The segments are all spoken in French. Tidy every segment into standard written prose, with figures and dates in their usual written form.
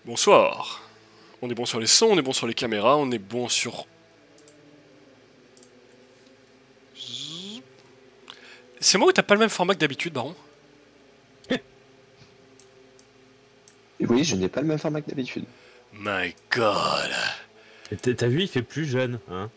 Bonsoir. On est bon sur les sons, on est bon sur les caméras, on est bon sur... C'est moi ou t'as pas le même format que d'habitude, Baron? Oui, je n'ai pas le même format que d'habitude. My God. T'as vu, il fait plus jeune, hein.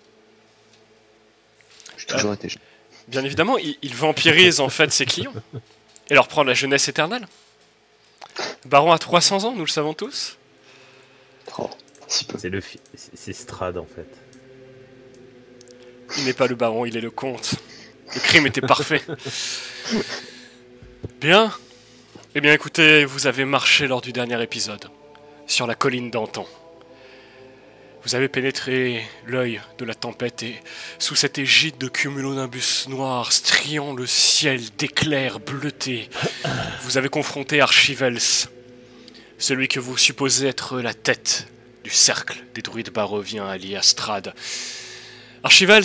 J'ai toujours été jeune. Bien évidemment, il vampirise en fait ses clients et leur prend la jeunesse éternelle. Baron a 300 ans, nous le savons tous. Oh, si peu. C'est Strad en fait. Il n'est pas le baron, il est le comte. Le crime était parfait. Bien. Eh bien écoutez, vous avez marché lors du dernier épisode, sur la colline d'antan. Vous avez pénétré l'œil de la tempête et, sous cette égide de cumulonimbus noir striant le ciel d'éclairs bleutés, vous avez confronté Archivels, celui que vous supposez être la tête du cercle des druides baroviens alliés à Strad. Archivels,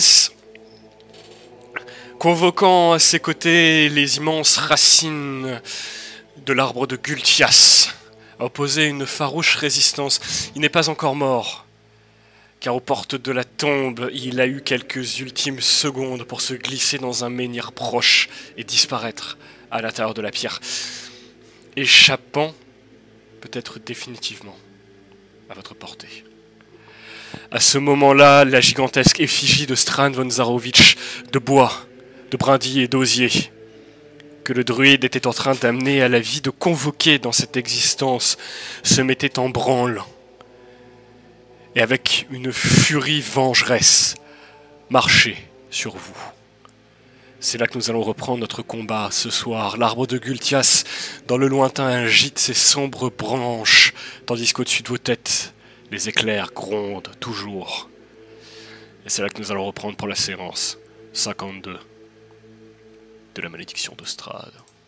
convoquant à ses côtés les immenses racines de l'arbre de Gultias, a opposé une farouche résistance. Il n'est pas encore mort, car aux portes de la tombe, il a eu quelques ultimes secondes pour se glisser dans un menhir proche et disparaître à l'intérieur de la pierre, échappant peut-être définitivement à votre portée. À ce moment-là, la gigantesque effigie de Stran von Zarovich, de bois, de brindilles et d'osier, que le druide était en train d'amener à la vie, de convoquer dans cette existence, se mettait en branle. Et avec une furie vengeresse, marchait sur vous. C'est là que nous allons reprendre notre combat ce soir. L'arbre de Gultias, dans le lointain, agite ses sombres branches, tandis qu'au-dessus de vos têtes, les éclairs grondent toujours. Et c'est là que nous allons reprendre pour la séance 52 de la malédiction de Strad.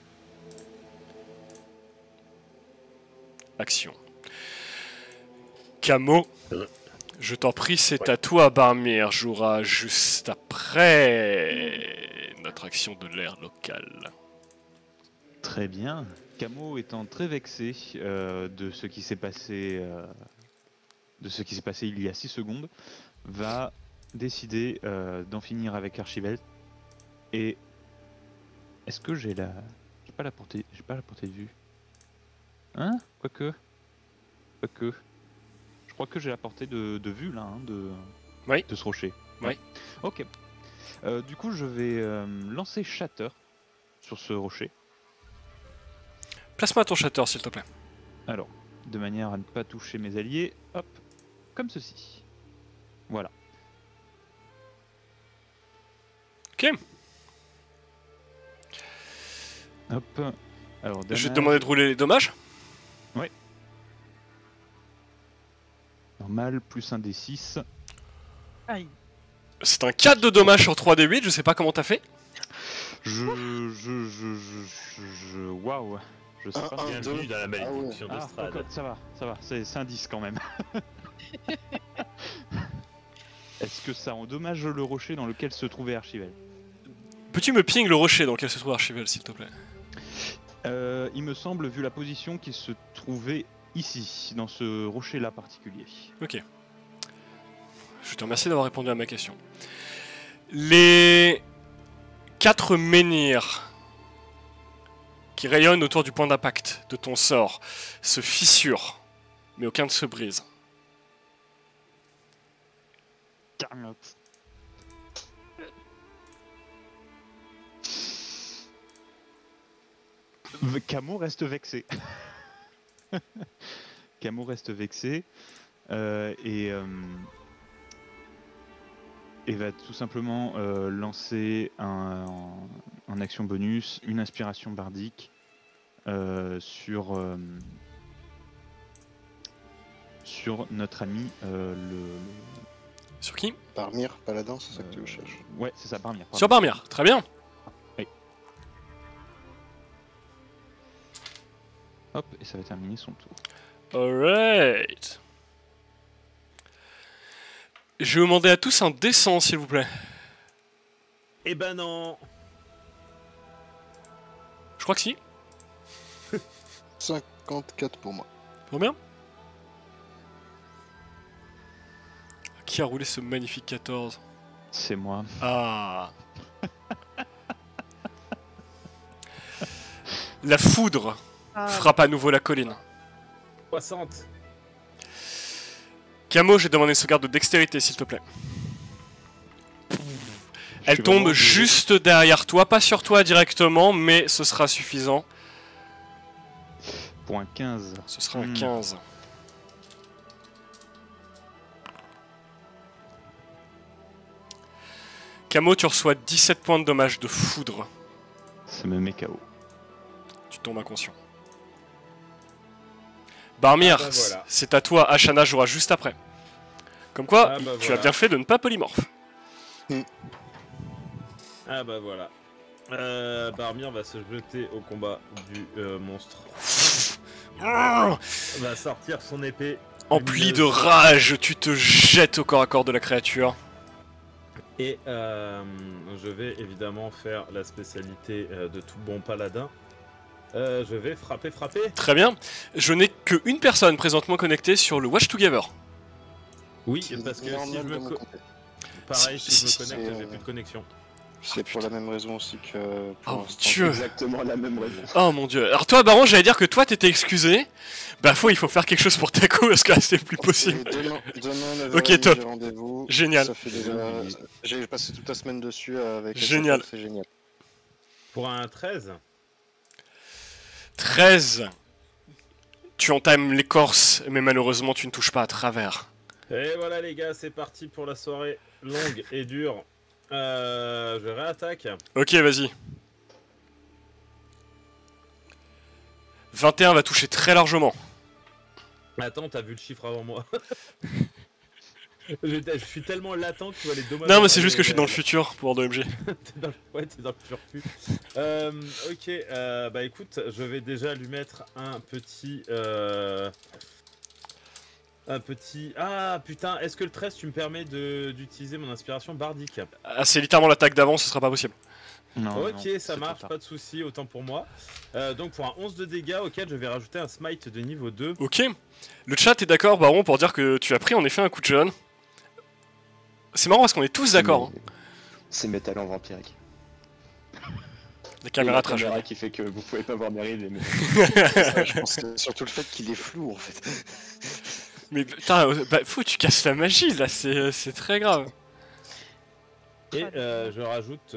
Action. Camo, je t'en prie, c'est à toi, Barmir. Jouera juste après notre action de l'ère locale. Très bien. Camo étant très vexé de ce qui s'est passé, il y a 6 secondes, va décider d'en finir avec Archibald. Et est-ce que j'ai pas la portée de vue. Hein? Quoique. Je crois que j'ai la portée de vue là, hein, Oui. de ce rocher. Oui. Ouais. Ok. Du coup, je vais lancer Shatter sur ce rocher. Place-moi ton shatter, s'il te plaît. Alors, de manière à ne pas toucher mes alliés, hop, comme ceci. Voilà. Ok. Hop. Alors, Je vais te damage demander de rouler les dommages. normal, plus 1 des 6. Aïe. C'est un 4 de dommages sur 3d8, je sais pas comment t'as fait. Waouh. Je sais pas. Bienvenue dans la malédiction de Ah, Strad. ok, ça va, c'est un 10 quand même. Est-ce que ça endommage le rocher dans lequel se trouvait Archibald? Peux-tu me ping le rocher dans lequel se trouve Archivel, s'il te plaît? Il me semble, vu la position qu'il se trouvait ici, dans ce rocher-là particulier. Ok. Je te remercie d'avoir répondu à ma question. Les 4 menhirs qui rayonnent autour du point d'impact de ton sort se fissurent, mais aucun ne se brise. Camo reste vexé. Camo reste vexé et va tout simplement lancer en action bonus une inspiration bardique sur notre ami Sur qui? Barmir, paladin, c'est ça que tu cherches. Ouais, c'est ça, Barmir. Sur Barmir, très bien. Hop, et ça va terminer son tour. Alright. Je vais vous demander à tous un descend, s'il vous plaît. Eh ben non. Je crois que si. 54 pour moi. Combien? Qui a roulé ce magnifique 14? C'est moi. Ah. La foudre frappe à nouveau la colline. 60. Camo, j'ai demandé une sauvegarde de dextérité, s'il te plaît. Elle suis tombe vraiment juste derrière toi, pas sur toi directement, mais ce sera suffisant. Pour un 15. Ce sera un 15. Camo, tu reçois 17 points de dommages de foudre. Ça me met KO. Tu tombes inconscient. Barmir, Ah bah voilà. c'est à toi. Ashana jouera juste après. Comme quoi, Ah bah tu voilà. as bien fait de ne pas polymorphe. Ah bah voilà. Barmir va se jeter au combat du monstre. Va sortir son épée. Empli de lumineuse. rage, tu te jettes au corps à corps de la créature. Et je vais évidemment faire la spécialité de tout bon paladin. Je vais frapper. Très bien. Je n'ai qu'une personne présentement connectée sur le Watch Together. Oui, C'est parce que si normal je de me mon côté. pareil, si je me Si- connecte, j'ai plus de connexion. C'est pour la même raison aussi que pour Oh l'instant. Dieu. Exactement la même raison. Oh mon dieu. Alors toi, Baron, j'allais dire que toi, t'étais excusé. Bah il faut faire quelque chose pour Taco parce que là, c'est plus possible. Et demain, 9h30, Ok, top. j'ai rendez-vous. Génial. Ça fait déjà... J'ai passé toute la semaine dessus avec Génial. C'est génial. Pour un 13, 13. Tu entames l'écorce, mais malheureusement, tu ne touches pas à travers. et voilà les gars, c'est parti pour la soirée longue et dure. Je réattaque. Ok, vas-y. 21 va toucher très largement. Attends, t'as vu le chiffre avant moi. Je suis tellement latent que tu vois les dommages. Non, mais c'est juste que je suis dans le futur pour OMG. Ouais, t'es dans le surplus. Ok, bah écoute, je vais déjà lui mettre un petit. Ah putain, est-ce que le 13 tu me permets d'utiliser mon inspiration bardique? Ah, c'est littéralement l'attaque d'avant, ce sera pas possible. Non, Ok, non, ça c'est marche, trop tard. pas de soucis, autant pour moi. Donc pour un 11 de dégâts auquel je vais rajouter un smite de niveau 2. Ok. Le chat est d'accord, Baron, pour dire que tu as pris en effet un coup de jeune. C'est marrant parce qu'on est tous d'accord. Hein. C'est métal en vampirique. La caméra la trash. caméra qui fait que vous pouvez pas voir mes rides. Mais... Je pense que surtout le fait qu'il est flou en fait. Mais putain, faut que tu casses la magie là, c'est très grave. Et je rajoute,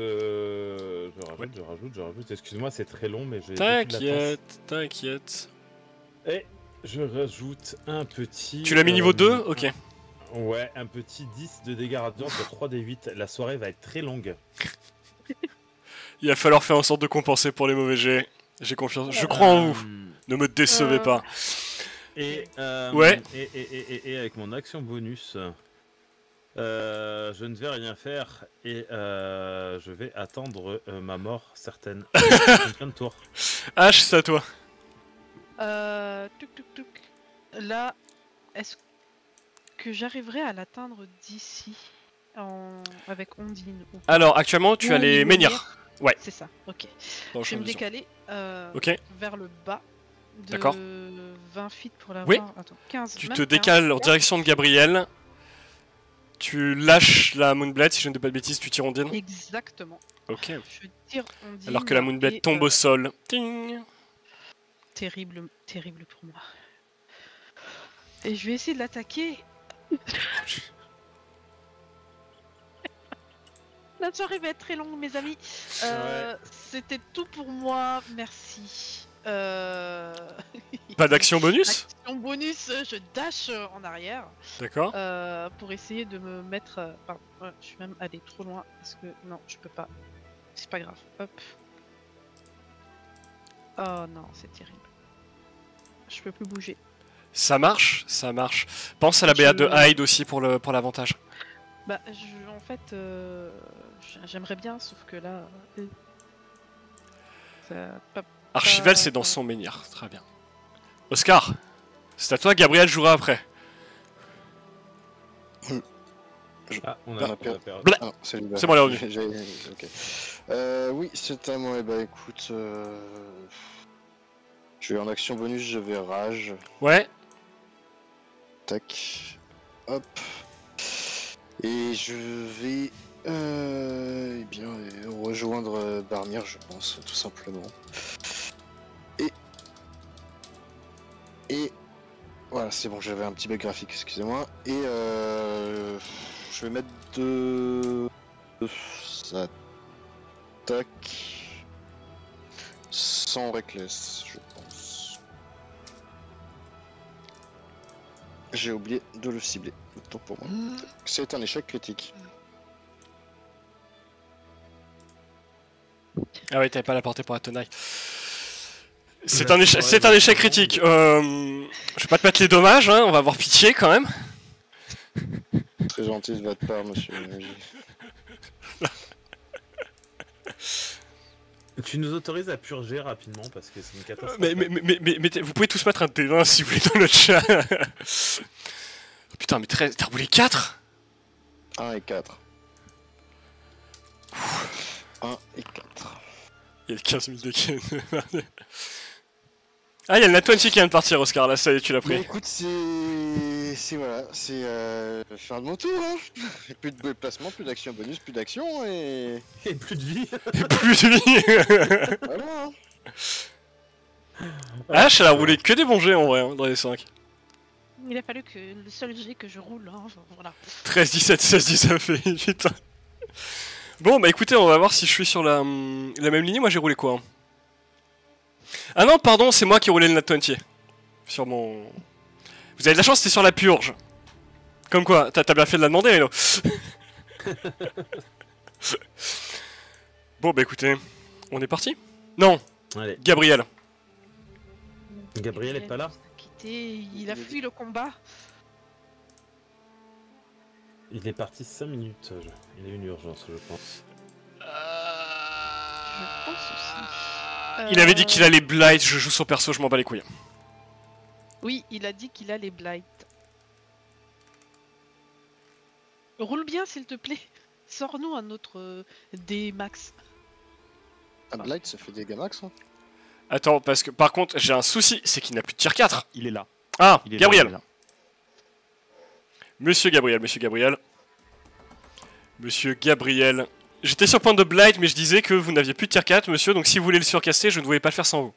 excuse-moi, c'est très long, mais j'ai. beaucoup de latence. T'inquiète. Et je rajoute un petit. Tu l'as mis niveau 2? Ok. Ouais, un petit 10 de dégâts radiants sur 3d8. La soirée va être très longue. Il va falloir faire en sorte de compenser pour les mauvais jets. J'ai confiance. Je crois en vous. Ne me décevez pas. Et, Ouais. Et avec mon action bonus, je ne vais rien faire et je vais attendre ma mort certaine. Combien de tours? H, c'est à toi. Tuk. Là, est-ce que j'arriverai à l'atteindre d'ici avec Ondine ou pas? Alors, actuellement, tu Ou as les Mimir. menhirs. Ouais. C'est ça, ok. Dans le Je champ vais de me vision. décaler Ok. vers le bas de D'accord. 20 feet pour la Oui. voir. Attends, 15. Tu même te 15. décales en direction de Gabriel. Tu lâches la Moonblade, si je ne dis pas de bêtises, tu tires Ondine. Exactement. Ok. Je tire Ondine. Alors que la Moonblade et, tombe au sol. Ting. Terrible pour moi. Et je vais essayer de l'attaquer. La soirée va être très longue, mes amis. Ouais. C'était tout pour moi. Merci. Pas d'action bonus? Action bonus, je dash en arrière D'accord. pour essayer de me mettre. Pardon, je suis même allé trop loin parce que non, je peux pas. C'est pas grave. Hop. Oh non, c'est terrible. Je peux plus bouger. Ça marche, ça marche. Pense à la BA de Hyde aussi pour l'avantage. Bah, en fait, j'aimerais bien, sauf que là. Ça, Archivel, c'est dans son menhir. Très bien. Oscar, c'est à toi, Gabriel jouera après. Ah, on a a perdu. perdu. Ah, c'est lui. C'est bon, il est revenu. Ok. Oui, c'est à moi. Et bah écoute, je vais en action bonus, je vais rage. Ouais. Tac. Hop. Et je vais eh bien, rejoindre Barmir, je pense, tout simplement. Et voilà, c'est bon, j'avais un petit bug graphique, excusez-moi. Et je vais mettre deux attaques sans reckless, je pense. J'ai oublié de le cibler. Autant pour moi. C'est un échec critique. Ah oui, t'avais pas la portée pour la tenaille. C'est un échec critique. Je vais pas te mettre les dommages, hein, on va avoir pitié quand même. Très gentil de votre part, monsieur. Tu nous autorises à purger rapidement parce que c'est une catastrophe. Mais vous pouvez tous mettre un T20 si vous voulez dans le chat. Oh, putain, mais t'as roulé 4 1 et 4. 1 et 4. Il y a 15 000 de Ken. Ah, il y a le Nat 20 qui vient de partir, Oscar, là, ça y est, tu l'as Bah pris. écoute, c'est voilà, c'est fin de mon tour, hein. Plus de déplacement, plus d'action bonus, plus d'action et Et plus de vie. Plus de vie. voilà. Hein. H, elle a roulé que des bons jets en vrai, hein, dans les 5. Il a fallu que le seul jet que je roule, hein, voilà. 13, 17, 16, 10, ça fait 8. Bon, bah écoutez, on va voir si je suis sur la même ligne. Moi, j'ai roulé quoi, hein. Ah non, pardon, c'est moi qui ai roulé le Nat 20. Sur mon... Vous avez de la chance, c'était sur la purge. Comme quoi, t'as bien fait de la demander, Reno. Bon, bah écoutez, on est parti? Non, Allez, Gabriel. Gabriel est pas là. Quitté, il a fui le combat. Il est parti 5 minutes. Il a une urgence, je pense. Je pense aussi. Il avait dit qu'il allait blight, je joue son perso, je m'en bats les couilles. Oui, il a dit qu'il allait blight. Roule bien, s'il te plaît. Sors-nous un autre D max. Un blight, ça fait des dégâts max, hein. Attends, parce que par contre, j'ai un souci, c'est qu'il n'a plus de tir 4. Il est là. Ah, Il est Gabriel. là, il est là. Monsieur Gabriel, monsieur Gabriel. Monsieur Gabriel. J'étais sur point de blight, mais je disais que vous n'aviez plus de tier 4, monsieur, donc si vous voulez le surcaster, je ne voulais pas le faire sans vous.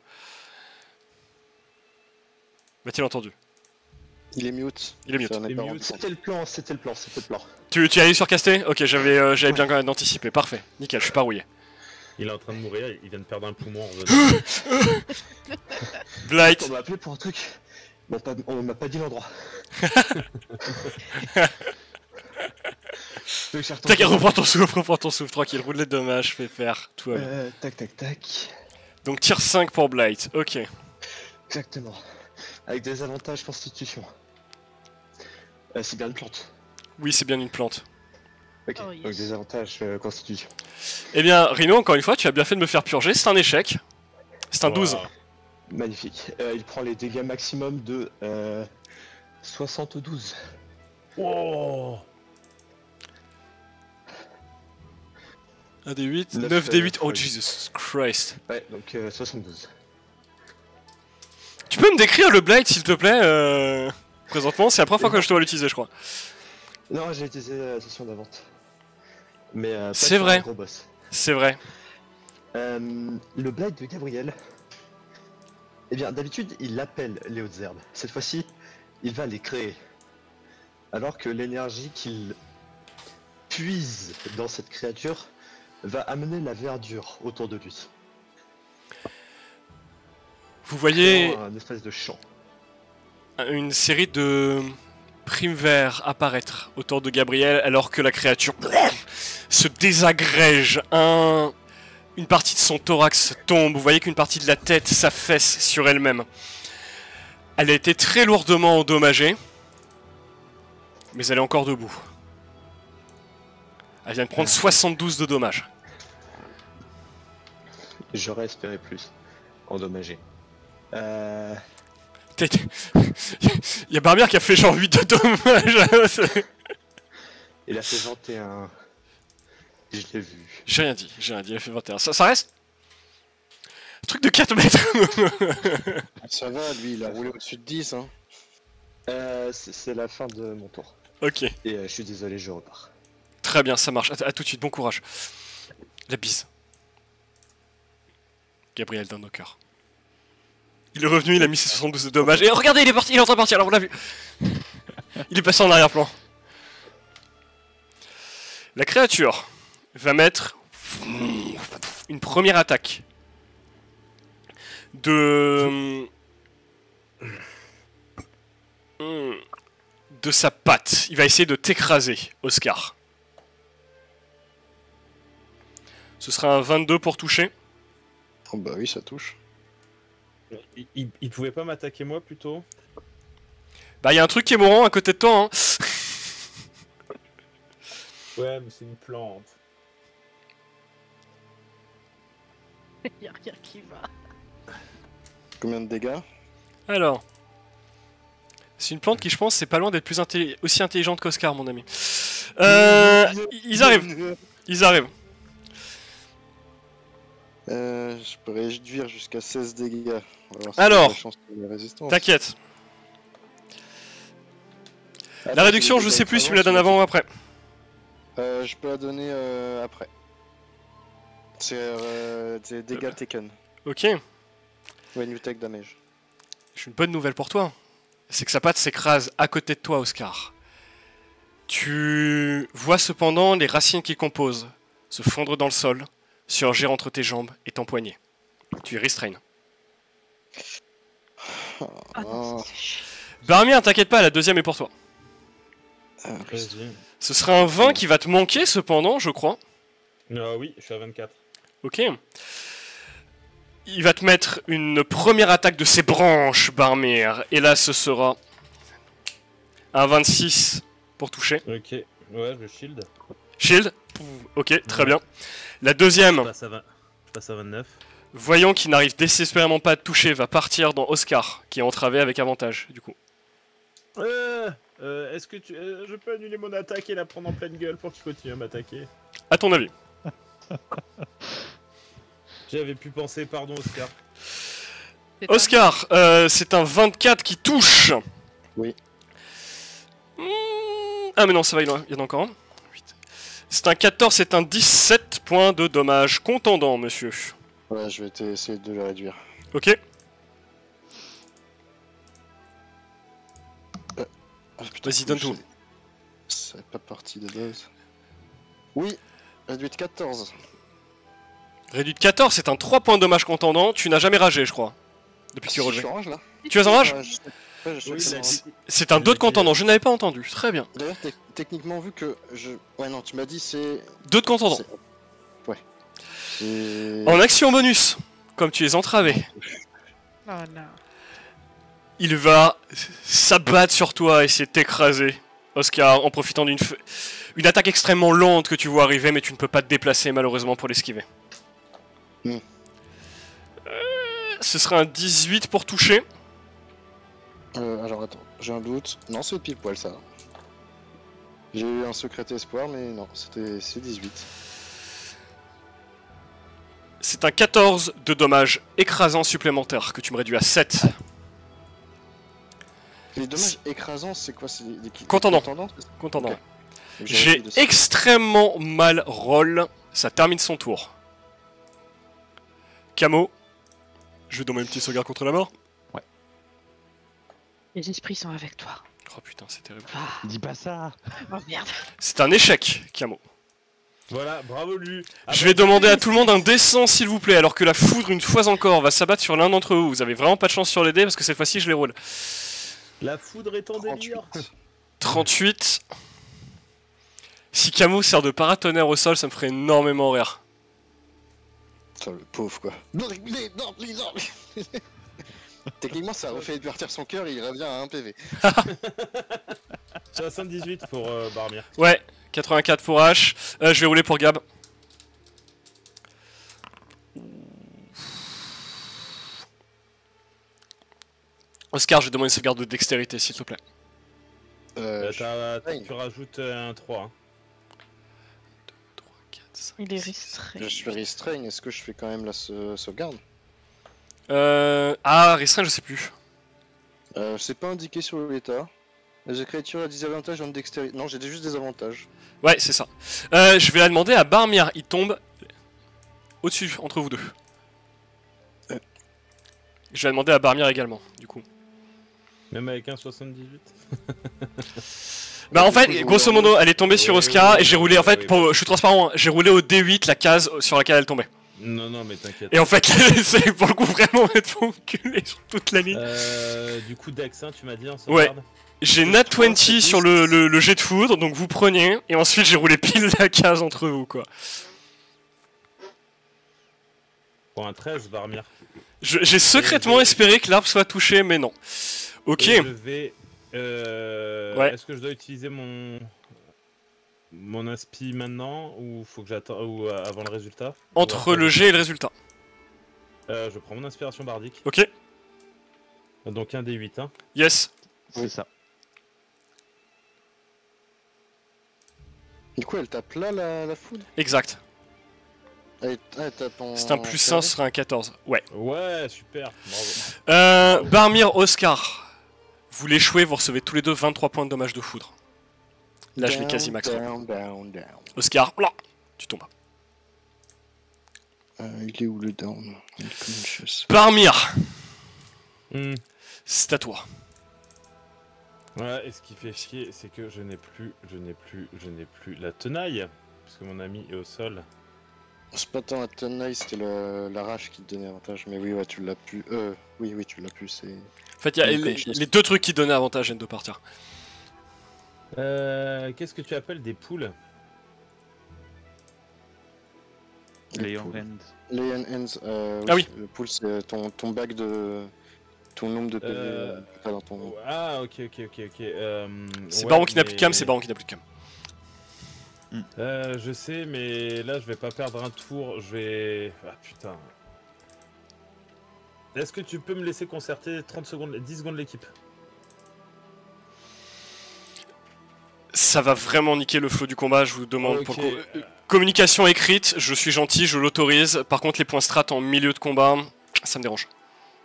M'a-t-il entendu? Il est mute. Il est mute. Ça n'est Il est pas mute. rendu compte. C'était le plan, c'était le plan, c'était le plan. Tu allais surcaster? Ok, j'avais bien quand même anticipé, parfait. Nickel, je suis pas rouillé. Il est en train de mourir, il vient de perdre un poumon en revenant. Blight. On m'a appelé pour un truc. Bon, on m'a pas dit l'endroit. T'inquiète, reprends ton souffle, tranquille, roule les dommages, fais faire, tout va bien. Tac, tac, tac. Donc tir 5 pour Blight, ok. Exactement. Avec des avantages constitution. C'est bien une plante. Oui, c'est bien une plante. Ok, Oh, yes. donc des avantages constitution. Eh bien, Rhino, encore une fois, tu as bien fait de me faire purger, c'est un échec. C'est un 12. Wow. Magnifique. Il prend les dégâts maximum de 72. Wow. 1 des 8, 9, 9 des 8, oh folie. Jesus Christ. Ouais, donc 72. Tu peux me décrire le Blight s'il te plaît présentement, c'est la première fois que je te vois l'utiliser, je crois. Non, j'ai utilisé la session d'avant. Mais pas C'est sur vrai. un gros boss. C'est vrai. Le Blight de Gabriel. Eh bien, d'habitude, il appelle les hautes herbes. Cette fois-ci, il va les créer. Alors que l'énergie qu'il puise dans cette créature va amener la verdure autour de lui. Vous voyez Créant un espèce de champ. une série de primes verts apparaître autour de Gabriel alors que la créature se désagrège. Une partie de son thorax tombe. Vous voyez qu'une partie de la tête s'affaisse sur elle-même. Elle a été très lourdement endommagée, mais elle est encore debout. Elle vient de prendre 72 de dommages. J'aurais espéré plus. Endommagé. Il y a Barbier qui a fait genre 8 de dommages. Il a fait 21. Je l'ai vu. J'ai rien dit, il a fait 21. Ça reste un truc de 4 mètres. Ça va, lui, il a roulé au-dessus de 10, hein. C'est la fin de mon tour. Ok. Et je suis désolé, je repars. Très bien, ça marche. À tout de suite, bon courage. La bise. Gabriel d'un nos cœurs. Il est revenu, il a mis ses 72 de dommages. Et regardez, il est parti, il est en train de partir, alors on l'a vu. Il est passé en arrière-plan. La créature va mettre une première attaque de sa patte. Il va essayer de t'écraser, Oscar. Ce sera un 22 pour toucher. Oh bah oui, ça touche. Il pouvait pas m'attaquer moi plutôt? Bah, il y a un truc qui est mourant à côté de toi, hein. Ouais, mais c'est une plante. Y'a rien qui va. Combien de dégâts? Alors. C'est une plante qui, je pense, c'est pas loin d'être aussi intelligente qu'Oscar, mon ami. Ils arrivent. Ils arrivent. Je peux réduire jusqu'à 16 dégâts. Alors, t'inquiète. La réduction, je sais plus si tu me la donnes avant ou après. Je peux la donner après. C'est dégâts taken. Ok. When you take damage. J'ai une bonne nouvelle pour toi. C'est que sa patte s'écrase à côté de toi, Oscar. Tu vois cependant les racines qui composent se fondre dans le sol, surgir entre tes jambes et ton poignet. Tu es restreint. Ah non, ça, c'est chiant. Barmir, t'inquiète pas, la deuxième est pour toi. Vas-y. Ce sera un 20 qui va te manquer cependant, je crois. Oui, je suis à 24. Ok. Il va te mettre une première attaque de ses branches, Barmir. Et là, ce sera un 26 pour toucher. Ok, ouais, je shield. Shield. Ok, très bien. La deuxième, Je passe à 29. voyant qu'il n'arrive désespérément pas à te toucher, va partir dans Oscar, qui est entravé avec avantage, du coup. Est-ce que je peux annuler mon attaque et la prendre en pleine gueule pour qu'il continue à m'attaquer? À ton avis. J'avais pu penser, pardon Oscar. C'est Oscar, c'est un 24 qui touche. Oui. Ah mais non, ça va, il y en a encore un. 8. C'est un 14, c'est un 17 points de dommages contendant, monsieur. Ouais, je vais essayer de le réduire. Ok. Vas-y, donne tout. C'est pas parti de base. Oui, réduit de 14. Réduit de 14, c'est un 3 points de dommages contendant. Tu n'as jamais ragé, je crois. Depuis que tu Je relevé. suis en rage là. Tu es en rage? Ouais, je sais Oui, que il a c'est- dit- C'est un 2 de contendant, je n'avais pas entendu. Très bien. D'ailleurs, techniquement, vu que je. Ouais, non, tu m'as dit c'est. 2 de contendant. Ouais. C'est. En action bonus, comme tu es entravé, Oh non. il va s'abattre sur toi et essayer de t'écraser, Oscar, en profitant d'une une attaque extrêmement lente que tu vois arriver, mais tu ne peux pas te déplacer malheureusement pour l'esquiver. Hmm. Ce sera un 18 pour toucher. Alors attends, j'ai un doute. Non, c'est pile poil ça. J'ai eu un secret espoir, mais non, c'est 18. C'est un 14 de dommages écrasants supplémentaires que tu me réduis à 7. Les dommages écrasants, c'est quoi? C'est des Contendant. contendants. Contendant. Ok. J'ai extrêmement mal roll. Ça termine son tour. Camo, je vais donner un petit sauvegarde contre la mort. Les esprits sont avec toi. Oh putain, c'est terrible. Ah, Dis pas ça. oh merde. C'est un échec, Camo. Voilà, bravo lui. Je vais demander à tout le monde un descend s'il vous plaît, alors que la foudre, une fois encore, va s'abattre sur l'un d'entre vous. Vous avez vraiment pas de chance sur les dés parce que cette fois-ci je les roule. La foudre est en délire. 38. Si Camo sert de paratonnerre au sol, ça me ferait énormément rire. Putain, le pauvre quoi. Non, non, non. Techniquement, ça refait partir son cœur et il revient à 1 PV. 78 pour Barmir. Ouais, 84 pour H. Je vais rouler pour Gab. Oscar, je vais demander une sauvegarde de dextérité, s'il te plaît. Tu rajoutes un 3. 3, 4, 5. Il est restreint. Je suis restreint, est-ce que je fais quand même la sauvegarde? Ah, restreint, je sais plus. C'est pas indiqué sur l'état. Les créatures à des avantages en dextérité. Non, j'ai juste des avantages. Ouais, c'est ça. Je vais la demander à Barmir. Il tombe au-dessus, entre vous deux. Je vais la demander à Barmir également, du coup. Même avec un 78. Bah en fait, Du coup, je grosso roule en modo, elle est tombée sur Oui, Oscar oui, et j'ai roulé, en fait, oui, je suis transparent, hein, j'ai roulé au D8 la case sur laquelle elle tombait. Non, non, mais t'inquiète. Et en fait, c'est pour le coup vraiment être enculé sur toute la ligne. Du coup, Dex, hein, tu m'as dit en Ouais. sauvegarde. J'ai nat 20 sur le jet de foudre, donc vous prenez, et ensuite j'ai roulé pile la case entre vous, quoi. Pour un 13, Varmir. J'ai secrètement espéré que l'arbre soit touché, mais non. Ok. Et je vais. Ouais. Est-ce que je dois utiliser mon inspi maintenant ou faut que j'attende ou avant le résultat? Entre le jet et le résultat. Je prends mon inspiration bardique. Ok. Donc un D8. Hein. Yes. C'est ça. Du coup, elle tape là la foudre. Exact. Elle tape en. C'est un plus 1 sur un 14. Ouais. Ouais, super. Bravo. Barmir, Oscar. Vous l'échouez, vous recevez tous les deux 23 points de dommages de foudre. Là, je l'ai quasi max. Down. Oscar, là, tu tombes. Il est où le down? Unconscious. Barmir, Hmm. c'est à toi. Ouais, et ce qui fait chier, c'est que je n'ai plus la tenaille. Parce que mon ami est au sol. C'est pas tant la tenaille, c'était la rage qui te donnait avantage. Mais oui, ouais, tu l'as pu. Oui, tu l'as pu, c'est. En fait, il y a les deux trucs qui donnaient avantage viennent de partir. Qu'est-ce que tu appelles des poules? Les Young Hands. Les hands. Ah oui. Le pool, c'est ton bac de. Ton nombre de PV que t'as dans ton. Ah, ok. C'est Ouais, Baron qui n'a plus de cam, mais- c'est Baron qui n'a plus de cam. Je sais, mais là je vais pas perdre un tour, je vais... Ah putain. Est-ce que tu peux me laisser concerter 30 secondes, 10 secondes l'équipe? Ça va vraiment niquer le flow du combat, je vous demande. Ok. Pour le coup. Communication écrite, je suis gentil, je l'autorise. Par contre, les points strat en milieu de combat, ça me dérange.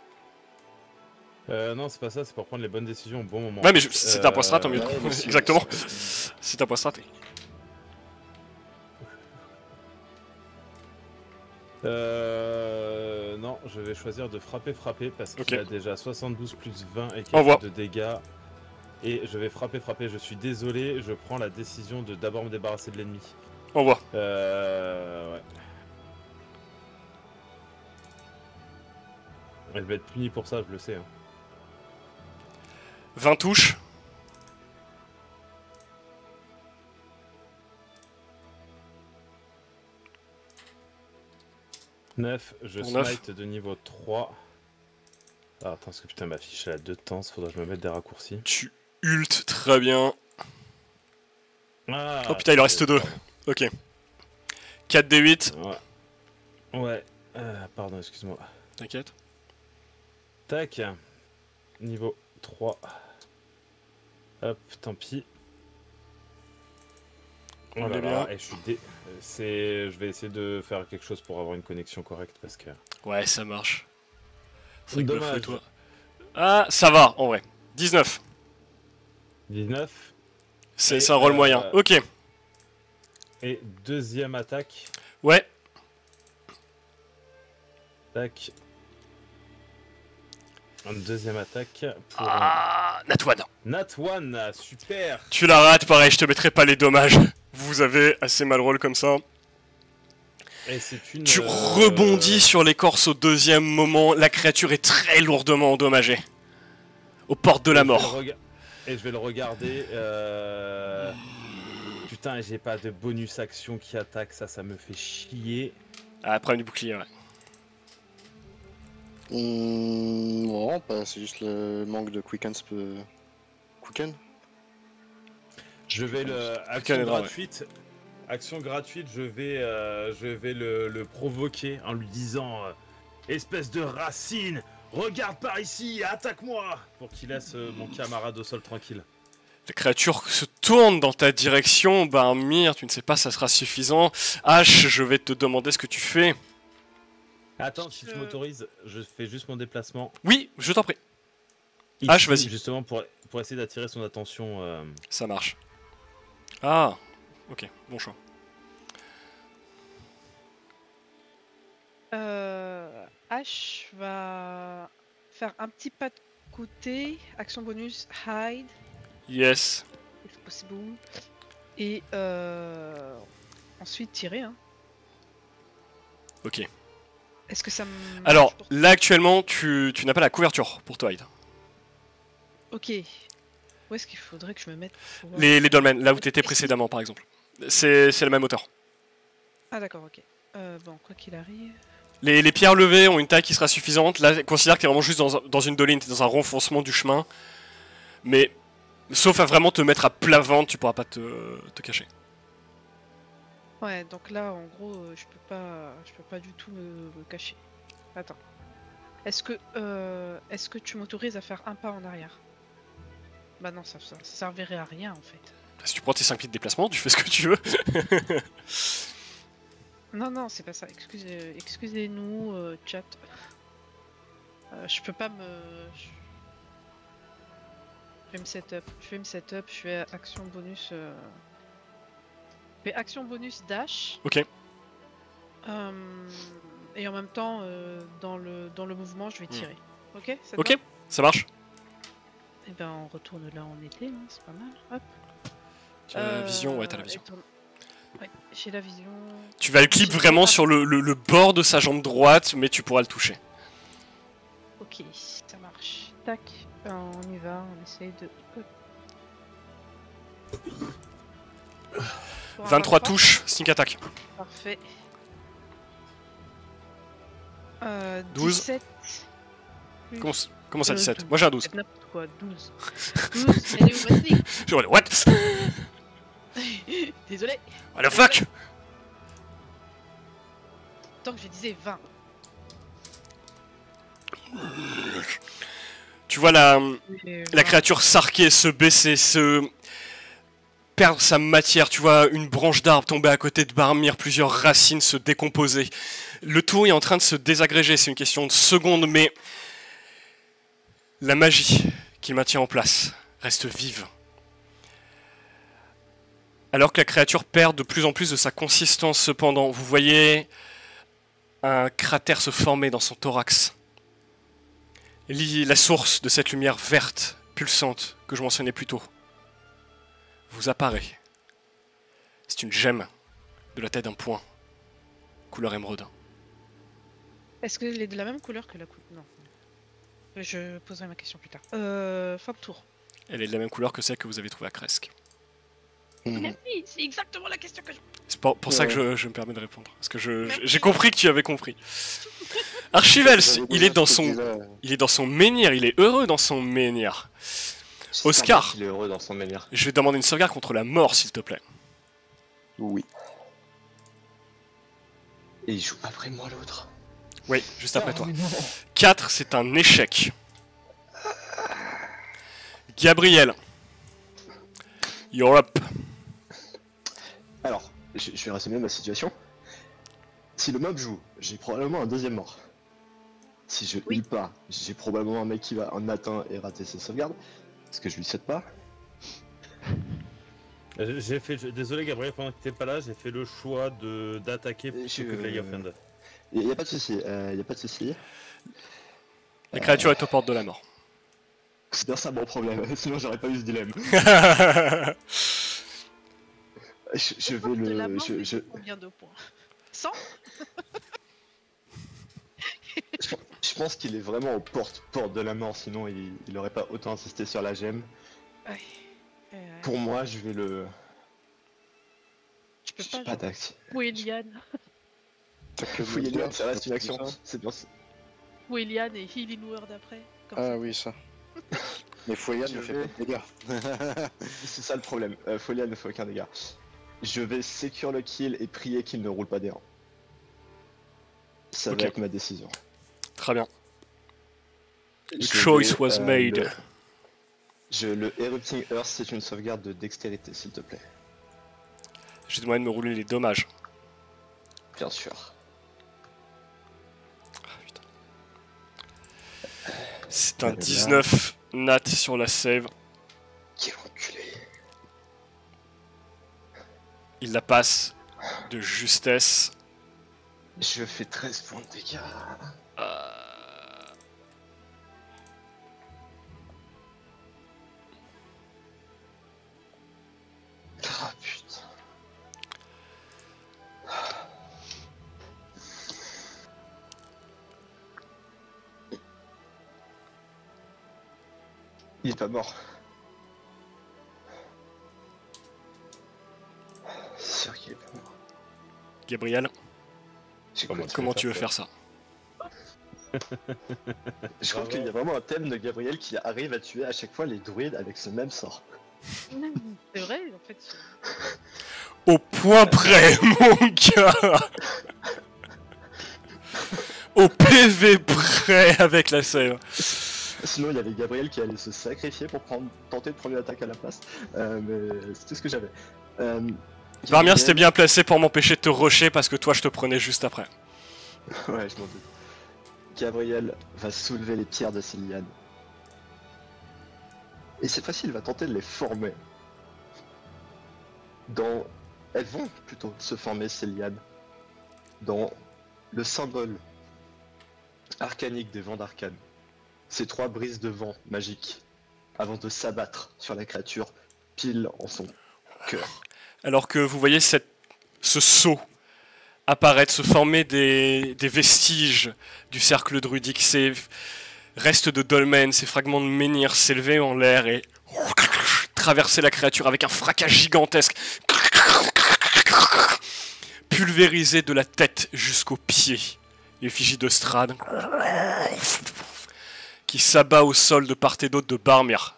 Non, c'est pas ça, c'est pour prendre les bonnes décisions au bon moment. Ouais, mais c'est un point strat en milieu de ouais, combat. mais c'est- Exactement. C'est un point strat. Non, je vais choisir de frapper parce Ok. qu'il a déjà 72 plus 20 et Envoie. quelques de dégâts. Et je vais frapper, je suis désolé, je prends la décision de d'abord me débarrasser de l'ennemi. Envoie. Ouais. Elle va être punie pour ça, je le sais. Hein. 20 touches. Je Pour neuf. smite de niveau 3. Ah, attends, parce que putain, ma fiche elle a 2 temps, faudrait que je me mette des raccourcis. Tu ultes très bien. Ah, Oh putain, il en reste c'est- 2. Ok. 4 D8. Ouais. Pardon, excuse-moi. T'inquiète. Tac. Niveau 3. Hop, tant pis. Oh On là est là, bien. et je vais essayer de faire quelque chose pour avoir une connexion correcte parce que... Ouais, ça marche. C'est vrai que le Dommage. feu, toi. Ah, ça va, en vrai. 19. 19. C'est Et, un rôle moyen. Ok. Et deuxième attaque. Ouais. Tac. Une deuxième attaque pour Ah, Natwan. Nat One, super. Tu la rates, pareil, je te mettrai pas les dommages. Vous avez assez mal roll comme ça. Et c'est une. Tu rebondis sur l'écorce au deuxième moment. La créature est très lourdement endommagée. Aux portes de la mort. Et je vais le regarder. Putain, j'ai pas de bonus action qui attaque, ça me fait chier. Ah, problème du bouclier, ouais. Non, pas, c'est juste le manque de Quicken. Quicken. Je vais Canadra, action gratuite, je vais le provoquer en lui disant espèce de racine, regarde par ici, attaque-moi, pour qu'il laisse mon camarade au sol tranquille. La créature se tourne dans ta direction. Barmir, tu ne sais pas, ça sera suffisant. H, je vais te demander ce que tu fais. Attends, si tu m'autorises, je fais juste mon déplacement. Oui, je t'en prie. H, vas-y. Justement pour essayer d'attirer son attention. Ça marche. Ah, ok, bon choix. H va faire un petit pas de côté, action bonus, hide, Yes. if possible, et ensuite tirer. Hein. Ok. Est-ce que ça me... Alors, marche pour- là actuellement, tu n'as pas la couverture pour toi, Hyde. Ok. Où est-ce qu'il faudrait que je me mette pour pouvoir- Les dolmens, là où tu étais Ici. précédemment, par exemple. C'est la même hauteur. Ah d'accord, ok. Bon, quoi qu'il arrive... Les pierres levées ont une taille qui sera suffisante. Là, considère que t'es vraiment juste dans une doline, t'es dans un renfoncement du chemin. Mais, sauf à vraiment te mettre à plat ventre, tu pourras pas te cacher. Ouais, donc là, en gros, je peux pas du tout me cacher. Attends. Est-ce que tu m'autorises à faire un pas en arrière? Bah non, ça servirait à rien en fait. Si tu prends tes 5 pieds de déplacement, tu fais ce que tu veux. Non, c'est pas ça. Excusez-nous, chat. Je peux pas me... Je vais me setup. Je fais action bonus... Je fais action bonus dash. Ok. Et en même temps, dans le mouvement, je vais tirer. Ok, ça te Ok, va? ça marche. Et ben on retourne là où on était, hein, c'est pas mal. Hop. Tu as la vision, ouais, t'as la vision. Ouais, j'ai la vision. Tu vas le clip vraiment sur le bord de sa jambe droite, mais tu pourras le toucher. Ok, ça marche. Tac, on y va, on essaye de... Pour un 23 23. touches, sneak attack. Parfait. 12. 17. Comment ça, 17? 12. Moi j'ai un 12. C'est n'importe quoi, 12. 12, elle est où, vas-y. Je vois le what? Désolé. What the fuck? Tant que je disais 20. Tu vois la Et créature s'arquer, se baisser, se perdre sa matière. Tu vois une branche d'arbre tomber à côté de Barmir, plusieurs racines se décomposer. Le tout est en train de se désagréger, c'est une question de secondes, mais la magie qu'il maintient en place reste vive. Alors que la créature perd de plus en plus de sa consistance cependant, vous voyez un cratère se former dans son thorax. La source de cette lumière verte, pulsante, que je mentionnais plus tôt, vous apparaît. C'est une gemme de la taille d'un poing, couleur émeraude. Est-ce qu'elle est de la même couleur que la couleur? Non. Je poserai ma question plus tard. Fin de tour. Elle est de la même couleur que celle que vous avez trouvée à Kresk. Mhm. Oui, c'est exactement la question que je... C'est pour ça que Ouais. je me permets de répondre. Parce que Merci. j'ai compris que tu avais compris. Archivels, J'avais il est déjà dans ce son, truc-là. il est dans son menhir, il est heureux dans son menhir. Oscar. Il est heureux dans son menhir. Je vais te demander une sauvegarde contre la mort, s'il te plaît. Oui. Et il joue après moi l'autre. Oui, juste après toi. Oh, non. 4, c'est un échec. Gabriel. You're up. Alors, je vais résumer ma situation. Si le mob joue, j'ai probablement un deuxième mort. Si je Oui. heal pas, j'ai probablement un mec qui va en atteint et rater ses sauvegardes. Parce que je lui souhaite pas. Désolé Gabriel, pendant que t'étais pas là, j'ai fait le choix d'attaquer plutôt que de Lay of Hand. Y a pas de souci, y a pas de souci. La créature est aux portes de la mort. C'est bien ça mon problème, sinon j'aurais pas eu ce dilemme. Je vais De la le. mort, mais combien de points? 100? Je pense qu'il est vraiment aux portes de la mort, sinon il aurait pas autant insisté sur la gemme. Ouais. Pour moi, je vais le. Tu peux Je pas suis pas d'action. William. T'as que Fouiller le le ça reste une tout action. ça. C'est bien. William et Healing Word après. Comme Ah ça. oui, ça. Mais Foyan Je ne fait vais- pas de dégâts. C'est ça le problème. Folia ne fait aucun dégât. Je vais secure le kill et prier qu'il ne roule pas des 1. Ça Ok. va être ma décision. Très bien. The Je choice vais, was made. Le Erupting Earth, c'est une sauvegarde de dextérité, s'il te plaît. J'ai demandé de me rouler les dommages. Bien sûr. C'est un Voilà. 19 Nat sur la save. Quel enculé. Il la passe de justesse. Je fais 13 points de dégâts. Ah putain. Il est pas mort. C'est sûr qu'il est pas mort. Gabriel, J'écoute. comment tu veux faire ça? Je trouve qu'il y a vraiment un thème de Gabriel qui arrive à tuer à chaque fois les druides avec ce même sort. C'est vrai, en fait. Au point près, mon gars. Au PV près avec la save. Sinon, il y avait Gabriel qui allait se sacrifier pour tenter de prendre l'attaque à la place. Mais c'est tout ce que j'avais. Barmir c'était bien placé pour m'empêcher de te rusher parce que toi je te prenais juste après. Ouais, je m'en doute. Gabriel va soulever les pierres de ces lianes. Et cette fois-ci, il va tenter de les former. Elles vont plutôt se former, ces lianes, dans le symbole arcanique des vents d'arcane. Ces 3 brises de vent magiques, avant de s'abattre sur la créature, pile en son cœur. Alors que vous voyez ce sceau apparaître, se former des vestiges du cercle druidique, ces restes de dolmen, ces fragments de menhir s'élever en l'air et traverser la créature avec un fracas gigantesque, pulvériser de la tête jusqu'aux pieds l'effigie de Strahd qui s'abat au sol de part et d'autre de Barmir,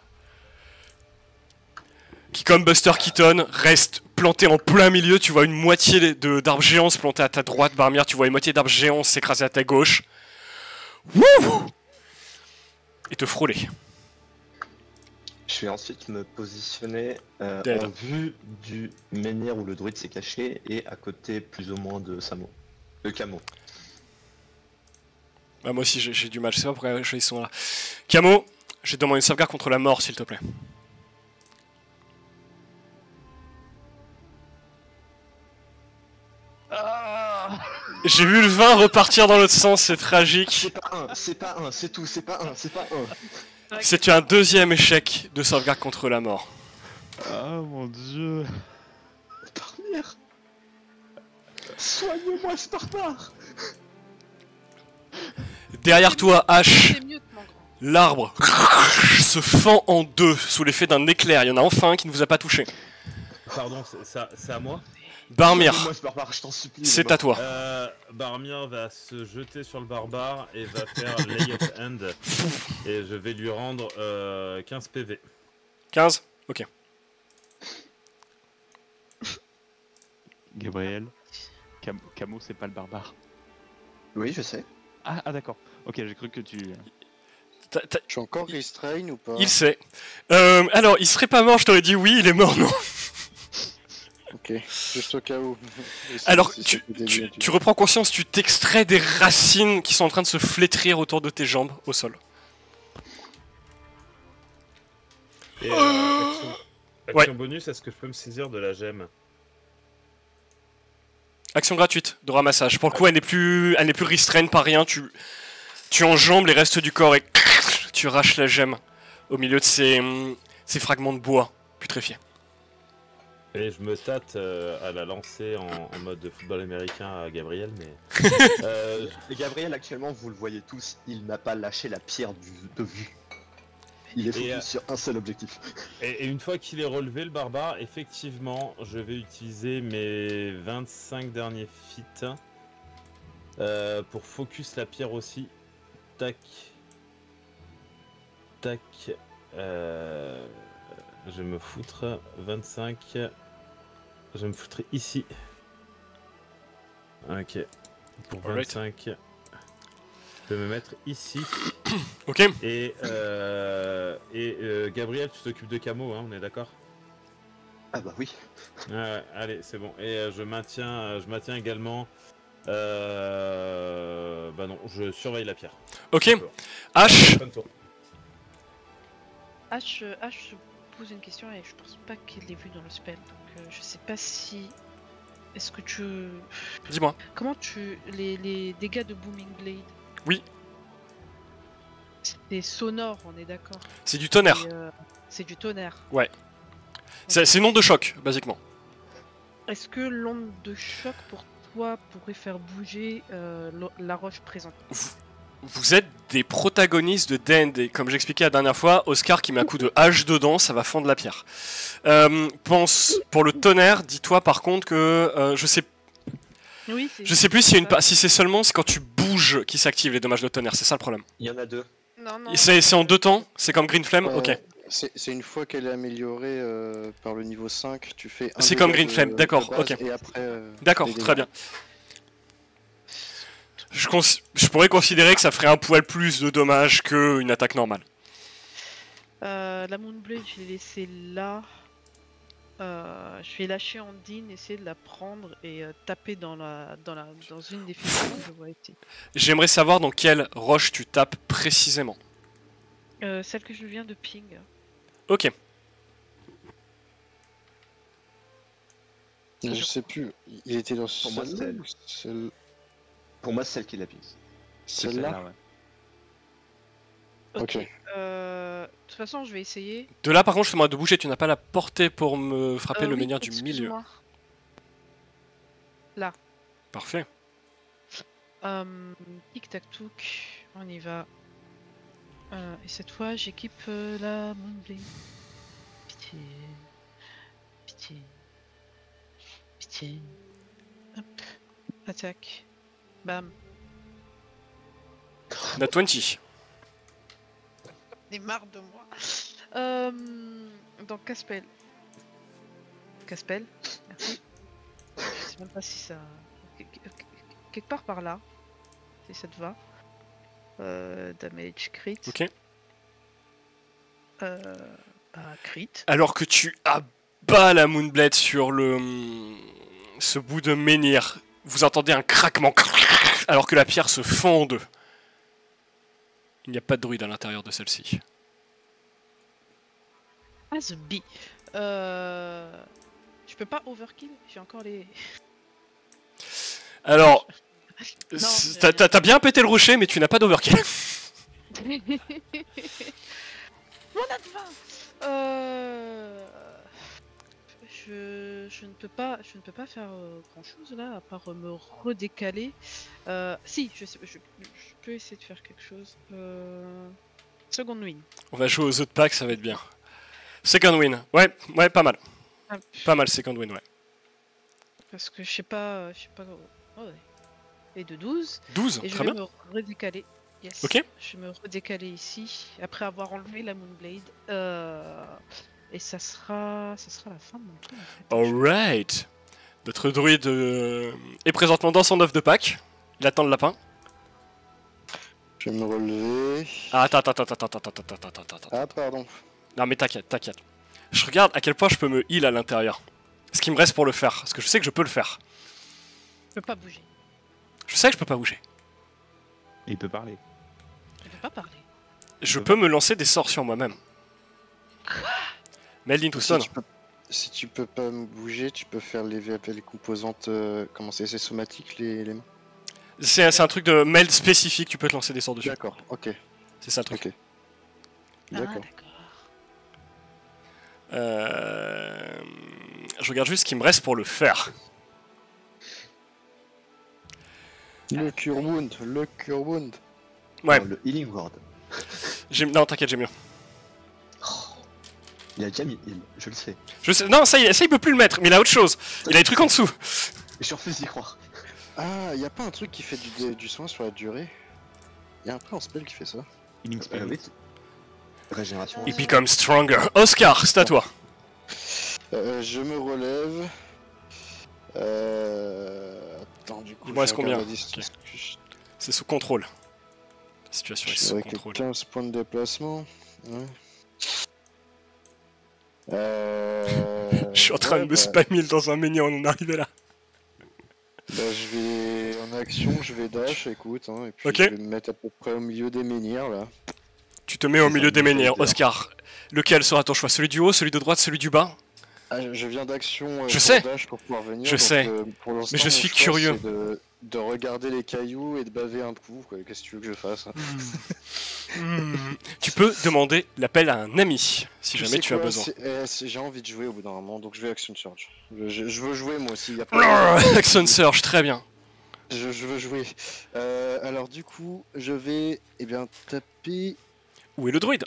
qui comme Buster Keaton reste planté en plein milieu. Tu vois une moitié d'arbres géants se planter à ta droite, Barmir, tu vois une moitié d'arbres géants s'écraser à ta gauche. Wouh! Et te frôler. Je vais ensuite me positionner Dead. en vue du menhir où le druide s'est caché et à côté plus ou moins de Camo. Bah, moi aussi j'ai du mal, je sais pas pourquoi ils sont là. Camo, je vais te demander une sauvegarde contre la mort s'il te plaît. J'ai vu le 20 repartir dans l'autre sens, c'est tragique. C'est pas un, c'est tout, c'est pas un. C'est un deuxième échec de sauvegarde contre la mort. Ah mon dieu. Barmir, soignez-moi ce barbare. Derrière toi, H, C'est mieux que mon grand. l'arbre se fend en deux sous l'effet d'un éclair. Il y en a enfin un qui ne vous a pas touché. Pardon, c'est à moi. Barmir, Soignez-moi ce barbare, je t'en supplie. c'est à toi. Barmir va se jeter sur le barbare et va faire Lay of Hand. Et je vais lui rendre 15 PV. 15. Ok. Gabriel, Camo c'est pas le barbare. Oui, je sais. Ah d'accord. Ok, j'ai cru que tu... Je suis encore restrain ou pas? Il sait. Alors, il serait pas mort, je t'aurais dit oui, il est mort, non. Ok, juste au cas où. Alors, Si tu c'était bien, tu reprends conscience, tu t'extrais des racines qui sont en train de se flétrir autour de tes jambes au sol. Et action Ouais. bonus, est-ce que je peux me saisir de la gemme? Action gratuite de ramassage. Pour le coup, elle n'est plus restreinte par rien. Tu enjambes les restes du corps et tu arraches la gemme au milieu de ces fragments de bois putréfiés. Et je me tâte à la lancer en mode de football américain à Gabriel, mais... Et Gabriel, actuellement, vous le voyez tous, il n'a pas lâché la pierre de vue. Il est focus sur un seul objectif. Et une fois qu'il est relevé, le barbare, effectivement, je vais utiliser mes 25 derniers feats pour focus la pierre aussi. Tac. Tac. Je vais me foutre 25. Je vais me foutre ici. Ok. Pour Alright. 25. Je vais me mettre ici. Ok. Et Gabriel, tu t'occupes de Camo, hein, on est d'accord? Ah bah oui. Ouais, allez, c'est bon. Et je maintiens également. Bah non, je surveille la pierre. Ok. H, Fin de tour. H se pose une question et je pense pas qu'il l'ait vu dans le spell. Donc je sais pas si. Est-ce que tu. Dis-moi. Comment tu. Les dégâts de Booming Blade. Oui. C'est sonore, on est d'accord. C'est du tonnerre. C'est du tonnerre. Ouais. C'est une onde de choc, basiquement. Est-ce que l'onde de choc pour toi pourrait faire bouger la roche présente? Vous êtes des protagonistes de D&D. Comme j'expliquais la dernière fois, Oscar qui met un coup de hache dedans, ça va fondre la pierre. Pense pour le tonnerre, dis-toi par contre que je sais plus s'il y a si c'est seulement quand tu bouges qui s'activent les dommages de tonnerre, c'est ça le problème. Il y en a 2. Non. C'est en 2 temps, c'est comme Green Flame, ok. C'est une fois qu'elle est améliorée par le niveau 5, tu fais un C'est comme dégât Green Flame, d'accord, de base ok. Et après, D'accord, des très dégâts. bien. Je pourrais considérer que ça ferait un poil plus de dommages qu'une attaque normale. La Moonblade, je l'ai laissée là. Je vais lâcher Andine, essayer de la prendre et taper dans une des figures que je vois ici. J'aimerais savoir dans quelle roche tu tapes précisément. Celle que je viens de ping. Ok. Je sais plus, il était dans Pour moi, celle-là ou celle... Pour moi, c'est celle qui l'a pise. Celle-là. ouais. Ok. De toute façon, je vais essayer. De là par contre je te demande de bouger, tu n'as pas la portée pour me frapper le Oui, menhir du milieu. excuse-moi. Parfait. Tic tac touc, on y va. Et cette fois, j'équipe la Moonblade. Pitié. Pitié. Pitié. Hop. Attaque. Bam. La 20. On est marre de moi. Donc Caspel. Caspel, merci. Je sais même pas si ça. Quelque part par là. Si ça te va. Damage crit. Ok. Crit. Alors que tu abats la Moonblade sur ce bout de menhir, vous entendez un craquement alors que la pierre se fend en deux. Il n'y a pas de druide à l'intérieur de celle-ci. As B. Je peux pas overkill, j'ai encore les. Alors, Non, t'as bien pété le rocher, mais tu n'as pas d'overkill. Mon advance. Je ne peux pas faire grand chose là à part me redécaler. Si, je peux essayer de faire quelque chose. Second win. On va jouer aux autres packs, ça va être bien. Second win, ouais, pas mal. Ah, Pas mal, second win, ouais. parce que je sais pas. Oh, ouais. Et de 12. 12, Et je très vais bien. me redécaler. Yes. Ok. Je vais me redécaler ici après avoir enlevé la Moonblade. Et ça sera la fin de mon tour en fait. Alright. Notre druide est présentement dans son œuf de Pâques. Il attend le lapin. Je vais me relever. Ah, attends. Ah, pardon. Non mais t'inquiète. Je regarde à quel point je peux me heal à l'intérieur. Ce qui me reste pour le faire. Parce que je sais que je peux le faire. Je peux pas bouger. Je sais que je peux pas bouger. Il peut parler. Je peux pas parler. Je peux me lancer des sorts sur moi-même. Meld into Stone. Si tu peux pas me bouger, tu peux faire les composantes. Comment c'est somatique les mains. C'est un truc de meld spécifique, tu peux te lancer des sorts dessus. D'accord, ok. C'est ça le truc. Ok. D'accord. Je regarde juste ce qui me reste pour le faire. Le Cure Wound. Ouais. Non, le Healing Word. Non, t'inquiète, j'ai mieux. Il a déjà mis heal, je le sais. Je sais. Non, ça il peut plus le mettre, mais il a autre chose. Il a des trucs en dessous. Je refuse d'y croire. Ah, y a pas un truc qui fait du soin sur la durée? Y a un peu un spell qui fait ça. Healing spell. Oui. Régénération. It becomes stronger. Oscar, c'est à toi. Je me relève. Attends, du coup. Il me reste je regarde combien la distance que C'est sous contrôle. La situation est je sous suis avec contrôle. 15 points de déplacement. Ouais. Je suis en train de me spammer dans un menhir, on en est arrivé là. Bah, je vais en action, je vais dash, écoute, hein, et puis Ok. je vais me mettre à peu près au milieu des menhirs là. Tu te mets au C'est milieu ça, des menhirs, leader. Oscar. Lequel sera ton choix? Celui du haut, celui de droite, celui du bas? Je viens d'action Je sais. pour pouvoir venir. Je sais. Pour l'instant, Mais je mon suis choix, curieux. c'est de regarder les cailloux et de baver un coup. quoi. Qu'est-ce que tu veux que je fasse? Tu peux demander l'appel à un ami, si jamais tu as besoin. J'ai envie de jouer au bout d'un moment, donc je vais Action Surge. Je veux jouer moi aussi. Y a pas... Action Surge, très bien. je veux jouer. Alors du coup, je vais taper... Où est le druide?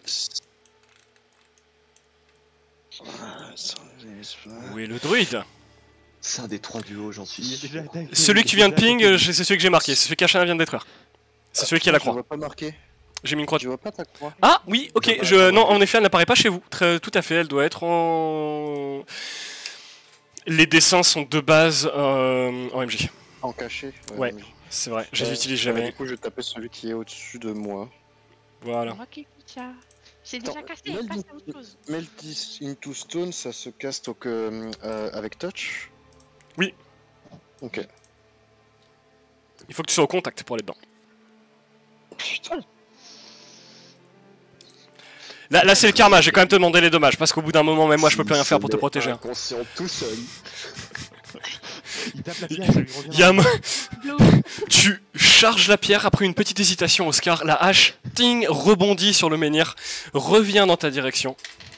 Où est le druide? C'est un des 3 duos, j'en suis Il est sûr. déjà attaqué. Celui il qui est vient de déjà ping, attaqué. c'est celui que j'ai marqué. C'est celui qu'Achana vient de détruire. C'est celui qui a la Je croix. vois pas marqué. J'ai mis une croix. Je vois pas ta croix. Ah oui, ok. Non, en effet, elle n'apparaît pas chez vous. Tout à fait, elle doit être en... Les dessins sont de base en MJ. En caché. Ouais. mais- C'est vrai, je les utilise Du jamais. coup, je vais taper celui qui est au-dessus de moi. Voilà. Ok, tiens. J'ai déjà Attends, cassé, Melt casse à autre chose. Melt into Stone, ça se casse donc, avec touch. Oui. Ok. Il faut que tu sois au contact pour aller dedans. Putain. Là c'est le karma, j'ai quand même te demandé les dommages, parce qu'au bout d'un moment, même moi je peux plus rien faire pour te protéger. hein. Inconscient tout seul. Il tape la pierre, ça lui revient. Yam, tu charges la pierre après une petite hésitation, Oscar. La hache, ting, rebondit sur le menhir, revient dans ta direction.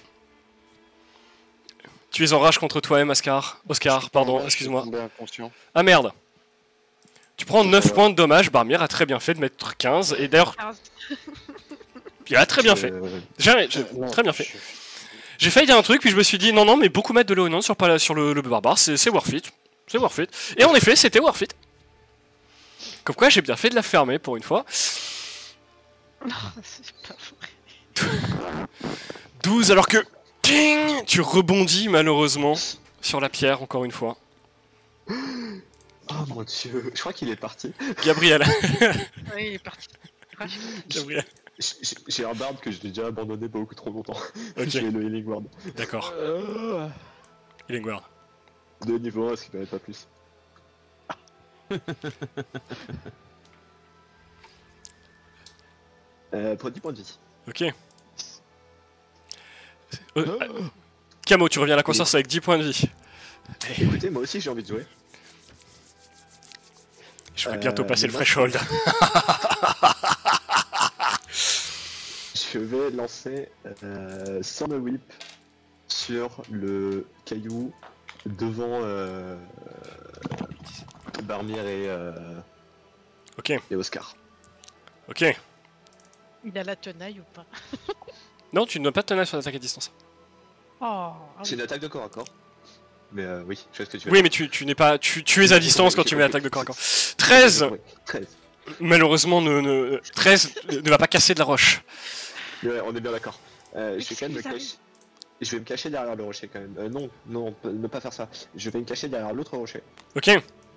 Tu es en rage contre toi-même, Oscar. Oscar, pardon, excuse-moi. Je suis tombé inconscient. Ah merde. Tu prends 9 points de dommages, Barmir a très bien fait de mettre 15, et d'ailleurs, 15. il a très bien fait. Non, Très bien fait. je- J'ai failli dire un truc, puis je me suis dit non, mais beaucoup mettre de Léonon sur le barbare, c'est worth it. C'est worth it. Et en effet, c'était worth it. Comme quoi, j'ai bien fait de la fermer pour une fois. Non, c'est pas vrai. 12, alors que. Ting, tu rebondis malheureusement sur la pierre, encore une fois. Oh mon dieu, je crois qu'il est parti. Gabriel. Oui, il est parti. Gabriel. J'ai un barbe que j'ai déjà abandonné beaucoup trop longtemps. Ok, J'ai le Healing Word. d'accord. Healing Word. De niveau 1, ce qui m'avait pas plus. Pour 10 points de vie. Ok. Camo, tu reviens à la conscience avec 10 points de vie. Écoutez, moi aussi j'ai envie de jouer. Je vais bientôt passer le mais threshold. Je vais lancer Sword Whip sur le caillou devant Barmir Ok, et Oscar. ok. Il a la tenaille ou pas? Non, tu ne dois pas te tenir sur l'attaque à distance. Oh, ah C'est oui. une attaque de corps à corps. Mais oui, je sais ce que tu veux Oui, dire. mais tu n'es pas. Tu es à distance quand tu mets l'attaque de corps à corps. 13 Oui, 13. Malheureusement, 13 ne va pas casser de la roche. Ouais, on est bien d'accord. Je vais qu'est-ce quand même me qui vous cacher. Je vais me cacher derrière le rocher quand même. Non, ne pas faire ça. Je vais me cacher derrière l'autre rocher. Ok.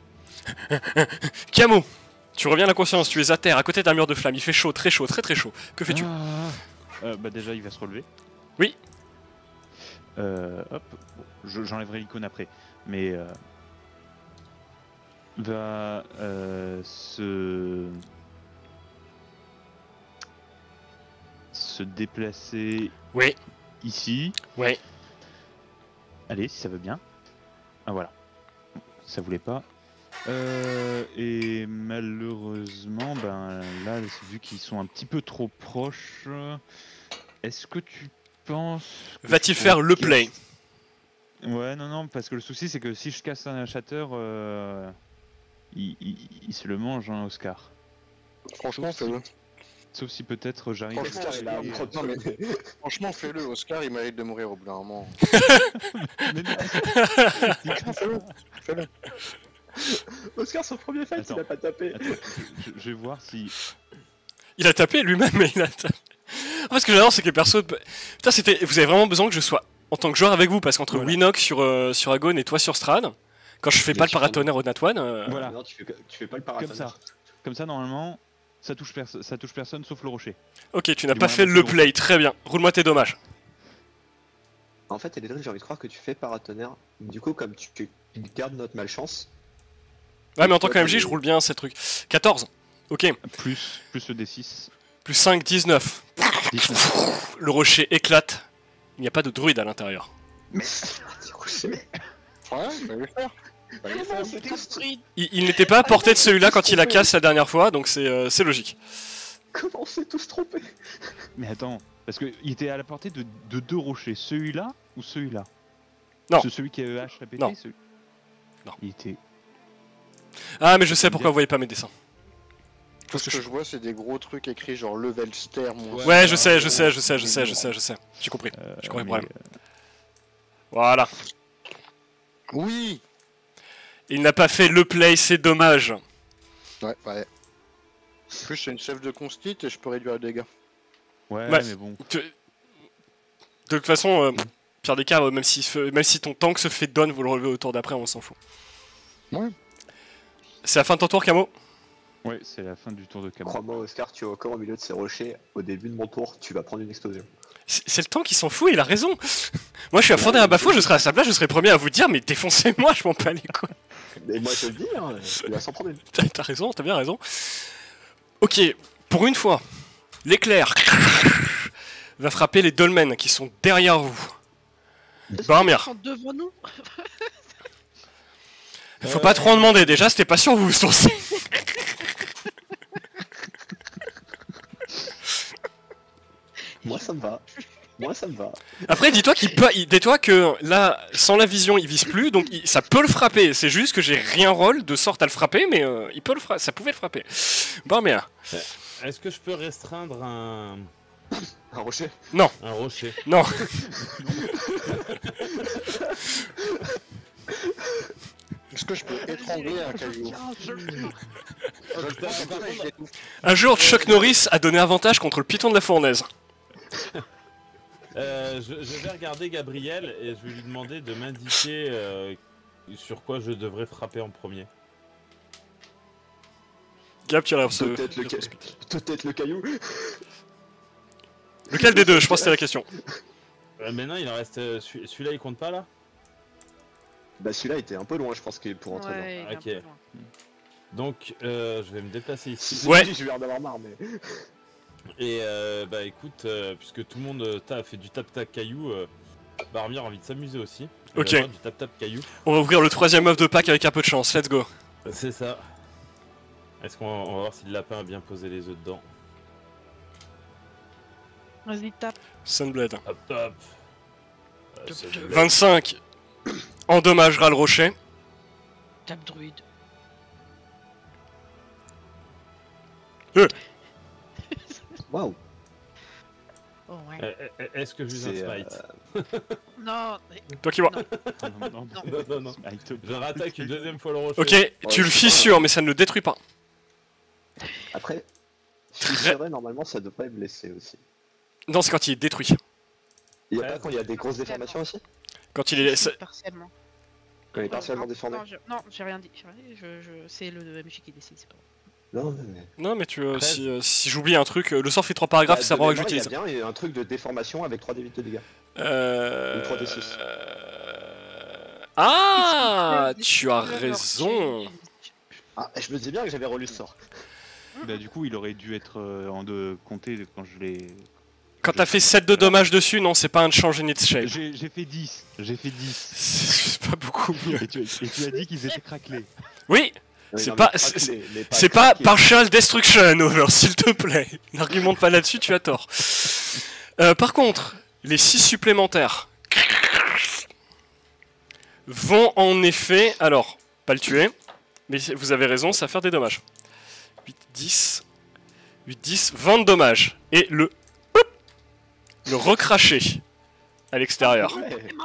Camo, tu reviens à la conscience, tu es à terre, à côté d'un mur de flamme, il fait chaud, très chaud, très très chaud. Que fais-tu? Bah déjà il va se relever. Oui. Hop, bon, j'enlèverai l'icône après. Mais va se déplacer Oui, ici. ouais. Allez, si ça veut bien. Ah voilà. Ça voulait pas. Et malheureusement, ben là, vu qu'ils sont un petit peu trop proches, est-ce que tu penses que Va-t-il je faire le casse- play? Ouais, non, parce que le souci c'est que si je casse un shatter, il se le mange, hein, Oscar. Franchement, Sauf si- fais-le. Sauf si peut-être j'arrive Franchement, à... Oscar, il a un oui, crotte- non, mais- Franchement, fais-le. Oscar, il mérite de mourir au bout d'un moment. Mais non, Fais-le. Fais-le. Oscar, son premier fight, Attends. il a pas tapé. attends, je vais voir si... Il a tapé lui-même, mais il a tapé. En fait, ce que j'adore, c'est que les persos. Putain, vous avez vraiment besoin que je sois en tant que joueur avec vous, parce qu'entre Voilà. Winox sur Agon et toi sur Strad, quand je fais Bien pas le sûr. paratonnerre au Nat One, Voilà, Non, tu fais pas le comme paratonnerre. ça. Comme ça, normalement, ça touche personne sauf le rocher. ok, tu n'as Du pas moins, fait moi, le je- play, très bien. Roule-moi tes dommages. En fait, Elédrine, j'ai envie de croire que tu fais paratonnerre. Du coup, comme tu gardes notre malchance. Ouais, mais en tant que Toi, MJ, tu- je roule bien ces trucs. 14. Ok, Plus le D6. plus 5, 19. 19. Le rocher éclate Il n'y a pas de druide à l'intérieur. Mais Rocher, mais Ouais, fallait le faire. Fallait le faire. Il n'était pas à portée de celui-là quand il la casse la dernière fois, donc c'est logique. comment on s'est tous trompés? Mais attends, parce qu'il était à la portée de deux rochers, celui-là ou celui-là? Non. Celui qui avait H répété Non. celui... Non. Il était... Ah, mais je sais pourquoi vous voyez pas mes dessins. Tout ce que je vois, c'est des gros trucs écrits genre level ster. Ouais, je sais. J'ai compris. J'ai compris le mais, problème. Voilà. Oui. Il n'a pas fait le play, c'est dommage. Ouais. En plus, c'est une chef de constit et je peux réduire les dégâts. Ouais, Ouais. mais bon. De toute façon, pire des cas, même si ton tank se fait down, vous le relevez au tour d'après, on s'en fout. Ouais. C'est la fin de ton tour, Camo? Ouais, c'est la fin du tour de Camo. Crois-moi, Oscar, tu vas encore au milieu de ces rochers. Au début de mon tour, tu vas prendre une explosion. C'est le tank qui s'en fout, il a raison. Moi, je suis à fond derrière Bafou, je serais à sa place, je serais le premier à vous dire, mais défoncez-moi, je m'en bats les couilles. Mais moi, je te le dis, hein, il va s'en prendre une. T'as raison, t'as bien raison. Ok, pour une fois, l'éclair va frapper les dolmens qui sont derrière vous. Ils Barmir, sont devant nous. faut pas trop en demander, déjà c'était pas sur vous ce tour-ci. Moi, ça me va. Moi, ça me va. Après, dis-toi dis-toi que là, sans la vision, il vise plus, donc ça peut le frapper. C'est juste que j'ai rien roll de sorte à le frapper, mais il peut ça pouvait le frapper. Barmir, Est-ce que je peux restreindre un Un rocher. un rocher? non. Est-ce que je peux étrangler un caillou? Un jour, Chuck Norris a donné avantage contre le python de la fournaise. Je vais regarder Gabriel et je vais lui demander de m'indiquer sur quoi je devrais frapper en premier. Gab, tu as l'air ce... Peut-être le caillou. Lequel des deux? Je pense que c'était la question. Mais non, il en reste. Celui-là, il compte pas là? Bah, celui-là était un peu loin, je pense, qu'il est pour entrer. Ouais, il est un Ok. peu loin. Donc, je vais me déplacer ici. Ouais. J'ai eu l'air d'avoir marre, mais. Et bah écoute, puisque tout le monde a fait du tap-tap caillou, Barmir a envie de s'amuser aussi. Il Ok. va faire du tap-tap caillou. On va ouvrir le troisième œuf de Pâques avec un peu de chance, let's go. C'est ça. Est-ce qu'on va voir si le lapin a bien posé les œufs dedans? Vas-y, tape. Sunblade. Hop top. C'est le 25 endommagera le rocher. Tape druide. Waouh. Oh ouais. Est-ce que je use un C'est, smite? Non, mais- Toi qui vois. Non. Non, Non. Smite. Je rattaque une deuxième fois le rocher. Ok, tu le fissures, mais ça ne le détruit pas. Après, fissurer, normalement, ça devrait blesser aussi. Non, c'est quand il est détruit. Il y a pas quand il y a des grosses déformations aussi? Quand il est... Si, partiellement. Quand il est partiellement Non, déformé? non, j'ai rien dit. C'est le MJ qui décide, c'est pas moi. Non, mais. Non, mais tu... Treize. si j'oublie un truc, le sort fait 3 paragraphes, Bah, c'est de vraiment que mémoire, il y a j'utilise. bien un truc de déformation avec 3d8 de dégâts. Ou 3d6. Ah, Ils sont tu as pleins de raison. leur- Ah, je me disais bien que j'avais relu ce sort. Bah du coup il aurait dû être en deux compté quand je l'ai... Quand t'as fait 7 de dommages dessus, non, c'est pas un change in its shape. J'ai fait 10, j'ai fait 10. C'est pas beaucoup mieux. Et tu as dit qu'ils étaient craquelés. Oui, Oui, C'est non, pas- mais craquer, mais c'est pas craquer. partial destruction, over, s'il te plaît. N'argumente pas là-dessus, tu as tort. Par contre, les 6 supplémentaires vont en effet, alors, pas le tuer, mais vous avez raison, ça va faire des dommages. 8, 10, 8, 10, 20 de dommages. Et le recracher à l'extérieur. Ouais. Pokémon.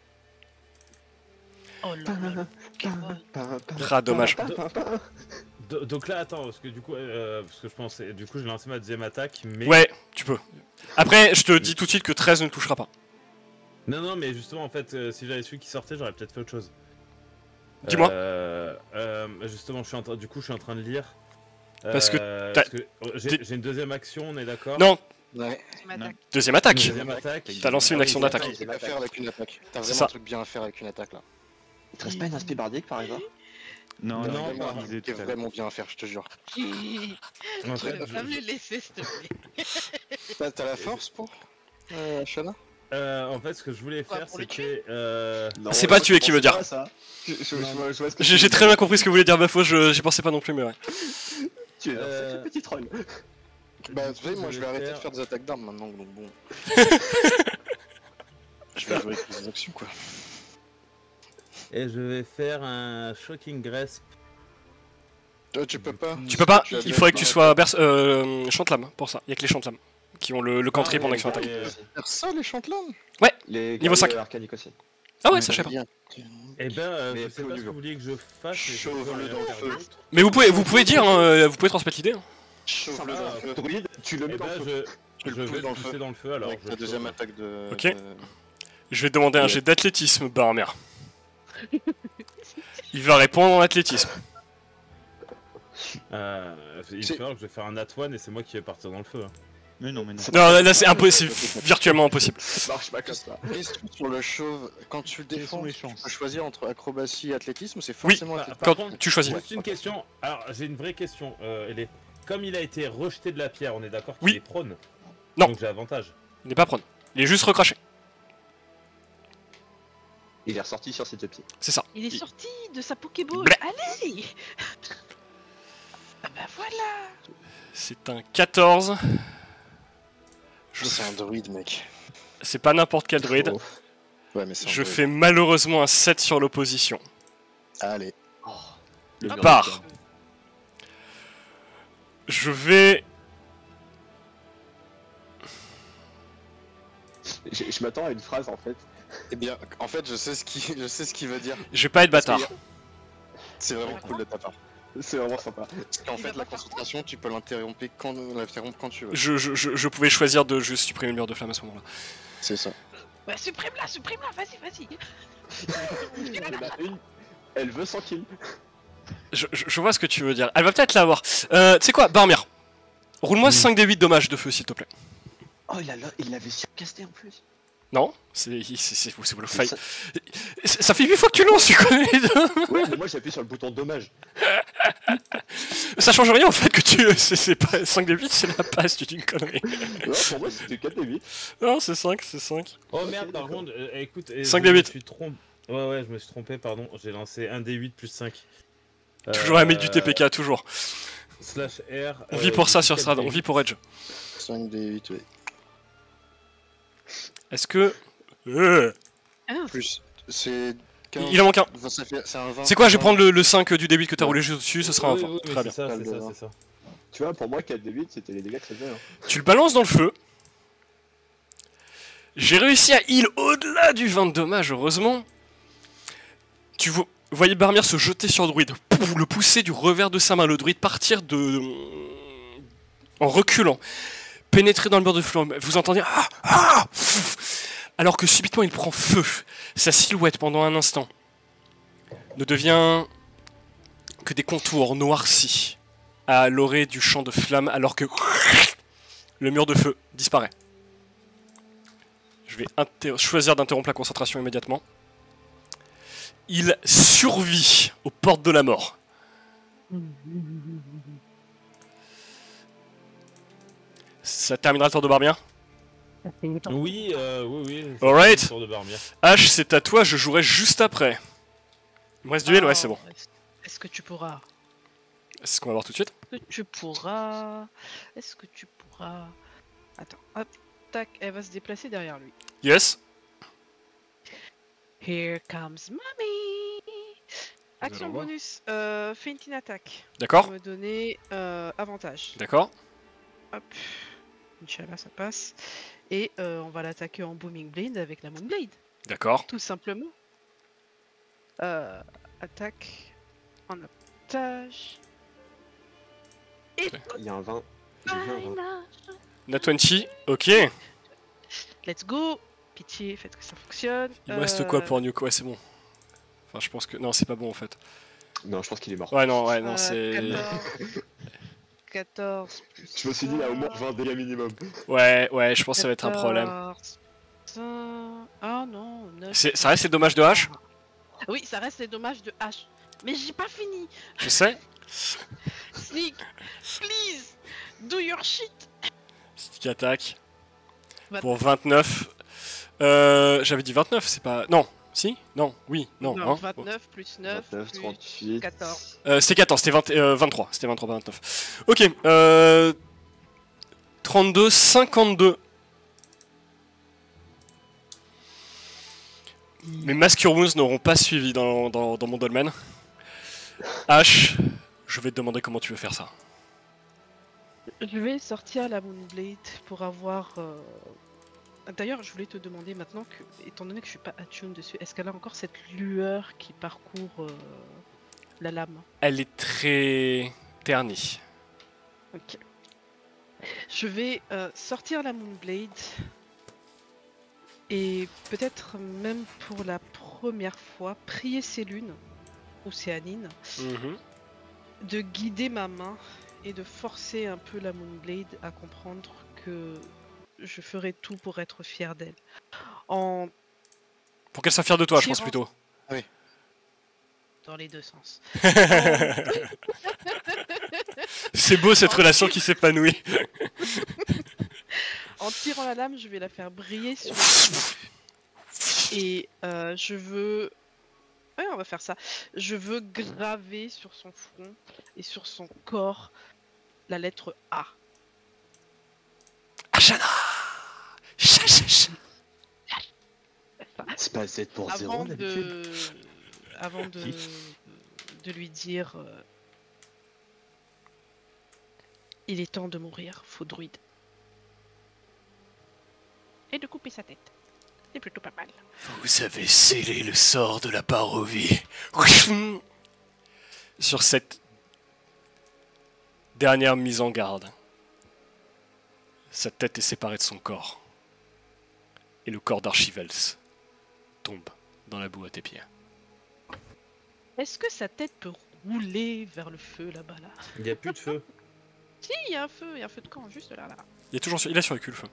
Oh là là. Ah, dommage. Donc là, attends, parce que du coup, parce que je pensais, du coup, j'ai lancé ma deuxième attaque, mais. Ouais, tu peux. Après, je te dis tout de suite que 13 ne touchera pas. Non, mais justement, en fait, si j'avais su qui sortait, j'aurais peut-être fait autre chose. Dis-moi. Justement, du coup, je suis en train de lire. Parce que parce que j'ai une deuxième action, on est d'accord? Non, Ouais. Tu m'attaques. deuxième attaque. Deuxième attaque. T'as lancé une action T'as d'attaque. un truc à faire avec une attaque. T'as C'est vraiment ça. un truc bien à faire avec une attaque là. Il te reste pas une aspect bardique par exemple? Non, Non, non, vraiment, on disait qui est tout à l'heure. vraiment bien à faire, je te jure. En Tu fait, vas pas me le laisser, s'il te plaît. T'as la force pour Shana? En fait, ce que je voulais Quoi, faire, pour le c'était. C'est pas tuer qui veut dire. Je vois ce que J'ai très bien compris ce que voulait dire Bafo, j'y pensais pas non plus, mais ouais. Tu es un sacré petit troll. Bah, tu sais, moi je vais arrêter de faire faire des attaques d'armes maintenant, donc bon. Je vais jouer avec les actions, quoi. Et je vais faire un Shocking Grasp. Toi, tu peux pas. Tu peux pas, Tu as il déjà faudrait que fait tu un sois chante-lame pour ça. Y'a que les chante-lames qui ont le cantrip Ah, en ouais, action ouais, attaque. ouais. Faire ça, les chantelames. Les Niveau 5. arcaniques aussi. Ah ouais, ça je sais pas. Bien. Eh ben, Mais je sais plus pas au ce que niveau. vous vouliez que je fasse. mais je Chauffe-le peux dans rien le faire feu. d'autre. Mais vous pouvez dire, hein, vous pouvez transmettre l'idée. Hein. Chauffe-le dans le feu. Druide, tu le Eh mets dans ben, le feu. je le vais pousses le dans le pousser feu. dans le feu alors. Avec je la deuxième chauffe. attaque de. Ok. de- Je vais demander un Ouais. jet d'athlétisme, Barmer. Il va répondre en athlétisme. Il C'est- va falloir que je vais faire un nat one et c'est moi qui vais partir dans le feu. Hein. Mais non, mais non. Non, là c'est virtuellement impossible. Ça marche pas comme ça. Question sur le chauve, quand tu le Quelles défends, sont les tu chances peux choisir entre acrobatie et athlétisme ou c'est Oui. forcément Bah, athlétisme par Quand contre, tu choisis. juste une question. Alors, j'ai une vraie question. Elle est... Comme il a été rejeté de la pierre, on est d'accord qu'il Oui. est prône. Non. Donc j'ai avantage. Il n'est pas prône. Il est juste recraché. Il est ressorti sur ses deux pieds. C'est ça. Il est sorti de sa Pokéball. Bleh. Allez. Ah bah voilà. C'est un 14. C'est un druide, mec. C'est pas n'importe quel druide. Oh. Ouais, mais c'est un Je druide. fais malheureusement un 7 sur l'opposition. Allez. Il Ah, part. Je vais... Je m'attends à une phrase en fait. Eh bien, en fait, je sais ce qu'il veut dire. Je vais pas être bâtard. Parce C'est vraiment cool de ta part. C'est vraiment sympa. Parce qu'en Il fait, va la pas faire concentration, tu peux l'interrompre quand tu veux. Je pouvais choisir de juste supprimer le mur de flamme à ce moment-là. C'est ça. Bah supprime-la, vas-y. Il y en a une. Elle veut 100 kills. Je vois ce que tu veux dire. Elle va peut-être l'avoir. Tu sais quoi, Barmir. Roule-moi 5 des 8 dommages de feu, s'il te plaît. Oh, il l'avait surcasté en plus. Non, c'est le fail. Ça- Ça fait 8 fois que tu lances, tu connais les deux. Ouais, mais moi j'ai appuyé sur le bouton dommage. Ça change rien en fait que tu. C'est pas 5 des 8, c'est la passe, tu dis une connerie. Non, pour moi c'était 4 et 8. Non, c'est 5, c'est 5. Oh merde, par contre, écoute. 5 je des me 8. suis trompé. Ouais, je me suis trompé, pardon. J'ai lancé 1 des 8 plus 5. Toujours un mec du TPK, toujours. Slash R. On vit pour ça sur quel Strad, on des vit pour Edge. 5 des 8, oui. Est-ce que. Ah, Plus. C'est. 15. Il en manque un. Enfin, c'est un 20. C'est quoi, je vais prendre le 5 du début que t'as roulé juste au-dessus, ce sera un Oui, 20. oui, Très bien. C'est ça, Pas le c'est ça, devant. c'est ça. Tu vois, pour moi 4 et 8 c'était les dégâts que ça faisait. Hein. Tu le balances dans le feu. J'ai réussi à heal au-delà du 20 de dommages, heureusement. Tu voyais Barmir se jeter sur le druide, le pousser du revers de sa main, le druide partir en reculant, pénétrer dans le mur de flamme. Vous entendez alors que subitement il prend feu. Sa silhouette pendant un instant ne devient que des contours noircis à l'orée du champ de flammes alors que le mur de feu disparaît. Je vais choisir d'interrompre la concentration immédiatement. Il survit aux portes de la mort. Ça terminera le tour de Barmir. Oui. Alright. C'est le tour de Barmir. H, c'est à toi, je jouerai juste après. Il me reste duel, ouais, c'est bon. Est-ce que tu pourras C'est ce qu'on va voir tout de suite. Est-ce que tu pourras Attends, hop, tac, elle va se déplacer derrière lui. Yes. Here comes mommy. Action allons voir. bonus, feint in attack. D'accord. Pour me donner avantage. D'accord. Hop, Inch'Allah ça passe. Et on va l'attaquer en booming blade avec la moonblade, D'accord. tout simplement. Attaque en avantage. Et Il y a un 20. J'ai vu un 20. Nat 20, ok. let's go. Pitié, faites que ça fonctionne. Il me reste quoi pour Nuko? Ouais, c'est bon. Enfin, je pense que. Non, c'est pas bon en fait. Non, je pense qu'il est mort. Ouais, non, c'est. 14 Je me suis dit, il a au moins 20 dégâts minimum. Ouais, je pense que ça va être un problème. 14, ah non, 9. Ça reste les dommages de H? Oui, ça reste les dommages de H. Mais j'ai pas fini. Je sais. Sneak, please, do your shit. Stick attaque. Va- Pour 29. J'avais dit 29, c'est pas... Non, si? Non, oui, non. Non, hein. 29 plus 9 29, plus 38. 14. C'était 14, c'était 23, c'était 23, pas 29. Ok, 32, 52. Mes Mask Your Wounds n'auront pas suivi dans mon dolmen. H, je vais te demander comment tu veux faire ça. Je vais sortir la Moonblade pour avoir... D'ailleurs, je voulais te demander maintenant, que, étant donné que je suis pas attune dessus, est-ce qu'elle a encore cette lueur qui parcourt la lame? Elle est très ternie. Ok. Je vais sortir la Moonblade et peut-être même pour la première fois prier Célune, Océanine, de guider ma main et de forcer un peu la Moonblade à comprendre que je ferai tout pour être fier d'elle. En Pour qu'elle soit fière de toi, je pense Tirant. plutôt. dans les deux sens. C'est beau cette relation qui s'épanouit. En tirant la lame, je vais la faire briller sur le feu. Et je veux... Ouais, on va faire ça. Je veux graver sur son front et sur son corps la lettre A. Ashana. C'est pas 7 pour 0 Avant d'habitude. de lui dire il est temps de mourir, faux druide. Et de couper sa tête. C'est plutôt pas mal. Vous avez scellé le sort de la Barovie. Sur cette dernière mise en garde, sa tête est séparée de son corps. Et le corps d'Archivels tombe dans la boue à tes pieds. Est-ce que sa tête peut rouler vers le feu là-bas là? Il n'y a plus de feu. Si, il y a un feu de camp juste là. Il a survécu le feu.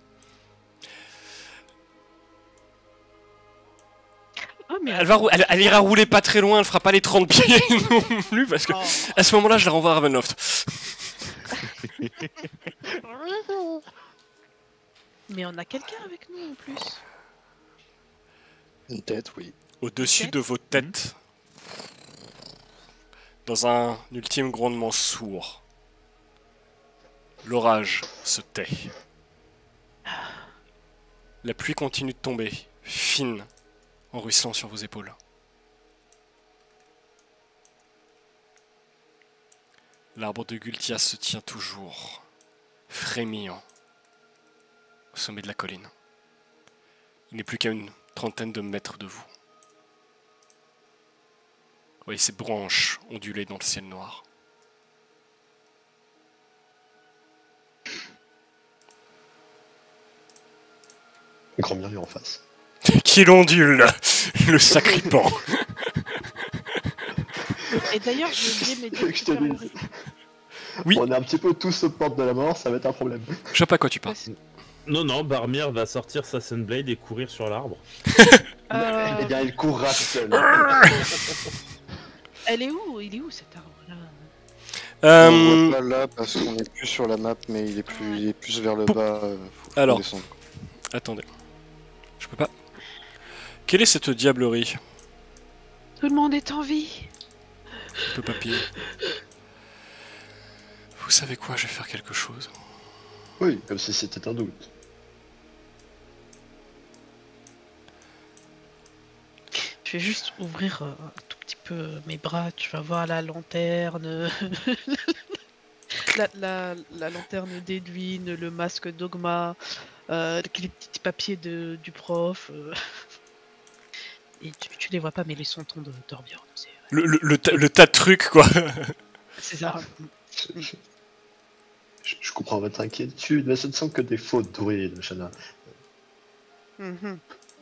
Oh, mais Elle ira rouler pas très loin, elle fera pas les 30 pieds non plus, parce que à ce moment-là, je la renvoie à Ravenloft. Mais on a quelqu'un avec nous en plus. Une tête, oui. Au-dessus Ok. de vos têtes, dans un ultime grondement sourd, l'orage se tait. La pluie continue de tomber, fine, en ruisselant sur vos épaules. L'arbre de Gultias se tient toujours, frémillant, au sommet de la colline. Il n'est plus qu'à une trentaine de mètres de vous. Vous voyez ses branches ondulées dans le ciel noir. Grand bien lui en face. Qu'il ondule, le sacripant. Et d'ailleurs, j'ai oublié mes deux Je te dis. supériorités. Oui. On est un petit peu tous aux portes de la mort, ça va être un problème. Je sais pas à quoi tu parles. Non, Barmir va sortir sa Sunblade et courir sur l'arbre. Eh bien, il courra tout seul. Elle est où? Il est où cet arbre là? On le voit pas là parce qu'on est plus sur la map, mais il est plus vers le bas. Faut Alors. descendre. Attendez. Je peux pas. Quelle est cette diablerie? Tout le monde est en vie. Le papier. Vous savez quoi? Je vais faire quelque chose. Oui, comme si c'était un doute. Je vais juste ouvrir un tout petit peu mes bras. Tu vas voir la lanterne. la lanterne d'Edwin, le masque Dogma, les petits papiers du prof. Et tu les vois pas, mais les sons tombent d'Orbion. Le tas de trucs, quoi. C'est ça. Je comprends votre inquiétude, mais ce ne sont que des fautes druides, Shana. Mhm.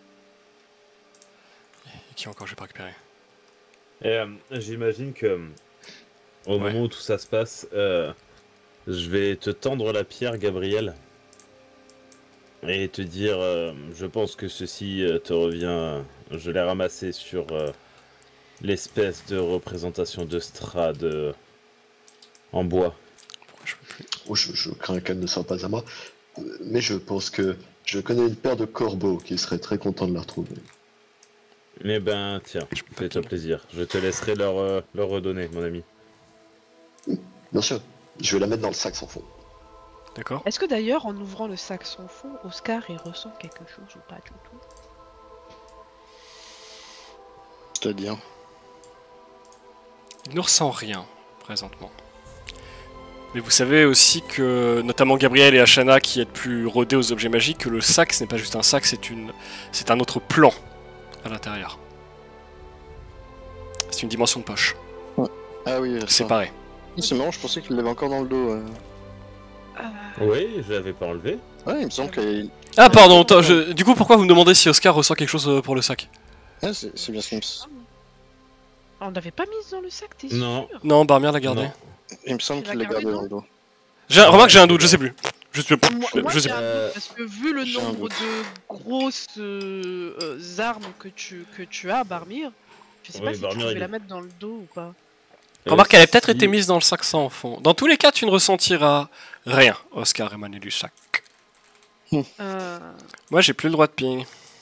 Qui encore je vais pas récupérer? Et j'imagine que au moment où tout ça se passe, je vais te tendre la pierre, Gabriel, et te dire, je pense que ceci te revient. Je l'ai ramassé sur l'espèce de représentation de Strahd en bois. Pourquoi je peux plus? Oh, je crains qu'elle ne soit pas à moi. Mais je pense que Je connais une paire de corbeaux qui seraient très contents de la retrouver. Eh ben, tiens, fais-toi plaisir. Je te laisserai leur redonner, mon ami. Bien sûr, je vais la mettre dans le sac sans fond. D'accord. Est-ce que d'ailleurs, en ouvrant le sac sans fond, Oscar il ressent quelque chose ou pas du tout? C'est-à-dire. Il ne ressent rien, présentement. Mais vous savez aussi que, notamment Gabriel et Ashana, qui êtes plus rodés aux objets magiques, que le sac, ce n'est pas juste un sac, c'est un autre plan à l'intérieur. C'est une dimension de poche, Ah oui, ça. séparée. C'est marrant, je pensais qu'il l'avait encore dans le dos. Oui, je l'avais pas enlevé. Ouais, il me semble qu'il. Ah pardon, du coup pourquoi vous me demandez si Oscar ressent quelque chose pour le sac? Ouais, c'est bien ce qu'il me semble. On l'avait pas mise dans le sac, t'es Non. sûr? Non, Barmir l'a gardé. Non. Il me semble Tu l'as qu'il l'a gardé, gardé non dans le dos. Remarque, j'ai un doute, je sais plus. Je sais Moi je sais j'ai pas. un doute, parce que vu le j'ai un nombre doute. de grosses armes que tu as, Barmir, je sais Oui, pas si Barmir, tu il pouvais la est- mettre dans le dos ou pas. Remarque, elle a peut-être Si. été mise dans le sac sans fond. Dans tous les cas, tu ne ressentiras rien, Oscar émané du sac. Euh, Moi, j'ai plus le droit de ping.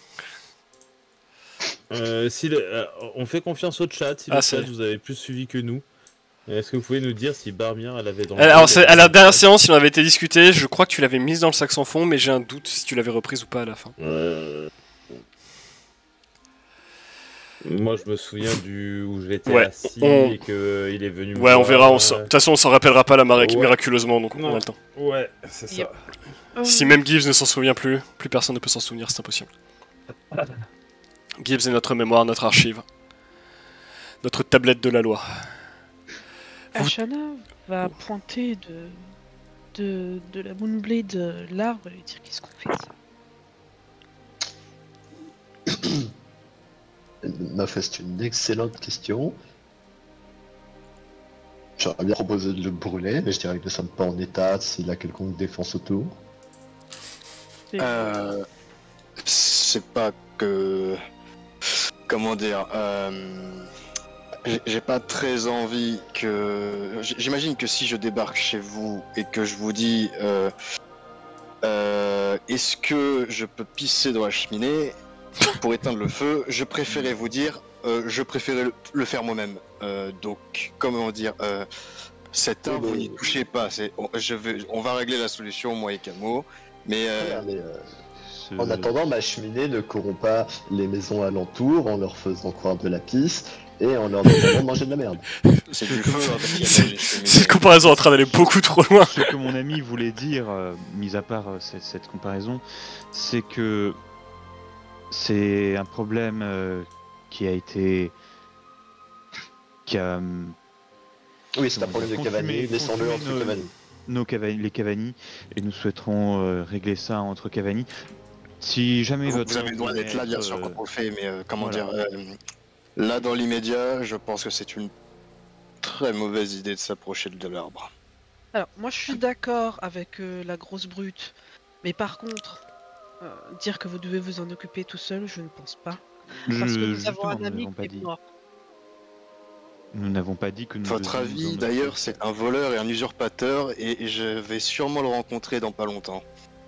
On fait confiance au chat, si Ah, le c'est- chat vous avez plus suivi que nous. Est-ce que vous pouvez nous dire si Barmir elle avait dans le Alors, dos, à la dernière séance, il en avait été discuté. Je crois que tu l'avais mise dans le sac sans fond, mais j'ai un doute si tu l'avais reprise ou pas à la fin. Moi je me souviens où j'étais Ouais, assis on- et qu'il est venu me Ouais, on voir, verra. De toute façon, on s'en rappellera pas la Ouais. miraculeusement, donc on Non. a le temps. Ouais, c'est ça. Yep. Si même Gibbs ne s'en souvient plus, plus personne ne peut s'en souvenir, c'est impossible. Gibbs est notre mémoire, notre archive. Notre tablette de la loi. Ashana va pointer de la Moonblade l'arbre et lui dire qu'est-ce qu'on fait ça. Meuf, c'est une excellente question. J'aurais bien proposé de le brûler, mais je dirais que nous sommes pas en état s'il a quelconque défense autour. C'est- C'est pas que. Comment dire. J'ai pas très envie que. J'imagine que si je débarque chez vous et que je vous dis. Est-ce que je peux pisser dans la cheminée pour éteindre le feu? Je préférais vous dire. Je préférais le faire moi-même. Donc, comment dire. Cet arbre, vous n'y touchez pas. On va régler la solution, moi et Camo. Mais. Mais, en attendant, ma cheminée ne corrompt pas les maisons alentours en leur faisant croire de la pisse et en leur demandant de manger de la merde. C'est du feu, hein, parce qu'il y a C'est- des cheminées. Cette comparaison est en train d'aller beaucoup trop loin. Ce que mon ami voulait dire, mis à part cette comparaison, c'est que c'est un problème qui a été. Qui a. Oui, c'est un problème de Cavani, laissons-le entre Cavani. Les Cavani, et nous souhaiterons régler ça entre Cavani. Si jamais Vous votre avez le droit d'être là, bien sûr, quand on le fait, mais comment voilà. dire, là dans l'immédiat, je pense que c'est une très mauvaise idée de s'approcher de l'arbre. Alors, moi je suis d'accord avec la grosse brute, mais par contre, dire que vous devez vous en occuper tout seul, je ne pense pas. Parce que nous avons un ami qui est mort. Nous n'avons pas dit que nous. Votre devions nous avis, en d'ailleurs, occuper. c'est un voleur et un usurpateur, et je vais sûrement le rencontrer dans pas longtemps.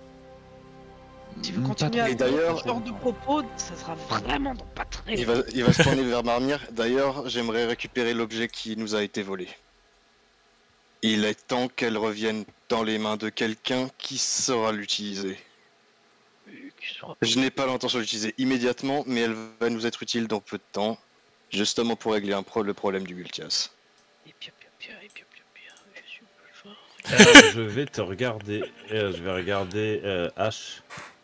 Si vous Pas continuez à trop. Et tenir d'ailleurs- ce genre de propos, ça sera vraiment dans pas très Il longtemps. va se tourner vers Marmire. D'ailleurs, j'aimerais récupérer l'objet qui nous a été volé. Il est temps qu'elle revienne dans les mains de quelqu'un qui saura l'utiliser. Je n'ai pas l'intention de l'utiliser immédiatement, mais elle va nous être utile dans peu de temps, justement pour régler le problème du Gultias. Et bien, je suis plus fort. Je vais te regarder. Je vais regarder H.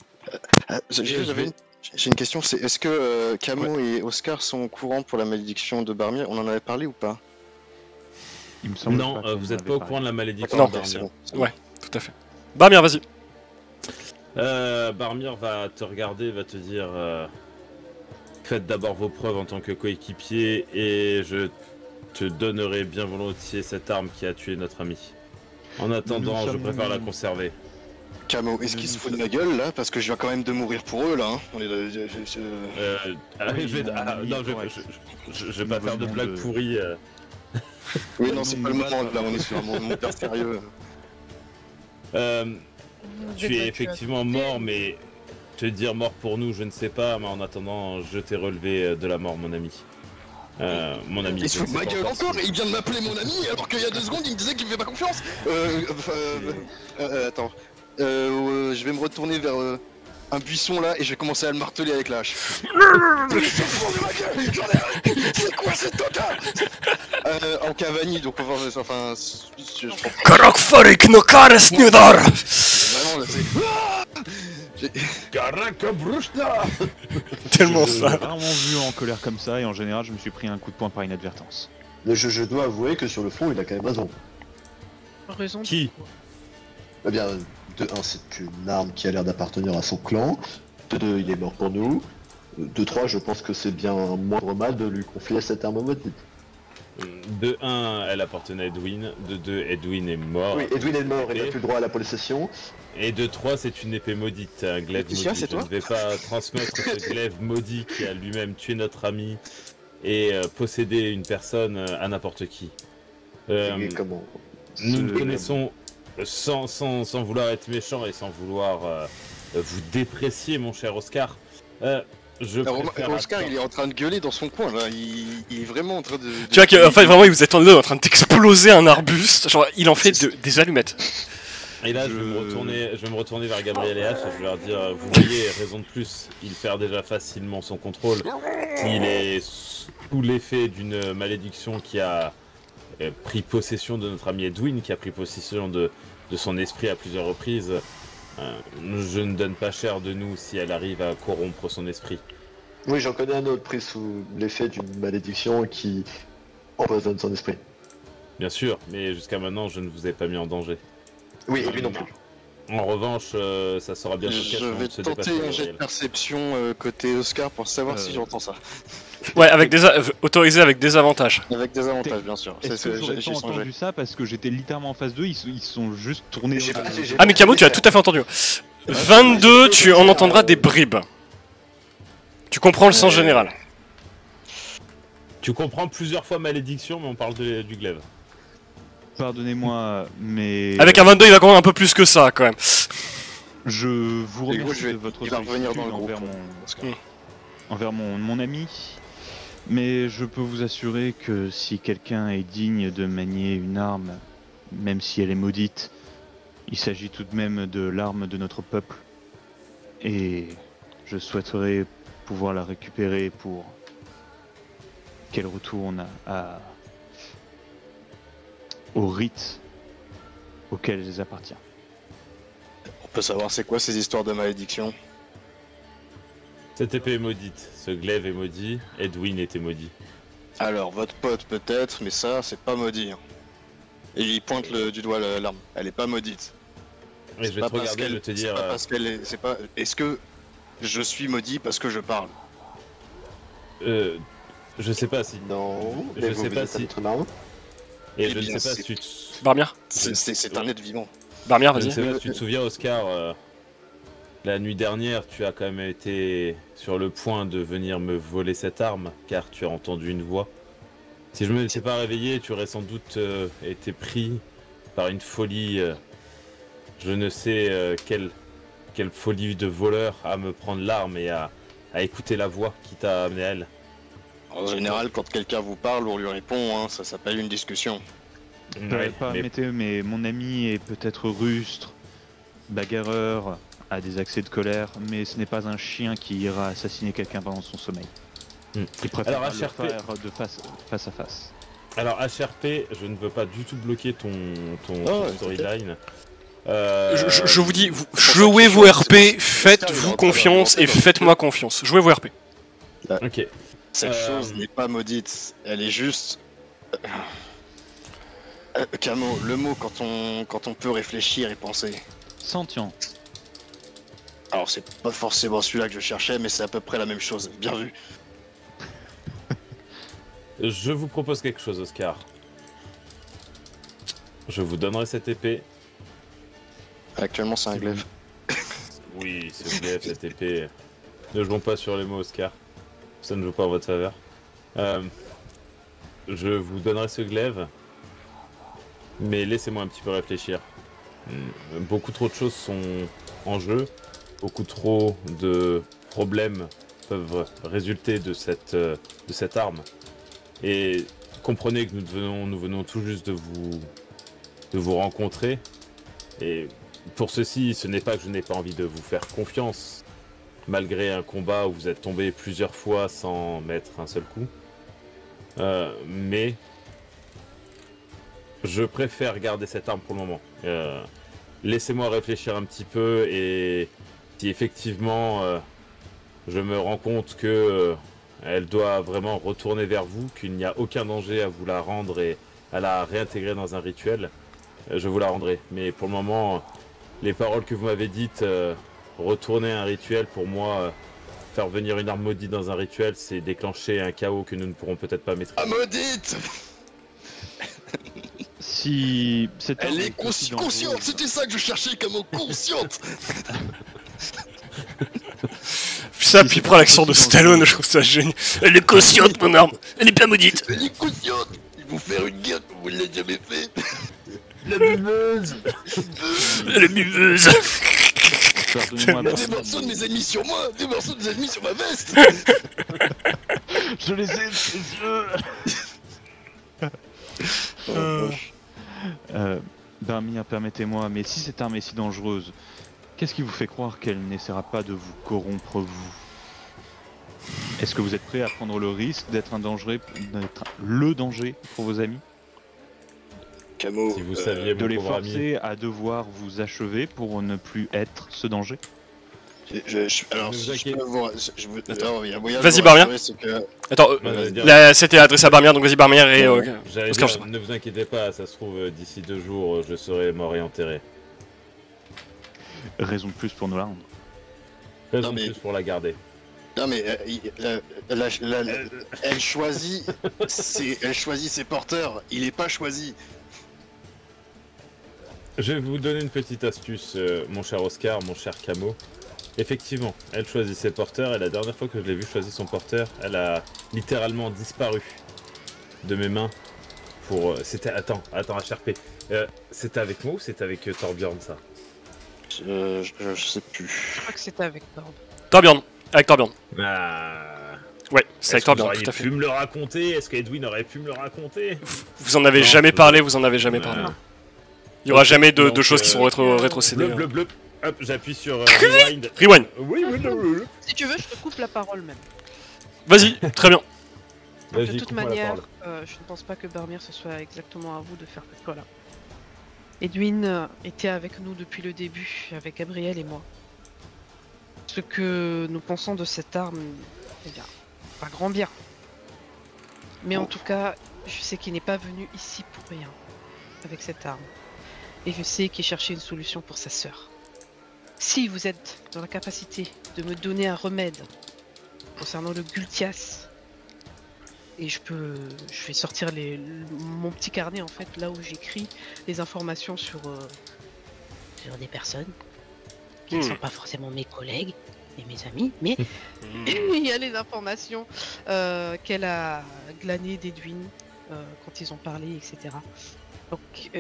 J'ai une question, c'est est-ce que Camo et Oscar sont au courant pour la malédiction de Barmir? On en avait parlé ou pas? Il me semble Non, pas qu'on vous êtes avait pas au parlé. courant de la malédiction Non. de c'est Barmir. bon. Ouais, tout à fait. Barmir, vas-y. Barmir va te regarder, va te dire faites d'abord vos preuves en tant que coéquipier et je te donnerai bien volontiers cette arme qui a tué notre ami. En attendant, Nous je sommes- préfère la conserver. Camo, est-ce qu'ils se foutent de ma gueule là? Parce que je viens quand même de mourir pour eux là. Hein. On est Oui, je vais, mon ami non, est correct. je vais pas faire de venons blagues de- pourries. Oui, non, c'est Nous pas le nous moment battre. là, on est sur un monde sérieux. Tu es effectivement mort, mais Te dire mort pour nous, je ne sais pas, mais en attendant, je t'ai relevé de la mort, mon ami. Mon ami. Il se je fout ne de sais ma pas gueule encore encore si- et il vient de m'appeler mon ami alors qu'il y a 2 secondes il me disait qu'il me fait pas confiance. Attends. Je vais me retourner vers un buisson là et je vais commencer à le marteler avec la hache. C'est quoi cette total? En Cavani, donc enfin. Je pense Karok Farik no Kares Nudar. vraiment là c'est. Karaka Brushna. Tellement Je l'ai ça. rarement vu en colère comme ça, et en général, je me suis pris un coup de poing par inadvertance. Je dois avouer que sur le fond, il a quand même raison. Raison. Qui? Eh bien, de 1, c'est une arme qui a l'air d'appartenir à son clan. De 2, il est mort pour nous. De 3, je pense que c'est bien moindre mal de lui confier cette arme maudite. De 1, elle appartenait à Edwin. De 2, Edwin est mort. Oui, Edwin est mort, il n'a plus le droit à la possession. Et de 3, c'est une épée maudite, un glaive Laetitia, maudit. c'est Je toi ne vais pas transmettre ce glaive maudit qui a lui-même tué notre ami et possédé une personne à n'importe qui. Et comment Nous nous Ce- connaissons sans vouloir être méchant et sans vouloir vous déprécier, mon cher Oscar. Je préfère Oscar il est en train de gueuler dans son coin là, il est vraiment en train de. Tu vois qu'en fait, vraiment, vous êtes en deux en train d'exploser un arbuste. Genre, il en fait des allumettes. Et là, je vais me retourner vers Gabriel et H et je vais leur dire, vous voyez, raison de plus, il perd déjà facilement son contrôle. Il est sous l'effet d'une malédiction qui a pris possession de notre ami Edwin, qui a pris possession de son esprit à plusieurs reprises. Je ne donne pas cher de nous si elle arrive à corrompre son esprit. Oui, j'en connais un autre pris sous l'effet d'une malédiction qui empoisonne son esprit. Bien sûr, mais jusqu'à maintenant, je ne vous ai pas mis en danger. Oui, et lui non plus. En revanche, ça sera bien Je vais tenter un jet de perception côté Oscar pour savoir si j'entends ça. Ouais, avec autorisé avec des avantages. Avec des avantages bien sûr. Est-ce que j'aurais pas entendu ça parce que j'étais littéralement en face d'eux, ils se sont juste tournés. J'ai dans- pas- j'ai- Ah mais Camo, tu as tout à fait entendu. 22, tu en entendras des bribes. Tu comprends le sens général. Tu comprends plusieurs fois malédiction, mais on parle du glaive. Pardonnez-moi, mais Avec un 22, il va comprendre un peu plus que ça, quand même. je vous Et gros, remercie de votre il va revenir dans le sollicitude groupe. envers mon ami, mais je peux vous assurer que si quelqu'un est digne de manier une arme, même si elle est maudite, il s'agit tout de même de l'arme de notre peuple, et je souhaiterais pouvoir la récupérer pour qu'elle retourne au rite auquel elle appartient. On peut savoir c'est quoi ces histoires de malédiction? Cette épée est maudite, ce glaive est maudit, Edwin était maudit. Alors votre pote peut-être, mais ça c'est pas maudit. Hein. Et il pointe du doigt l'arme. Elle est pas maudite. Et je vais te regarder, je vais te dire... C'est pas parce qu'elle est. C'est pas. Est-ce que je suis maudit parce que je parle? je sais pas si... Non, Je mais sais vous pas êtes si- notre arme. Et Eh je ne bien, sais pas c'est- si tu... Barmière C'est un être vivant. Barmière, Je ne vas-y. sais pas si tu te souviens, Oscar, la nuit dernière, tu as quand même été sur le point de venir me voler cette arme, car tu as entendu une voix. Si je me suis pas réveillé, tu aurais sans doute été pris par une folie, je ne sais quelle folie de voleur à me prendre l'arme et à écouter la voix qui t'a amené à elle. En général, quand quelqu'un vous parle, on lui répond, hein, ça s'appelle une discussion. Ouais, Mais mon ami est peut-être rustre, bagarreur, a des accès de colère, mais ce n'est pas un chien qui ira assassiner quelqu'un pendant son sommeil. Il préfère Alors, le HRP. faire de face à face. Alors HRP, je ne veux pas du tout bloquer ton ouais, storyline. Je vous dis, jouez vos RP, faites-vous confiance et faites-moi confiance. Jouez vos RP. Ok. Cette chose n'est pas maudite, elle est juste. Camo, le mot quand on peut réfléchir et penser. Sentient. Alors c'est pas forcément celui-là que je cherchais, mais c'est à peu près la même chose. Bien vu. Je vous propose quelque chose, Oscar. Je vous donnerai cette épée. Actuellement c'est un glaive. Oui, ce glaive, cette épée. Ne jouons pas sur les mots, Oscar. Ça ne joue pas en votre faveur. Je vous donnerai ce glaive. Mais laissez-moi un petit peu réfléchir. Beaucoup trop de choses sont en jeu. beaucoup trop de problèmes peuvent résulter de cette arme. Et comprenez que nous venons tout juste de vous rencontrer. Et pour ceci, ce n'est pas que je n'ai pas envie de vous faire confiance, malgré un combat où vous êtes tombé plusieurs fois sans mettre un seul coup. Mais je préfère garder cette arme pour le moment. Laissez-moi réfléchir un petit peu, et si effectivement je me rends compte que elle doit vraiment retourner vers vous, qu'il n'y a aucun danger à vous la rendre et à la réintégrer dans un rituel, je vous la rendrai. Mais pour le moment, les paroles que vous m'avez dites, retourner un rituel, pour moi, faire venir une arme maudite dans un rituel, c'est déclencher un chaos que nous ne pourrons peut-être pas maîtriser. Ah, maudite! Si cette arme Elle est aussi dangereuse- consciente, c'était ça que je cherchais comme mot, consciente. Ça, puis il prend l'accent de Stallone, je trouve ça génial. Elle est consciente, mon arme. Elle est bien maudite. Elle est consciente. Ils vont faire une guerre comme vous ne l'avez jamais fait. La buveuse! Elle est buveuse. Pardonnez-moi, Des morceaux de mes ennemis sur moi, des morceaux de mes ennemis sur ma veste. je les ai sous les yeux. Barmir, permettez-moi, mais si cette arme est si dangereuse, qu'est-ce qui vous fait croire qu'elle n'essaiera pas de vous corrompre, vous? Est-ce que vous êtes prêt à prendre le risque d'être le danger pour vos amis? Camo, Si vous saviez, De mon les pauvre ami. forcer à devoir vous achever pour ne plus être ce danger? alors, Ne vous si je inquiétez- peux vous... alors, il y a moyen de Vas-y, vous Barmir. rassurer, c'est que... Attends, c'était adressé à Barmir, donc vas-y Barmir et... J'allais Oscar, dire, ne vous inquiétez pas, ça se trouve, d'ici 2 jours, je serai mort et enterré. Raison de plus pour nous la rendre. Raison Non, mais- de plus pour la garder. Non mais elle choisit ses porteurs, il est pas choisi. Je vais vous donner une petite astuce, mon cher Oscar, mon cher Camo. Effectivement, elle choisit ses porteurs, et la dernière fois que je l'ai vu choisir son porteur, elle a littéralement disparu de mes mains pour... C'était... Attends, HRP. C'était avec moi ou c'était avec Torbjorn, ça? Je sais plus. Je crois que c'était avec Torb. Torbjorn, avec Torbjorn. Ah... Ouais, c'est avec Est-ce que vous Torbjorn, auriez tout à fait. pu me le raconter? Est-ce qu'Edwin aurait pu me le raconter? Vous en avez Non, jamais je- parlé, vous en avez jamais parlé. Il y aura jamais de Donc, choses qui seront rétrocédées. Bleu, bleu, bleu. Hop, j'appuie sur Rewind. Rewind, Oui, oui, oui, oui. Si tu veux, je te coupe la parole même. vas-y, très bien. De Vas-y, toute coupe-moi la manière, parole. je ne pense pas que Barmir ce soit exactement à vous de faire ce choix-là. Edwin était avec nous depuis le début, avec Gabriel et moi. Ce que nous pensons de cette arme, eh bien, pas grand bien. Mais en tout cas, je sais qu'il n'est pas venu ici pour rien, avec cette arme. Et je sais qu'il cherchait une solution pour sa sœur. Si vous êtes dans la capacité de me donner un remède concernant le Gultias, et je vais sortir mon petit carnet en fait, là où j'écris les informations sur des personnes qui ne sont pas forcément mes collègues et mes amis, mais il y a les informations qu'elle a glanées d'Edwin quand ils ont parlé, etc. Donc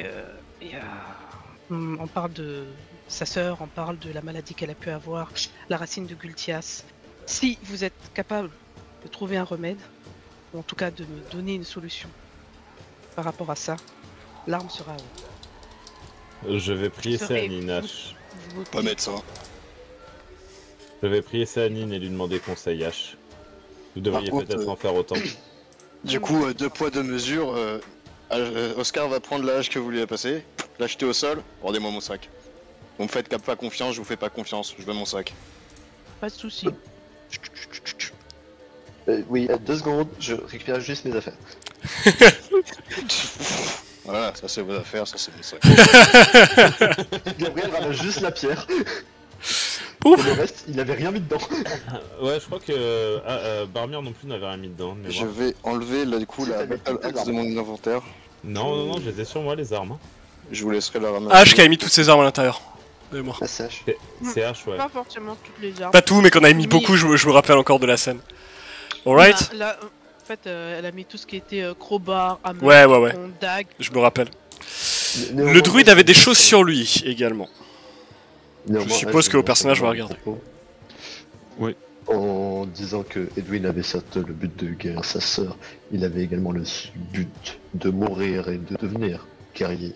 on parle de sa sœur, on parle de la maladie qu'elle a pu avoir, la racine de Gultias. Si vous êtes capable de trouver un remède, ou en tout cas de me donner une solution par rapport à ça, l'arme sera à vous. Je vais prier Je serai- Séanine H. Vous- Pas médecin. Je vais prier Séanine et lui demander conseil H. Vous devriez contre, peut-être en faire autant. Du coup, 2 poids 2 mesures. Oscar va prendre la hache que vous lui avez passée, l'acheter au sol. Rendez-moi mon sac. Vous me faites pas confiance, je vous fais pas confiance. Je veux mon sac. Pas de soucis. Oui, 2 secondes, je récupère juste mes affaires. Voilà, ça c'est vos affaires, ça c'est mon sac. Gabriel ramasse juste la pierre. Ouf. Et le reste, il avait rien mis dedans. Ouais, je crois que Barmir non plus n'avait rien mis dedans. Mais Je vais enlever là, du coup Si, la t'avais battle toutes les axe de armes. mon inventaire. Non, j'étais sur moi les armes. Hein. Je vous laisserai la ramasser. H qui a mis toutes ses armes à l'intérieur. De mémoire. La sèche. C'est H, ouais. Pas forcément toutes les armes. Pas tout, mais qu'on a mis Oui. beaucoup, je me rappelle encore de la scène. Alright? Là, en fait, elle a mis tout ce qui était crowbar, hammer, Ouais. dague. Je me rappelle. Néanmoins, Le druide avait des choses sur lui également. Néanmoins, suppose je que le vais personnage va mentionner regarder. mon propos Oui. En disant que Edwin avait certes le but de guérir sa sœur, il avait également le but de mourir et de devenir guerrier.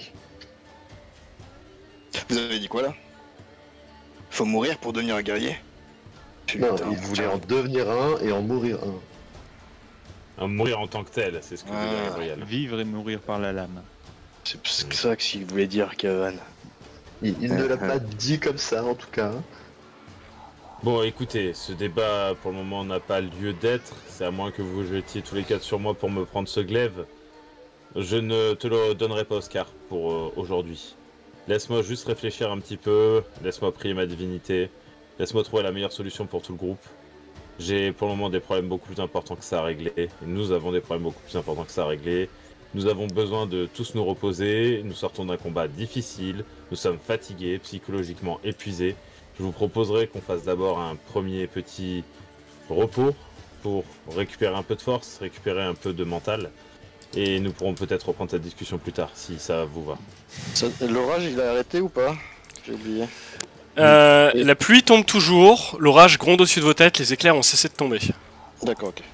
Vous avez dit quoi là? Faut mourir pour devenir un guerrier? Non, Putain, il voulait en devenir un et en mourir un. Mourir en tant que tel, c'est ce que veut dire Gabriel. Vivre et mourir par la lame. C'est ça qu'il voulait dire, Kavan. Il ne l'a pas dit comme ça en tout cas. Bon, écoutez, ce débat pour le moment n'a pas lieu d'être. C'est à moins que vous jetiez tous les quatre sur moi pour me prendre ce glaive. Je ne te le donnerai pas, Oscar, pour aujourd'hui. Laisse-moi juste réfléchir un petit peu. Laisse-moi prier ma divinité. Laisse-moi trouver la meilleure solution pour tout le groupe. J'ai pour le moment des problèmes beaucoup plus importants que ça à régler. Et nous avons des problèmes beaucoup plus importants que ça à régler. Nous avons besoin de tous nous reposer. Nous sortons d'un combat difficile. Nous sommes fatigués, psychologiquement épuisés. Je vous proposerai qu'on fasse d'abord un premier petit repos pour récupérer un peu de force, récupérer un peu de mental. Et nous pourrons peut-être reprendre cette discussion plus tard, si ça vous va. L'orage, il a arrêté ou pas? J'ai oublié. La pluie tombe toujours, l'orage gronde au-dessus de vos têtes, les éclairs ont cessé de tomber. D'accord, ok.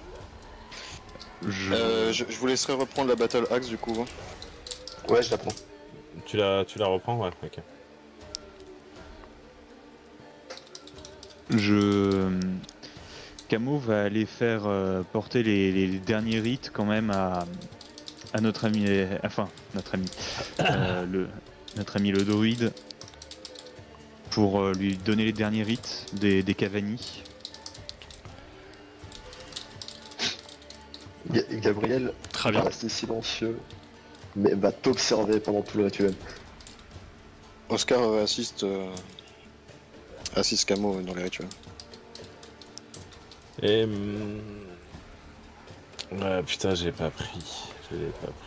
Je vous laisserai reprendre la Battle Axe du coup. Hein. Ouais, je la prends. Tu la reprends? Ouais, ok. Camo va aller faire porter les derniers rites quand même à notre ami, notre ami le druide, pour lui donner les derniers rites des Cavani. Gabriel Très va bien. rester silencieux, mais va t'observer pendant tout le rituel. Oscar assiste Camo dans les rituels. Et... Ouais, putain, j'ai pas pris. Je l'ai pas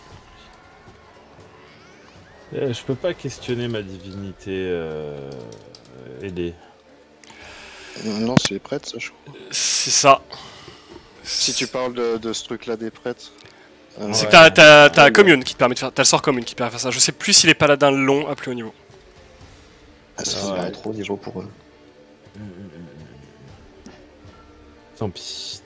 pris. Je peux pas questionner ma divinité aidée. Non, c'est les prêtres, ça, je crois. C'est ça. Si tu parles de ce truc-là des prêtres. C'est Ouais. que t'as commune qui te permet de faire. T'as le sort commune qui te permet de faire ça. Je sais plus si les paladins l'ont à plus haut niveau. Ah, ça Ah ouais. serait trop au niveau pour eux. Tant pis.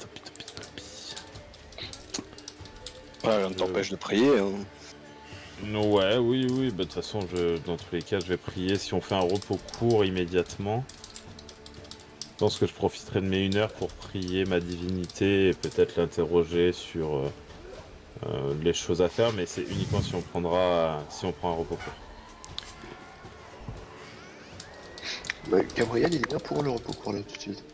Ouais, rien ne t'empêche de prier. Hein. Ouais, oui, bah, de toute façon, dans tous les cas, je vais prier. Si on fait un repos court immédiatement, je pense que je profiterai de mes 1 heure pour prier ma divinité et peut-être l'interroger sur les choses à faire, mais c'est uniquement si on prend un repos court. Bah, Gabriel, il est bien pour le repos court là tout de suite.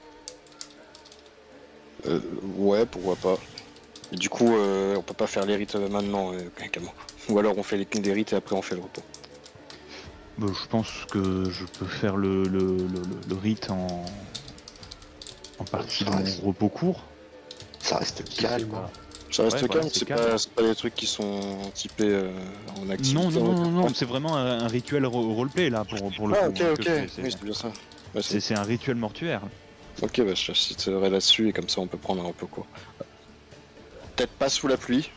Ouais, pourquoi pas. Et du coup, on peut pas faire les rites maintenant, Camo. Ou alors on fait les rites et après on fait le repos. Bah, je pense que je peux faire le rite en partie de mon repos court. Ça reste calme. hein. Ça reste Ouais, calme, voilà, c'est c'est calme. pas des trucs qui sont typés en activité. Non, c'est vraiment un rituel roleplay là pour le Ah, coup. ok, hein, ok, que je fais, oui, c'est bien ça. Ouais, c'est un rituel mortuaire. Ok, bah je citerai là-dessus et comme ça on peut prendre un repos court. Peut-être pas sous la pluie.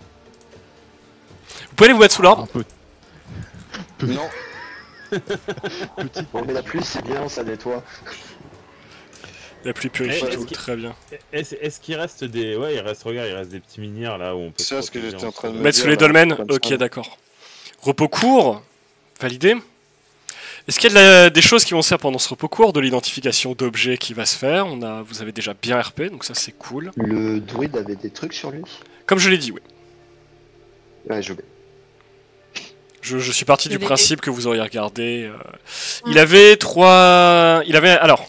Vous pouvez aller vous mettre sous l'arbre. Non, Bon, mais la pluie, c'est bien, ça nettoie. La pluie purifie Eh, tout, est-ce que- très bien. Est-ce qu'il reste des... Ouais, regarde, il reste des petits minières là où on peut... c'est ça se ce que protéger j'étais en train de ensemble. me Mettre dire, sous les là, dolmens. comme Ok, ça. d'accord. Repos court. Validé. Est-ce qu'il y a des choses qui vont se faire pendant ce repos court, de l'identification d'objets qui va se faire? Vous avez déjà bien RP, donc ça c'est cool. Le druide avait des trucs sur lui. Comme je l'ai dit, oui. Ouais, je Je suis parti du Il est- principe que vous auriez regardé. Il avait 3... Il avait... Alors...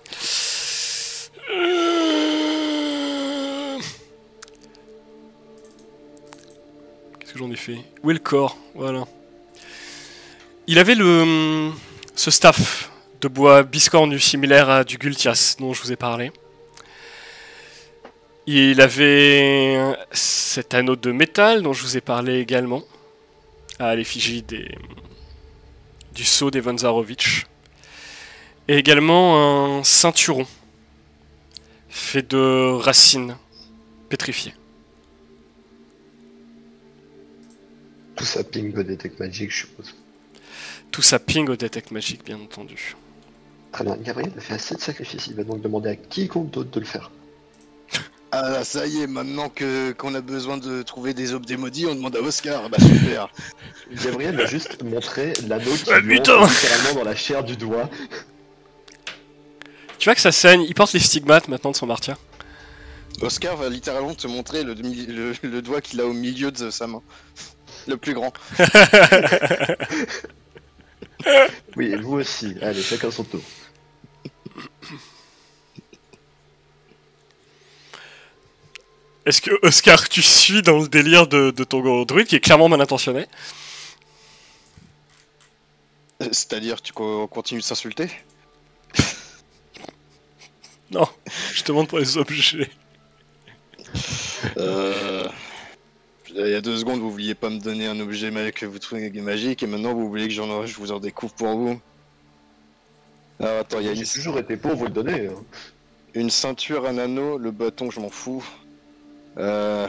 Qu'est-ce que j'en ai fait? Où est le corps? Voilà. Il avait ce staff de bois biscornu similaire à du Gultias dont je vous ai parlé. Il avait cet anneau de métal dont je vous ai parlé également, à l'effigie du sceau des Vanzarovitch. Et également un ceinturon fait de racines pétrifiées. Tout ça ping Detect Magic, je suppose. Tout ça ping au Detect Magic, bien entendu. Très bien, Gabriel a fait assez de sacrifices, il va donc demander à quiconque d'autre de le faire. Ah là, ça y est, maintenant qu'on a besoin de trouver des objets maudits, on demande à Oscar. Bah super. Gabriel va juste montrer l'anneau qui Ah, lui putain. entre littéralement dans la chair du doigt. Tu vois que ça saigne, il porte les stigmates maintenant de son martyr. Oscar va littéralement te montrer le doigt qu'il a au milieu de sa main. Le plus grand. Oui, et vous aussi. Allez, chacun son tour. Est-ce que, Oscar, tu suis dans le délire de ton druide qui est clairement mal intentionné? C'est-à-dire, tu continues de s'insulter? Non, je te demande pour les objets. Il y a 2 secondes, vous vouliez pas me donner un objet que vous trouvez magique, et maintenant vous voulez que je vous en découvre pour vous. Alors attends, il y a J'ai toujours été pour vous le donner. Hein. une ceinture, un anneau, le bâton, je m'en fous. On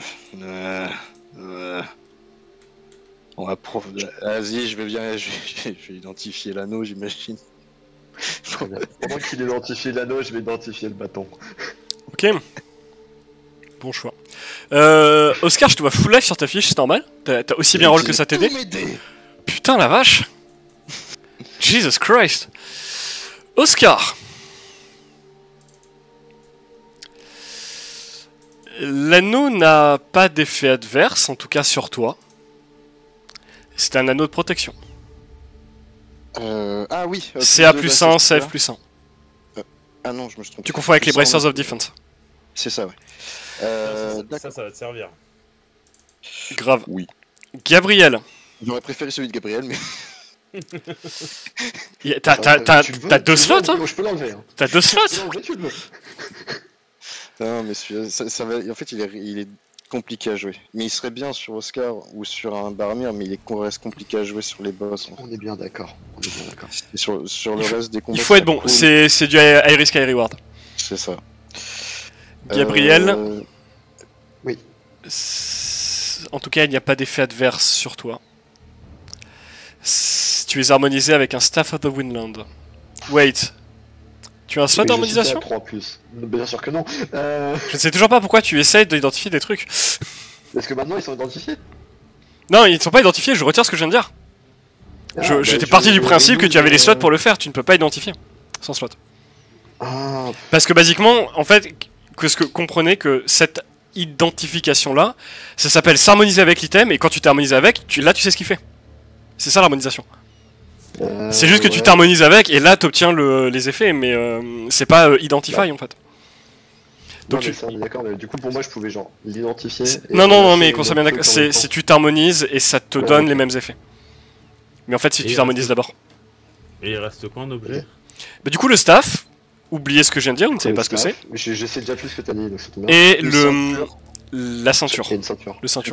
va Vas-y, je vais identifier l'anneau, j'imagine. Très bien. Pendant qu'il identifie l'anneau, je vais identifier le bâton. Ok. Bon choix. Oscar, je te vois full life sur ta fiche, c'est normal? T'as aussi bien roll que ça TD? Putain la vache! Jesus Christ! Oscar! L'anneau n'a pas d'effet adverse, en tout cas sur toi. C'est un anneau de protection. Ah oui. CA plus 1, CF plus 1. Ah non, je me suis trompé. Tu confonds avec les Bracers of Defense. C'est ça, ouais. Ça va te servir. Grave. Oui. Gabriel. J'aurais préféré celui de Gabriel, mais... T'as 2 slots, hein? Je peux l'enlever. Hein. T'as 2 slots? Tu peux l'enlever, tu le veux. Non, mais ça va... En fait, il est compliqué à jouer. Mais il serait bien sur Oscar ou sur un Barmir, mais reste compliqué à jouer sur les boss. On est bien d'accord. Et sur le reste des combats... Il faut être bon, cool. c'est du high risk, high reward. C'est ça. Gabriel. Oui. En tout cas, il n'y a pas d'effet adverse sur toi. Tu es harmonisé avec un Staff of the Windland. Wait. Tu as un slot d'harmonisation? 3 plus. Bien sûr que non. Je ne sais toujours pas pourquoi tu essayes d'identifier des trucs. Parce que maintenant ils sont identifiés. Non, ils ne sont pas identifiés, je retire ce que je viens de dire. J'étais parti du principe que tu avais les slots pour le faire, tu ne peux pas identifier sans slot. Ah, Parce que basiquement, en fait, comprenez que cette identification-là, ça s'appelle s'harmoniser avec l'item, et quand tu t'harmonises avec, là tu sais ce qu'il fait. C'est ça l'harmonisation. C'est juste que tu t'harmonises avec, et là t'obtiens les effets, mais c'est pas identify en fait. Donc non, mais d'accord, mais du coup pour moi je pouvais genre l'identifier. Non, mais qu'on soit bien d'accord, c'est tu t'harmonises et ça te donne les mêmes effets. Mais en fait, si tu t'harmonises d'abord. Et il reste quoi en objet? Bah, du coup, le staff, oubliez ce que je viens de dire, vous ne savez pas ce que c'est. Je sais déjà plus ce que t'as dit, donc c'est bien. Et la ceinture. Et une ceinture. Le ceinturon.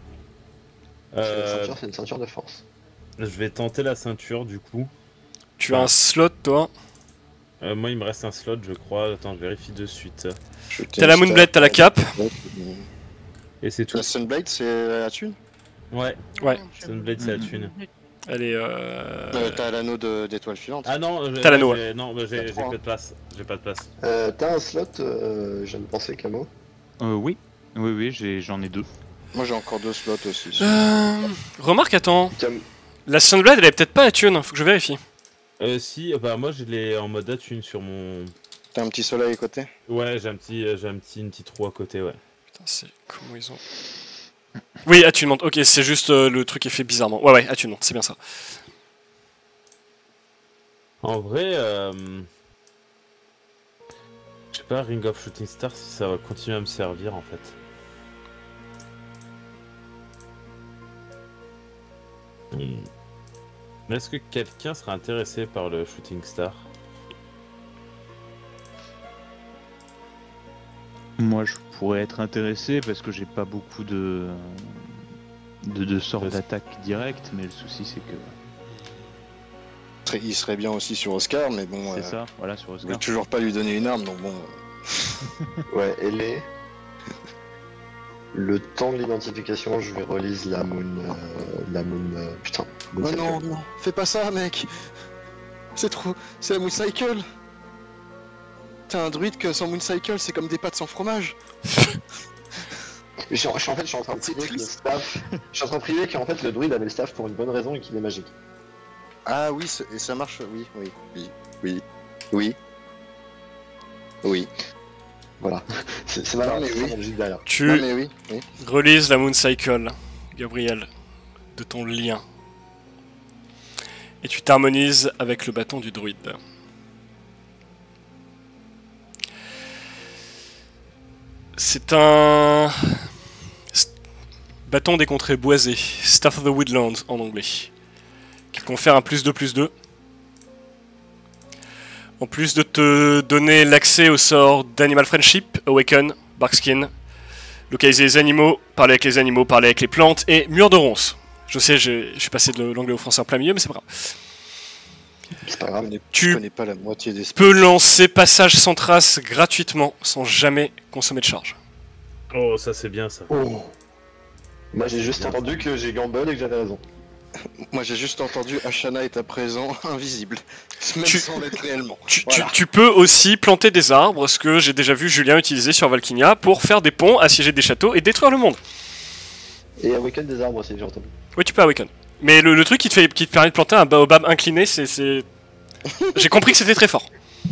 C'est une ceinture de force. Je vais tenter la ceinture du coup. Tu as un slot, toi? Moi, il me reste un slot, je crois. Attends, je vérifie de suite. T'as la Moonblade, t'as la cape. Et c'est tout. La Sunblade, c'est la thune? Ouais. Ouais. Sunblade, c'est la thune. Elle est. T'as l'anneau d'étoile filante. Ah non, t'as l'anneau. Non, j'ai pas de place. J'ai pas de place. T'as un slot, je viens de penser, Camo. Oui, j'en ai 2. Moi j'ai encore 2 slots aussi. Remarque, attends. Cam- La Sunblade, elle est peut-être pas à tune, faut que je vérifie. Si, bah moi je l'ai en mode attune sur mon. T'as un petit soleil à côté? Ouais, j'ai une petite roue à côté, ouais. Putain, c'est. Comment ils ont. Oui, attunement. Ok, c'est juste le truc est fait bizarrement. Ouais, attunement, c'est bien ça. En vrai, je sais pas, Ring of Shooting Stars si ça va continuer à me servir en fait. Est-ce que quelqu'un serait intéressé par le Shooting Star? Moi, je pourrais être intéressé parce que j'ai pas beaucoup de sorts d'attaque directe, mais le souci c'est que. Il serait bien aussi sur Oscar, mais bon. C'est ça, voilà, sur Je Oscar. vais toujours pas lui donner une arme, donc bon. Ouais, elle est. Le temps de l'identification, je vais relise la moon. Putain. Oh non, non, fais pas ça, mec. C'est trop... C'est la Mooncycle. T'as un druide que sans Mooncycle, c'est comme des pâtes sans fromage. En fait, je suis en train de prier que le staff. Je suis en train de prier qu'en fait le druide avait le staff pour une bonne raison et qu'il est magique. Ah oui, et ça marche, oui. Voilà. C'est malin, Non, mais c'est oui. la logique derrière. Tu Non mais oui. relises la Moon Cycle, Gabriel, de ton lien. Et tu t'harmonises avec le bâton du druide. C'est un bâton des contrées boisées, Staff of the Woodlands en anglais, qui confère un +2/+2. En plus de te donner l'accès au sort d'Animal Friendship, Awaken, Barkskin, localiser les animaux, parler avec les plantes et mur de ronces. Je sais, je suis passé de l'anglais au français en plein milieu, mais c'est pas grave. C'est pas grave. Je connais pas la moitié des Peux lancer passage sans trace gratuitement, sans jamais consommer de charge. Oh, ça c'est bien ça. Oh. Moi j'ai juste entendu que j'ai gamble et que j'avais raison. Moi j'ai juste entendu Ashana est à présent invisible. Même sans l'être réellement. Voilà. Tu peux aussi planter des arbres, ce que j'ai déjà vu Julien utiliser sur Valkynia, pour faire des ponts, assiéger des châteaux et détruire le monde. Et Awaken des arbres aussi, j'ai entendu. Oui, tu peux Awaken. Mais le truc qui te permet de planter un baobab incliné, c'est... J'ai compris que c'était très fort.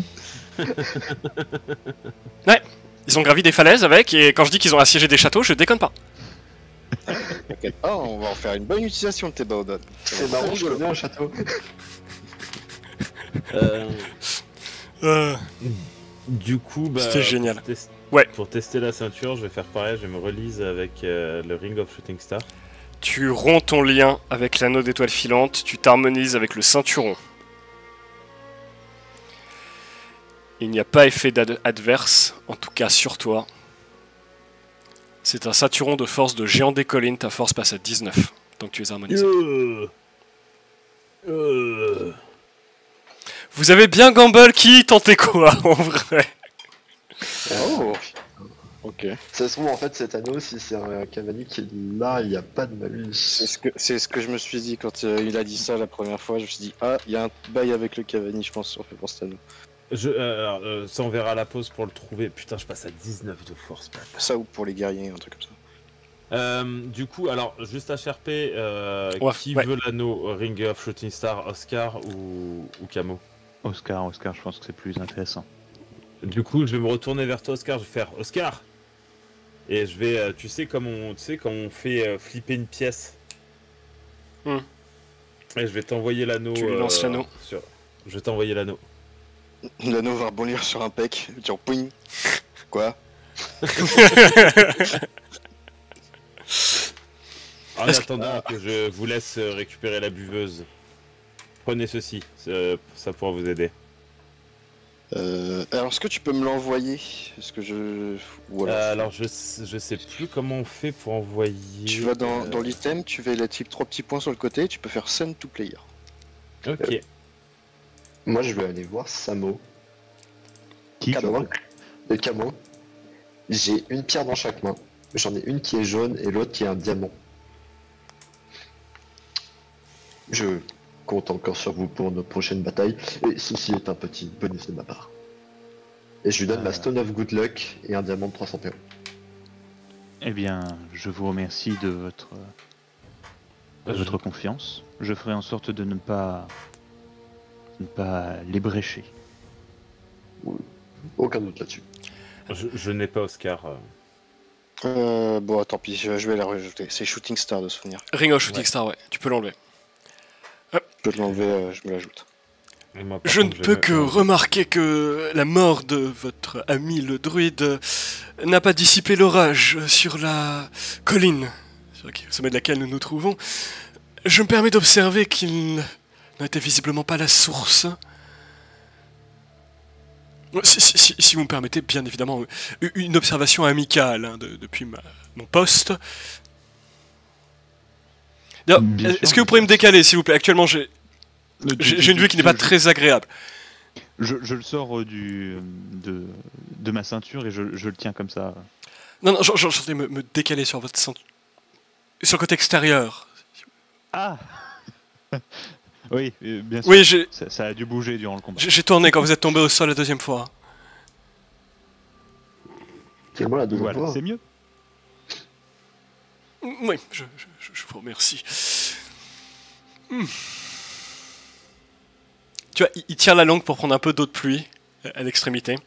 Ouais, ils ont gravi des falaises avec, et quand je dis qu'ils ont assiégé des châteaux, je déconne pas. Oh, on va en faire une bonne utilisation de tes baobabs. C'est marrant, je connais un château. Du coup, bah, C'était génial. test- Ouais. Pour tester la ceinture, je vais faire pareil, je vais me relise avec le Ring of Shooting Star. Tu romps ton lien avec l'anneau d'étoile filante, tu t'harmonises avec le ceinturon. Il n'y a pas effet adverse, en tout cas sur toi. C'est un ceinturon de force de géant des collines, ta force passe à 19, donc tu es harmonisé. Vous avez bien Gamble qui tentait quoi en vrai? Oh. Ok. Ça se trouve en fait cet anneau, si c'est un Cavani qui est là, il n'y a pas de malus. C'est ce que je me suis dit quand il a dit ça la première fois. Je me suis dit, ah, il y a un bail avec le Cavani, je pense, sur fait pour cet anneau. Ça on verra à la pause pour le trouver. Putain, je passe à 19 de force. Ça ou pour les guerriers, un truc comme ça. Du coup, alors, juste HRP, Ouais, qui ouais. veut l'anneau Ring of Shooting Star, Oscar ou Camo? Oscar, je pense que c'est plus intéressant. Du coup, je vais me retourner vers toi, Oscar. Je vais faire Oscar. Et je vais, tu sais, comme on fait flipper une pièce. Hmm. Et je vais t'envoyer l'anneau. Tu lui lances l'anneau. Je vais t'envoyer l'anneau. L'anneau va rebondir sur un pec, dire pouing. Quoi? En attendant que je vous laisse récupérer la buveuse, prenez ceci, ça pourra vous aider. Alors, est-ce que tu peux me l'envoyer? Est-ce que je... Ou Alors je sais plus comment on fait pour envoyer. Tu vas dans l'item, tu fais les trois petits points sur le côté, tu peux faire send to player. Ok. Moi je vais aller voir Samo. Qui Camo. Le Camo. J'ai une pierre dans chaque main. J'en ai une qui est jaune et l'autre qui est un diamant. Je compte encore sur vous pour notre prochaine bataille, et ceci est un petit bonus de ma part. Et je lui donne ma Stone of Good Luck et un diamant de 300 PO. Eh bien, je vous remercie de votre confiance. Je ferai en sorte de ne pas les brécher. Aucun doute là-dessus. Je n'ai pas Oscar. Bon, tant pis, je vais la rajouter. C'est Shooting Star de souvenir. Ring of Shooting Star, ouais, tu peux l'enlever. Je peux l'enlever, je me l'ajoute. Je ne peux que remarquer que la mort de votre ami le druide n'a pas dissipé l'orage sur la colline sur le sommet de laquelle nous nous trouvons. Je me permets d'observer qu'il n'était visiblement pas la source. Si vous me permettez, bien évidemment, une observation amicale hein, depuis mon poste. Est-ce que vous pourriez me décaler, s'il vous plaît? Actuellement, j'ai une vue qui n'est pas très agréable. Je le sors de ma ceinture et je le tiens comme ça. Non, j'entendais me décaler sur votre ceinture. Sur le côté extérieur. Ah Oui, bien sûr. Oui, j'ai Ça a dû bouger durant le combat. j'ai tourné quand vous êtes tombé au sol la deuxième fois. C'est moi la deuxième Voilà, fois. c'est mieux. Oui, je vous remercie. Tu vois, il tire la langue pour prendre un peu d'eau de pluie à l'extrémité.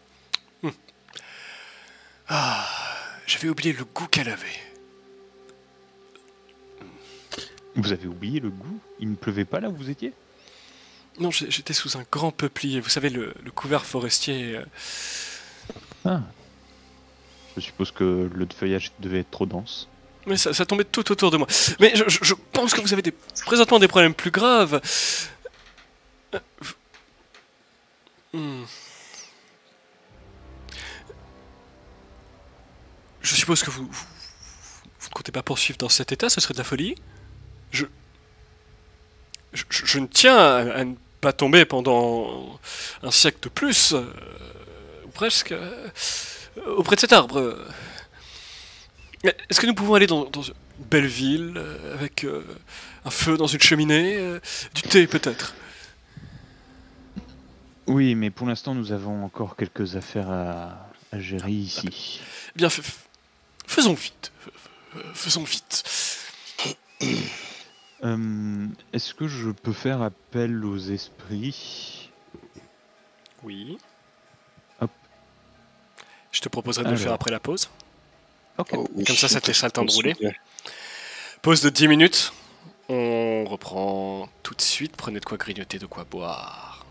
Ah, j'avais oublié le goût qu'elle avait. Vous avez oublié le goût? Il ne pleuvait pas là où vous étiez? Non, j'étais sous un grand peuplier. Vous savez, le couvert forestier. Ah. Je suppose que le feuillage devait être trop dense. Mais ça tombait tout autour de moi. Mais je pense que vous avez présentement des problèmes plus graves. Hmm. Je suppose que vous ne comptez pas poursuivre dans cet état, ce serait de la folie. Je ne tiens à ne pas tomber pendant un siècle de plus, ou presque, auprès de cet arbre. Est-ce que nous pouvons aller dans une belle ville, avec un feu dans une cheminée, du thé peut-être? Oui, mais pour l'instant, nous avons encore quelques affaires à gérer ici. Eh bien, faisons vite. Faisons vite. Est-ce que je peux faire appel aux esprits? Oui. Hop. Je te proposerai de le faire Alors. après la pause. Ok. Oh, oui, Comme ça te laissera le temps de s'il rouler. vous plaît. Pause de 10 minutes. On reprend tout de suite. Prenez de quoi grignoter, de quoi boire.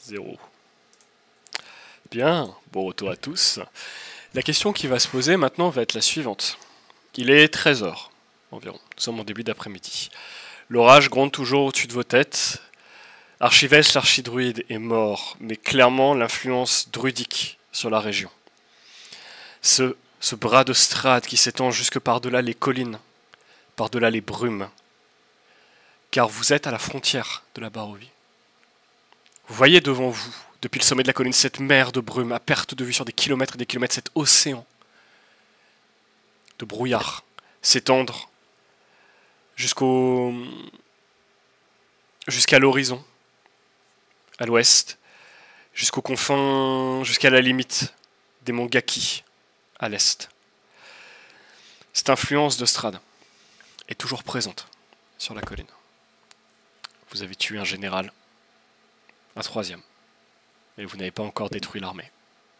0. Bien, bon retour à tous. La question qui va se poser maintenant va être la suivante. Il est 13h environ, nous sommes en début d'après-midi. L'orage gronde toujours au-dessus de vos têtes. Archivès, l'archidruide, est mort, mais clairement l'influence druidique sur la région. Ce bras de strade qui s'étend jusque par-delà les collines, par-delà les brumes. Car vous êtes à la frontière de la Barovie. Vous voyez devant vous, depuis le sommet de la colline, cette mer de brume à perte de vue sur des kilomètres et des kilomètres, cet océan de brouillard s'étendre jusqu'à l'horizon, à l'ouest, jusqu'aux confins, jusqu'à la limite des monts Gaki, à l'est. Cette influence de Strad est toujours présente sur la colline. Vous avez tué un général, un troisième, mais vous n'avez pas encore détruit l'armée.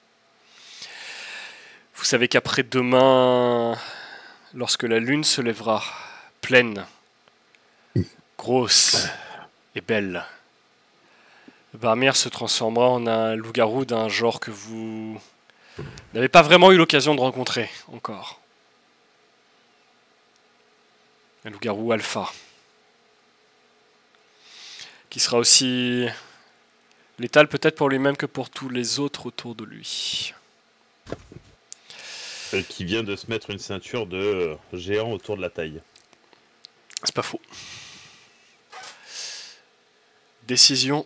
Vous savez qu'après-demain, lorsque la lune se lèvera, pleine, grosse et belle, Barmir se transformera en un loup-garou d'un genre que vous n'avez pas vraiment eu l'occasion de rencontrer encore. Un loup-garou alpha, qui sera aussi létal peut-être pour lui-même que pour tous les autres autour de lui. Qui vient de se mettre une ceinture de géant autour de la taille. C'est pas faux. Décision.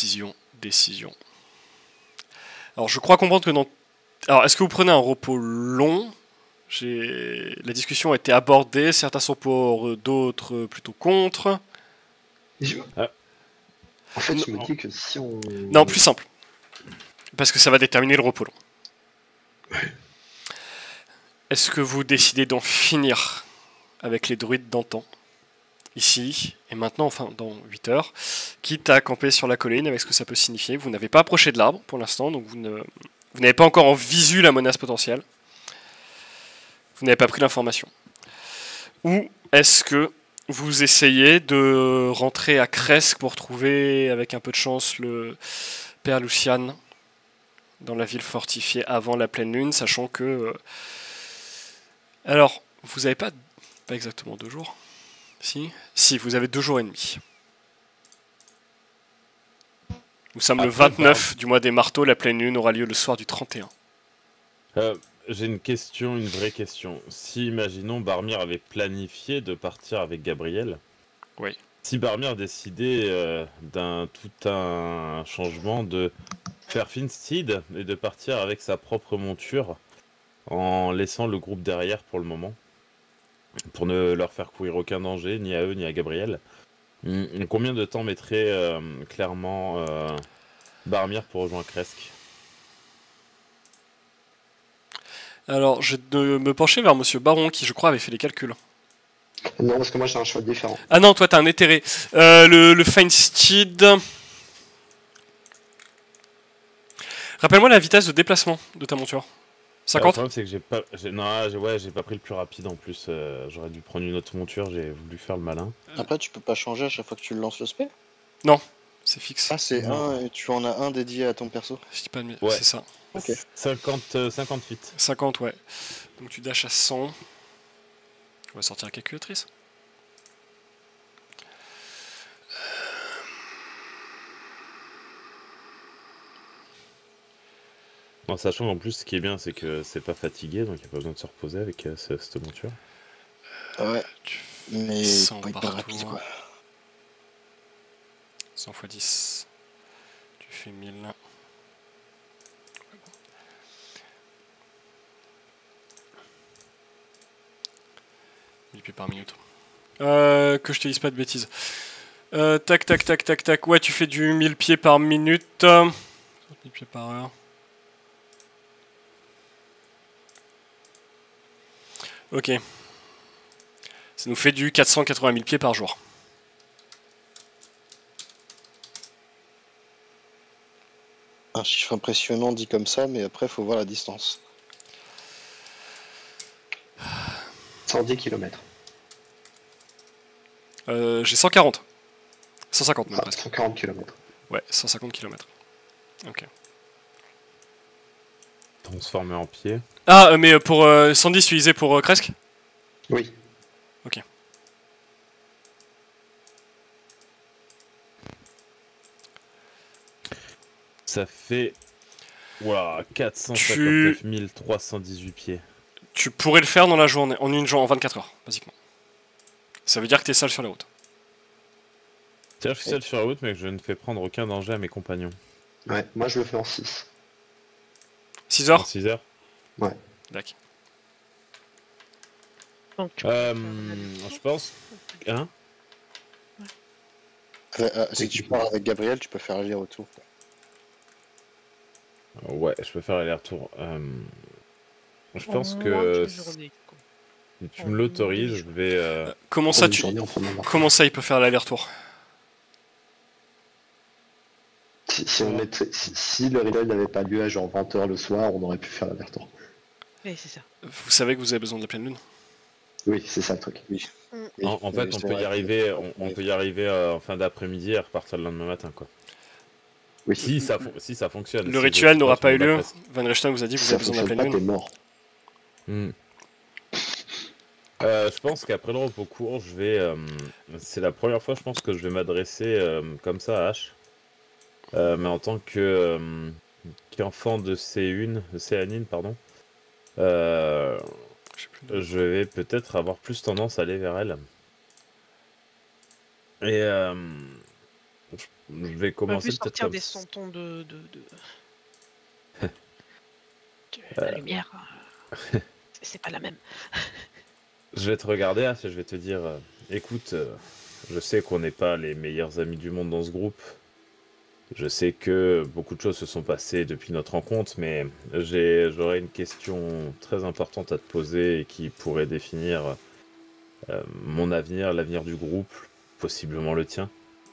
Alors je crois comprendre que dans... Alors est-ce que vous prenez un repos long ? La discussion a été abordée, certains sont pour, d'autres plutôt contre. En fait, je me dis que si on... Non, plus simple. Parce que ça va déterminer le repos long. Est-ce que vous décidez d'en finir avec les druides d'antan, ici et maintenant, enfin dans 8 heures, quitte à camper sur la colline avec ce que ça peut signifier? Vous n'avez pas approché de l'arbre pour l'instant, donc vous n'avez pas encore en visu la menace potentielle. Vous n'avez pas pris l'information. Ou est-ce que vous essayez de rentrer à Kresk pour trouver, avec un peu de chance, le père Lucian dans la ville fortifiée avant la pleine lune, sachant que... Alors, vous n'avez pas exactement 2 jours. Si, vous avez 2 jours et demi. Nous sommes le 29 du mois des marteaux, la pleine lune aura lieu le soir du 31. J'ai une vraie question. Si, imaginons, Barmir avait planifié de partir avec Gabriel. Oui. Si Barmir décidait tout un changement de faire Finstead et de partir avec sa propre monture en laissant le groupe derrière pour le moment, pour ne leur faire courir aucun danger, ni à eux ni à Gabriel, combien de temps mettrait clairement Barmir pour rejoindre Kresk? Alors, je vais me pencher vers Monsieur Baron, qui je crois avait fait les calculs. Non, parce que moi j'ai un choix différent. Ah non, toi t'as un éthéré. Le Finesteed... Rappelle-moi la vitesse de déplacement de ta monture. 50 ? Le problème c'est que j'ai pas pris le plus rapide en plus. J'aurais dû prendre une autre monture, j'ai voulu faire le malin. Après, tu peux pas changer à chaque fois que tu lances le spell? Non, c'est fixe. Ah, c'est Non. un et tu en as un dédié à ton perso? Je dis pas de... Ouais. C'est ça. Ok. 58. 50, ouais. Donc tu dashes à 100. On va sortir la calculatrice. En sachant qu'en plus, ce qui est bien, c'est que c'est pas fatigué, donc il n'y a pas besoin de se reposer avec cette monture. Ouais, Tu mais 100 pas hyper par rapide tour. quoi. 100 x 10. Tu fais 1000. 1000 pieds par minute. Que je te dise pas de bêtises. Tac. Ouais, tu fais du 1000 pieds par minute. 1000 pieds par heure. Ok. Ça nous fait du 480 000 pieds par jour. Un chiffre impressionnant dit comme ça, mais après faut voir la distance. 110 km. J'ai 140. 150 même presque. 140 km. Ouais, 150 km. Ok. Transformer en pied. Ah, mais pour 110, tu disais pour Kresk? Oui. Ça fait... Ouah, 459 318 pieds. Tu pourrais le faire dans la journée, en une journée, en 24 heures, basiquement. Ça veut dire que t'es seul sur la route. Tiens, je suis seul sur la route, mais que je ne fais prendre aucun danger à mes compagnons. Ouais, moi je le fais en 6. 6 En heures? 6 heures. D'accord. Donc, tu peux faire Je pense... Hein? Si tu pars avec Gabriel, tu peux faire aller-retour. Ouais, je peux faire aller-retour. Je pense en moins que d'une journée, quoi. si tu me l'autorises, je vais... Comment ça, comment ça, il peut faire l'aller-retour? Si le riddle n'avait pas lieu à genre 20h le soir, on aurait pu faire l'aller-retour. Oui, c'est ça. Vous savez que vous avez besoin de la pleine lune? Oui, c'est ça le truc. Oui. En fait, on peut y arriver, on peut y arriver en fin d'après-midi et repartir le lendemain matin, quoi. Oui. Si ça fonctionne. Le Si rituel je n'aura passe pas eu mon lieu. après- Van Richten vous a dit que Si vous ça avez besoin de la fonctionne pleine pas, lune. t'es mort. Je pense qu'après le repos court, je vais... c'est la première fois, je pense, que je vais m'adresser comme ça à H. Mais en tant que qu'enfant de C1, de Céanine, pardon, Je sais plus. je vais peut-être avoir plus tendance à aller vers elle. Et je vais On peut commencer plus peut-être sortir comme des ça. santons de la lumière. C'est pas la même. Je vais te regarder, H, et je vais te dire, écoute, je sais qu'on n'est pas les meilleurs amis du monde dans ce groupe. Je sais que beaucoup de choses se sont passées depuis notre rencontre, mais j'aurais une question très importante à te poser et qui pourrait définir mon avenir, l'avenir du groupe, possiblement le tien.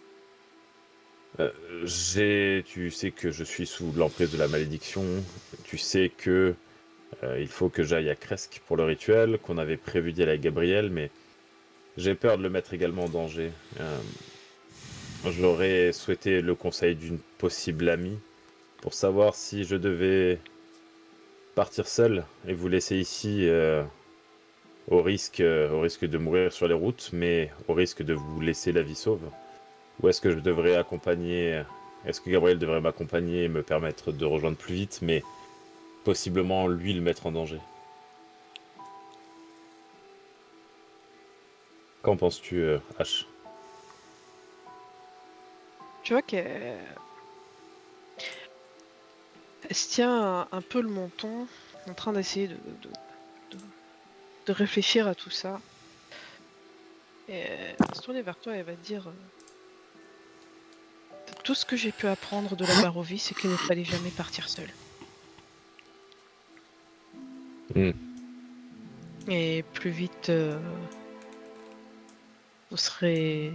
Tu sais que je suis sous l'emprise de la malédiction. Tu sais que il faut que j'aille à Kresk pour le rituel, qu'on avait prévu d'y aller à Gabriel, mais j'ai peur de le mettre également en danger. J'aurais souhaité le conseil d'une possible amie pour savoir si je devais partir seul et vous laisser ici au risque de mourir sur les routes, mais au risque de vous laisser la vie sauve. Ou est-ce que je devrais accompagner... Est-ce que Gabriel devrait m'accompagner et me permettre de rejoindre plus vite, mais possiblement lui le mettre en danger? Qu'en penses-tu, H? Tu vois qu'elle se tient un peu le menton, en train d'essayer de réfléchir à tout ça. Et elle va se tourner vers toi et elle va te dire tout ce que j'ai pu apprendre de la Barovie, c'est qu'il ne fallait jamais partir seul. Et plus vite vous serez...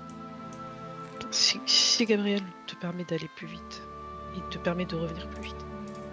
Si Gabriel te permet d'aller plus vite, il te permet de revenir plus vite.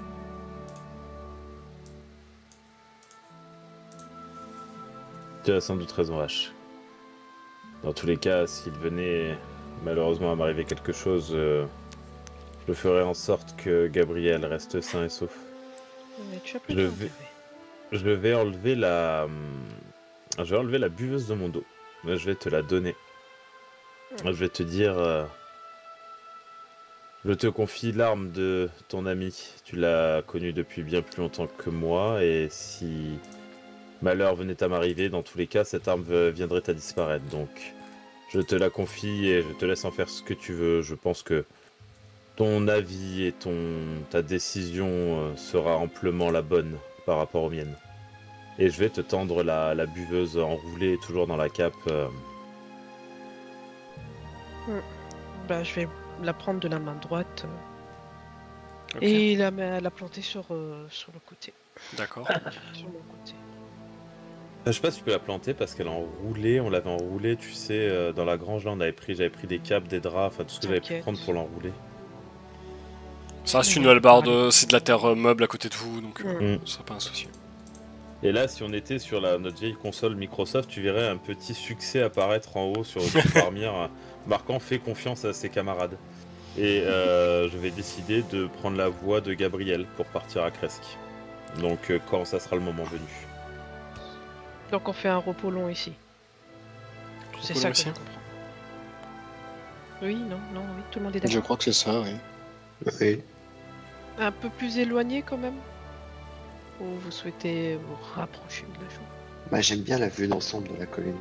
Tu as sans doute raison, H. Dans tous les cas, s'il venait malheureusement à m'arriver quelque chose, je ferai en sorte que Gabriel reste sain et sauf. Mais tu as plus Je de vais- Je vais enlever la... Je vais enlever la buveuse de mon dos. Là, je vais te la donner. Je vais te dire... Je te confie l'arme de ton ami. Tu l'as connue depuis bien plus longtemps que moi, et si malheur venait à m'arriver, dans tous les cas, cette arme viendrait à disparaître. Donc, je te la confie et je te laisse en faire ce que tu veux. Je pense que ton avis et ta décision sera amplement la bonne par rapport aux miennes. Et je vais te tendre la buveuse enroulée toujours dans la cape. Bah, je vais la prendre de la main droite Ok. et la planter sur le côté. D'accord. Sur mon côté. Je sais pas si tu peux la planter parce qu'elle est enroulée. On l'avait enroulée, tu sais, dans la grange là, j'avais pris des capes, des draps, enfin tout ce que j'avais pu T'inquiète. prendre pour l'enrouler. Ça reste une hallebarde, c'est de la terre meuble à côté de vous, donc Mm. ce sera pas un souci. Et là, si on était sur notre vieille console Microsoft, tu verrais un petit succès apparaître en haut sur le Parmire, marquant « Fait confiance à ses camarades ». Et je vais décider de prendre la voie de Gabriel pour partir à Kresk. Donc quand ça sera le moment venu. Donc on fait un repos long ici. C'est Repos ça long que je ici. comprends. Oui, non, oui, tout le monde est Je d'accord. crois que c'est ça, oui. Oui. Un peu plus éloigné quand même? Ou vous souhaitez vous rapprocher de la chose? Bah, j'aime bien la vue d'ensemble de la colline.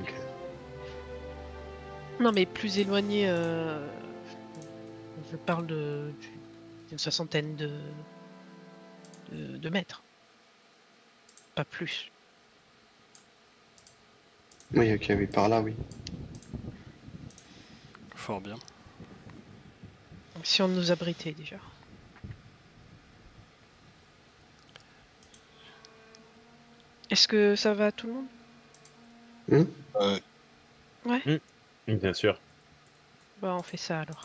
Non, mais plus éloigné, je parle d'une soixantaine de mètres. Pas plus. Oui, ok, oui, par là, oui. Fort bien. Si on nous abritait déjà. Est-ce que ça va à tout le monde? Bien sûr. Bah on fait ça alors.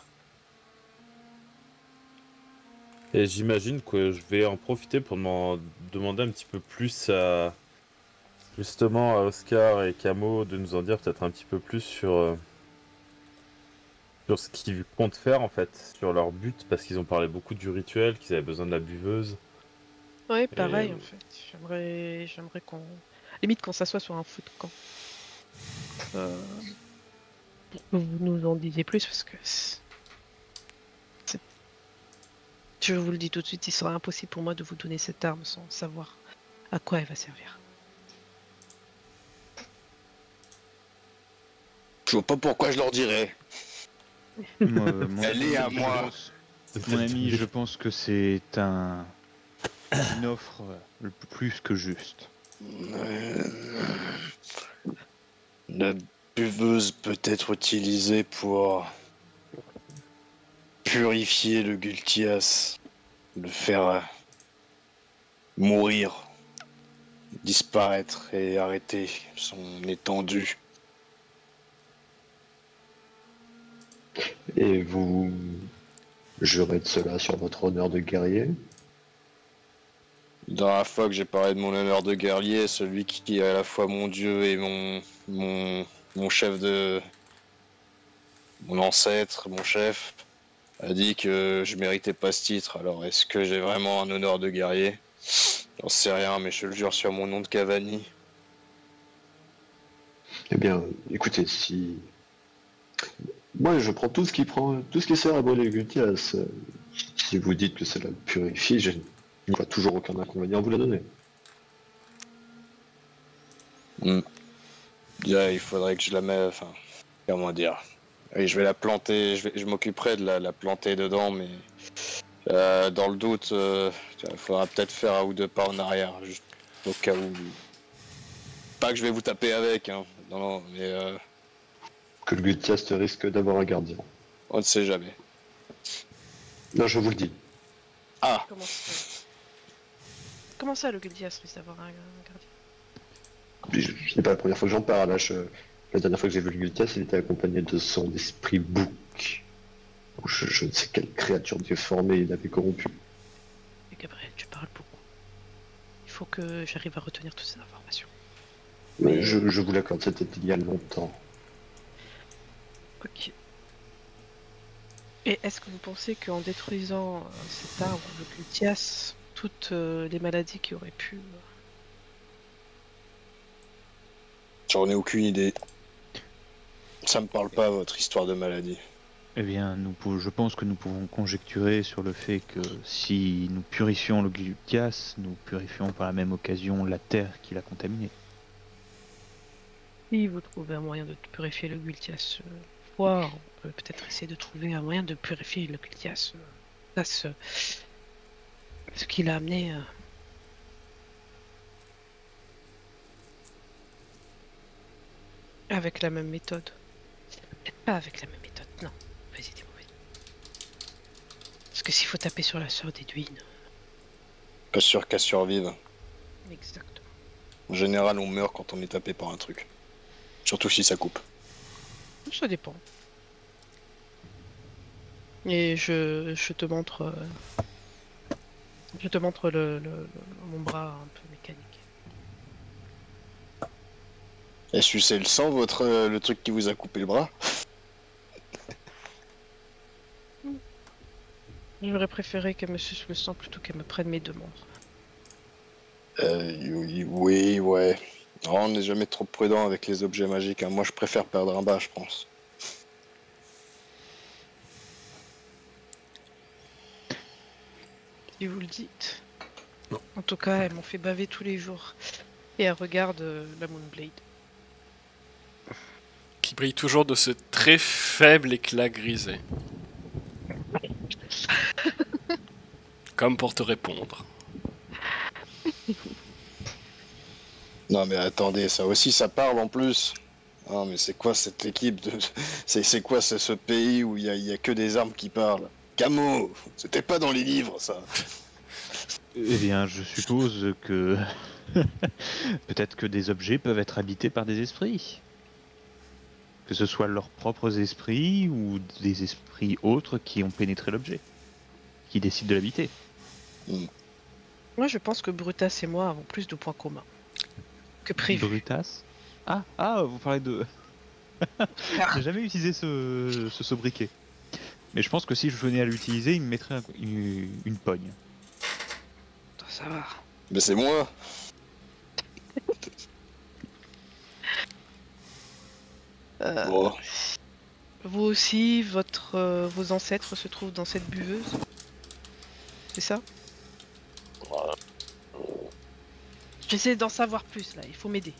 Et j'imagine que je vais en profiter pour demander un petit peu plus à justement à Oscar et Camo de nous en dire peut-être un petit peu plus sur ce qu'ils comptent faire en fait, sur leur but, parce qu'ils ont parlé beaucoup du rituel, qu'ils avaient besoin de la buveuse. Ouais, pareil Et- en fait. J'aimerais qu'on... Limite qu'on s'assoie sur un foot camp. Pour que vous nous en disiez plus parce que... Je vous le dis tout de suite, il sera impossible pour moi de vous donner cette arme sans savoir à quoi elle va servir. Je vois pas pourquoi je leur dirais. Elle est à moi. Mon ami, je pense que c'est une offre le plus que juste. La buveuse peut être utilisée pour purifier le Gultias, le faire mourir, disparaître et arrêter son étendue. Et vous jurez de cela sur votre honneur de guerrier? La dernière fois que j'ai parlé de mon honneur de guerrier, celui qui est à la fois mon dieu et mon chef de... mon ancêtre, mon chef, a dit que je méritais pas ce titre. Alors est-ce que j'ai vraiment un honneur de guerrier? J'en sais rien, mais je le jure sur mon nom de Cavani. Eh bien, écoutez, si... Moi, je prends tout ce qui sert à brûler le Gultias. Si vous dites que cela le purifie, je n'y vois toujours aucun inconvénient à vous la donner. Déjà, il faudrait que je la mette... Enfin, comment dire... Et je vais la planter, je m'occuperai de la planter dedans, mais dans le doute, il faudra peut-être faire un ou deux pas en arrière, juste au cas où. Pas que je vais vous taper avec, hein. Non, mais Que le Gultias risque d'avoir un gardien. on ne sait jamais. Non, je vous le dis. Ah, Comment ça le Guldias risque d'avoir un gardien? Ce n'est pas la première fois que j'en parle. Là, la dernière fois que j'ai vu le Gultias, il était accompagné de son esprit bouc. Je ne sais quelle créature déformée il avait corrompu. Mais Gabriel, tu parles beaucoup. Il faut que j'arrive à retenir toutes ces informations. Mais je vous l'accorde, c'était il y a longtemps. Ok. Et est-ce que vous pensez qu'en détruisant cet arbre, le Gultias, toutes les maladies qui auraient pu... j'en ai aucune idée. Ça me parle pas, votre histoire de maladie. Eh bien, je pense que nous pouvons conjecturer sur le fait que si nous purifions le Gultias, nous purifions par la même occasion la terre qui l'a contaminé. Si vous trouvez un moyen de purifier le Gultias, on peut peut-être essayer de trouver un moyen de purifier le Gultias. Ce qui l'a amené... avec la même méthode. Peut-être pas avec la même méthode, non. Vas-y, t'es mauvais. Parce que s'il faut taper sur la sœur d'Edwin... Pas sûr qu'elle survive. Exactement. En général, on meurt quand on est tapé par un truc. Surtout si ça coupe. Ça dépend. Et je te montre... je te montre mon bras un peu mécanique. Et sucer le sang, le truc qui vous a coupé le bras? J'aurais préféré qu'elle me suce le sang plutôt qu'elle me prenne mes demandes. Oui, ouais. Non, on n'est jamais trop prudent avec les objets magiques. Hein. Moi, je préfère perdre un bas, je pense. Si vous le dites. En tout cas, elles m'ont fait baver tous les jours. Et elle regarde la Moonblade. Qui brille toujours de ce très faible éclat grisé. Comme pour te répondre. Non, mais attendez, ça aussi, ça parle en plus. Non, mais c'est quoi cette équipe de... C'est quoi ce pays où il y a que des armes qui parlent? Camo, c'était pas dans les livres, ça. Eh bien, je suppose que... peut-être que des objets peuvent être habités par des esprits. Que ce soit leurs propres esprits ou des esprits autres qui ont pénétré l'objet. Qui décident de l'habiter. Moi, je pense que Brutas et moi avons plus de points communs que prévu. Brutas? Ah, vous parlez de... J'ai jamais utilisé ce sobriquet. Mais je pense que si je venais à l'utiliser, il me mettrait une pogne. Ça va. Mais c'est moi. Bon. Vous aussi, vos ancêtres se trouvent dans cette buveuse? C'est ça? J'essaie d'en savoir plus là, il faut m'aider.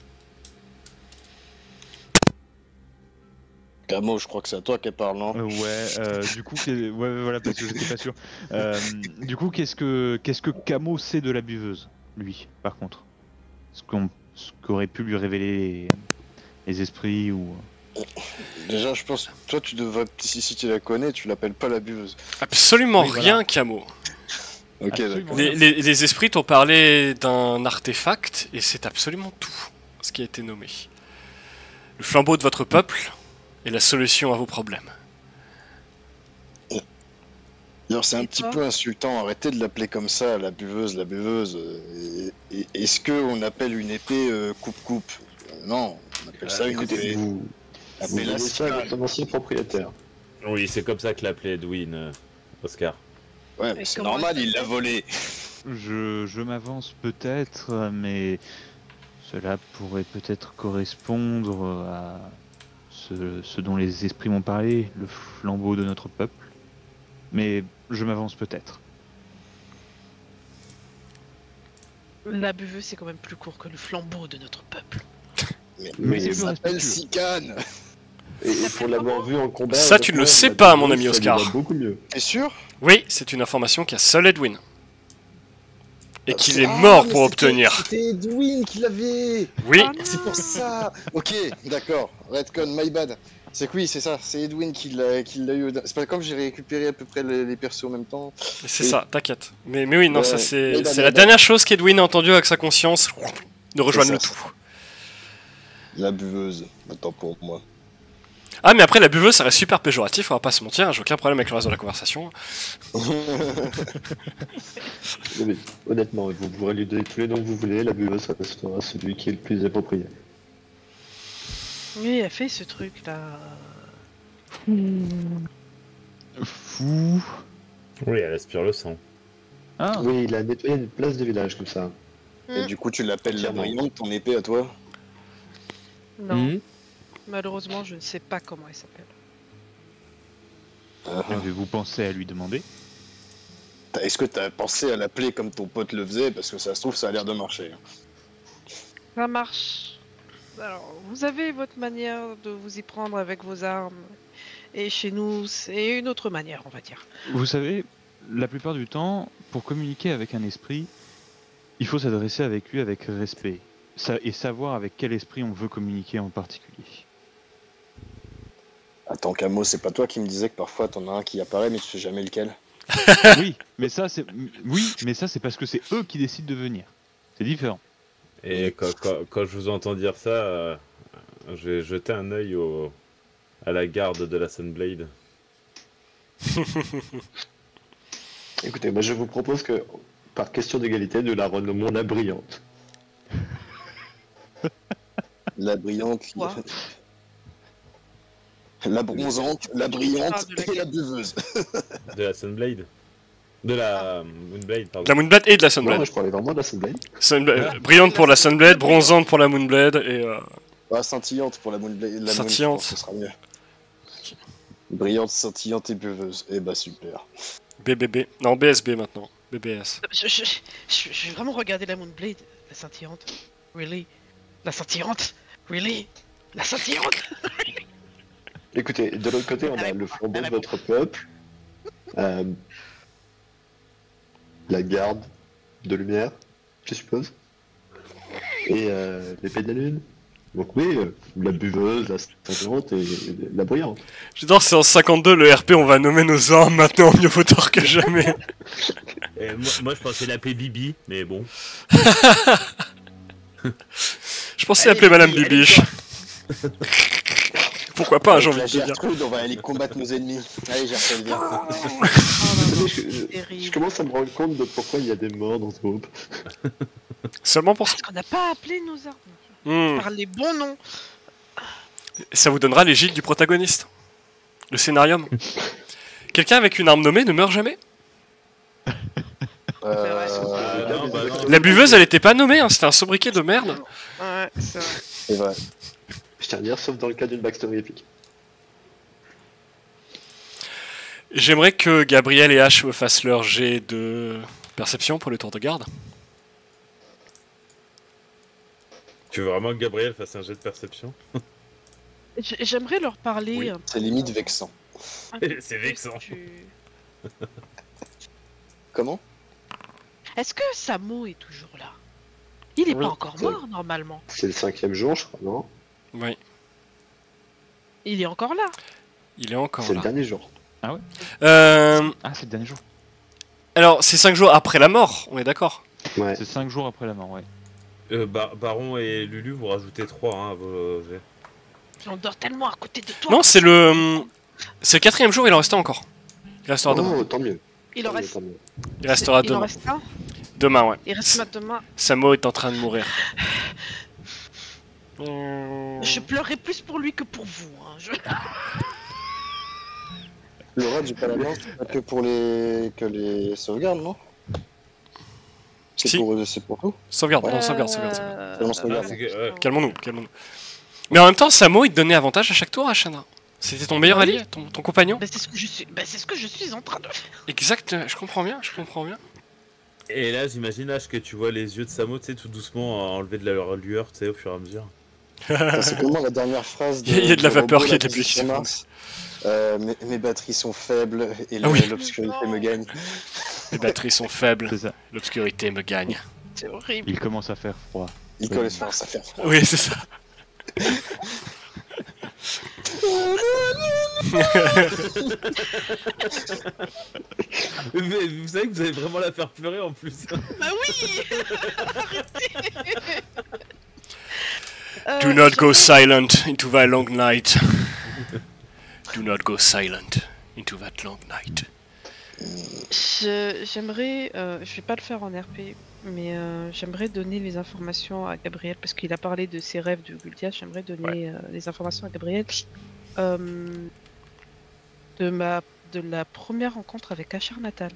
Camo, je crois que c'est à toi qu'elle parle, non? Du coup, ouais, voilà, parce que j'étais pas sûr. Du coup, qu'est-ce que Camo sait de la buveuse, lui, par contre? Ce qu'auraient pu lui révéler les esprits ou... Déjà, je pense, toi, tu devrais, si tu la connais, tu l'appelles pas la buveuse. Absolument Oui, voilà. rien, Camo. Ok, Absolument. d'accord. Les esprits t'ont parlé d'un artefact, et c'est absolument tout ce qui a été nommé. Le flambeau de votre peuple est la solution à vos problèmes. D'ailleurs, c'est un Et petit toi peu insultant, arrêtez de l'appeler comme ça, la buveuse, la buveuse. Est-ce qu'on appelle une épée coupe-coupe? Non, on appelle ça une écoutez, épée. Vous Appelez-la donnez ça à cigale. votre ancien propriétaire. Oui, c'est comme ça que l'appelait Edwin, Oscar. Ouais, mais Et c'est comment normal, elle il l'a s'appelle volé. Je m'avance peut-être, mais cela pourrait peut-être correspondre à ce dont les esprits m'ont parlé, le flambeau de notre peuple. Mais je m'avance peut-être. La buveuse, c'est quand même plus court que le flambeau de notre peuple. Mais il c'est s'appelle plus Sicane. Et pour l'avoir vu en combat... Ça, tu ne le honnêtement, sais la pas, mon buveuse, ami ça lui Oscar. va beaucoup mieux. T'es sûr? Oui, c'est une information qu'a seul Edwin. Et qu'il est Ah, mort mais pour c'était- obtenir. C'était Edwin qui l'avait. Oui, Ah non. C'est pour ça. Ok, d'accord. Redcon, my bad. C'est que oui, c'est ça. C'est Edwin qui l'a eu. C'est pas comme j'ai récupéré à peu près les persos en même temps. c'est Oui. ça, t'inquiète. Mais oui, non, Ouais, ça mais c'est dans c'est mes la bases. dernière chose qu'Edwin a entendue avec sa conscience de rejoindre le ça, tout. La buveuse. Attends pour moi. Ah, mais après, la buveuse, ça reste super péjoratif, on va pas se mentir, j'ai aucun problème avec le reste de la conversation. Mais honnêtement, vous pourrez lui donner tous les noms que vous voulez, la buveuse ça restera celui qui est le plus approprié. Oui, elle fait ce truc là. Fou. Oui, elle aspire le sang. Ah, Oui, il a nettoyé une place de village comme ça. Et du coup, tu l'appelles la Clairement. brillante, ton épée à toi? Non, Mhm. malheureusement, je ne sais pas comment elle s'appelle. avez-vous pensé à lui demander? Est-ce que t'as pensé à l'appeler comme ton pote le faisait? Parce que ça se trouve, ça a l'air de marcher. Ça marche. Alors, vous avez votre manière de vous y prendre avec vos armes. Et chez nous, c'est une autre manière, on va dire. Vous savez, la plupart du temps, pour communiquer avec un esprit, il faut s'adresser avec lui avec respect. Et savoir avec quel esprit on veut communiquer en particulier. Attends, Camo, c'est pas toi qui me disais que parfois t'en as un qui apparaît, mais tu sais jamais lequel? Oui, mais ça c'est parce que c'est eux qui décident de venir. C'est différent. Et quand je vous entends dire ça, je vais jeter un œil à la garde de la Sunblade. Écoutez, moi je vous propose que, par question d'égalité, nous la renommons la brillante. La brillante, Quoi la bronzante, la brillante parles de et la buveuse. De la Sunblade? De la Moonblade, De pardon. la Moonblade et de la Non, Sunblade. je parlais vraiment de la Sunblade. Brillante pour la Sunblade, bronzante pour la Moonblade et... Ah, scintillante pour la Moonblade. La Moon, je Scintillante. pense que ce sera mieux. Brillante, scintillante et buveuse. Eh bah super. BBB. Non, BSB maintenant. BBS. Je vais vraiment regarder la Moonblade. La scintillante. Really? La scintillante? Really? La scintillante? Écoutez, de l'autre côté, on a le flambeau de votre peuple, la garde de lumière, je suppose, et l'épée de la lune. Donc oui, la buveuse, la scintillante et la brillante. J'adore, c'est en 52 le RP, on va nommer nos armes maintenant mieux vaut tard que jamais. Et moi, je pensais l'appeler Bibi, mais bon. Je pensais Allez, appeler Madame Bibi, Bibiche. Pourquoi pas, j'ai Avec envie la de te dire. Gertrude, on va aller combattre nos ennemis. Allez, Gertrude, viens. Oh Vous là savez, là, je terrible. commence à me rendre compte de pourquoi il y a des morts dans ce groupe. Seulement pour ça. Parce qu'on n'a pas appelé nos armes. Hmm. Par les bons noms. Ça vous donnera les gîtes du protagoniste. Le scénarium. Quelqu'un avec une arme nommée ne meurt jamais. non, bah non. La buveuse, elle était pas nommée, hein, c'était un sobriquet de merde. Ouais, c'est vrai. C'est vrai. Je tiens à dire, sauf dans le cas d'une backstory épique. J'aimerais que Gabriel et H me fassent leur jet de perception pour le tour de garde. Tu veux vraiment que Gabriel fasse un jet de perception? J'aimerais leur parler. Oui. un C'est limite vexant. peu C'est plus vexant. Comment? Est-ce que Samo est toujours là? Il est Oui. pas encore mort normalement. C'est le 5e jour, je crois, non? Oui, Il est encore là. il est encore C'est le là. dernier jour. Euh, Ah, c'est le dernier jour. alors, c'est 5 jours après la mort, on est d'accord. Ouais. C'est 5 jours après la mort, ouais. Baron et Lulu, vous rajoutez 3 hein, à vos jets. On dort tellement à côté de toi. Non, c'est le 4e jour, il en restait encore. Il restera demain. Oh, tant mieux. Il en Tant mieux, reste. tant mieux. Il restera Il en demain. reste un. Demain, ouais. Il reste demain. Samo est en train de mourir. Je pleurerai plus pour lui que pour vous. Hein. Le raid du paladin, c'est pas que pour les sauvegardes, non? C'est Si. pour tout? Sauvegarde, non, Euh, sauvegarde. Seulement Ah, sauvegarde. c'est que, Calmons-nous. Mais en même temps, Samo, il te donnait avantage à chaque tour, Ashana. C'était ton meilleur allié, ton compagnon. Bah, c'est ce que je suis. Bah, c'est ce que je suis en train de faire. Exact, je comprends bien. Et là, j'imagine H que tu vois les yeux de Samo, tu sais, tout doucement enlever de leur lueur, tu sais, au fur et à mesure. Enfin, c'est comment la dernière phrase de... Il y a de la du vapeur robot, qui là, est débloquée sur sur Mars mes batteries sont faibles et Ah oui. l'obscurité me gagne. Les batteries sont faibles, C'est ça. l'obscurité me gagne. C'est horrible. Il commence à faire froid. Il colle ça fait froid. Oui, c'est ça. Mais vous savez que vous allez vraiment la faire pleurer en plus. Bah oui. Do not go silent into that long night. Do not go silent into that long night. J'aimerais, je vais pas le faire en RP, mais j'aimerais donner les informations à Gabriel parce qu'il a parlé de ses rêves de Gultias. J'aimerais donner les informations à Gabriel de la première rencontre avec Achar Natal.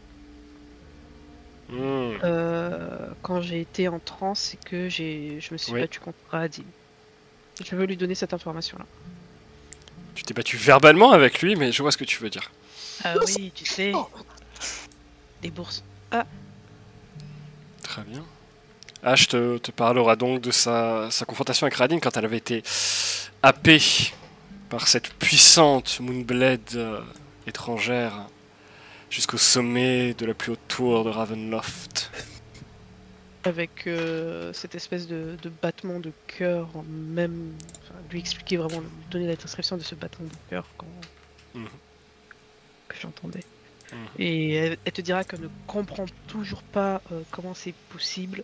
Quand j'ai été en transe et que je me suis Oui. battue contre Radin. Je veux lui donner cette information-là. Tu t'es battu verbalement avec lui, mais je vois ce que tu veux dire. Ah oui, tu sais. Des bourses. Très bien. Ash te parlera donc de sa confrontation avec Radin quand elle avait été happée par cette puissante Moonblade étrangère jusqu'au sommet de la plus haute tour de Ravenloft. Avec cette espèce de battement de cœur, même. Enfin, lui expliquer vraiment, lui donner la description de ce battement de cœur quand. Mhm. Que j'entendais. Mhm. Et elle te dira qu'elle ne comprend toujours pas comment c'est possible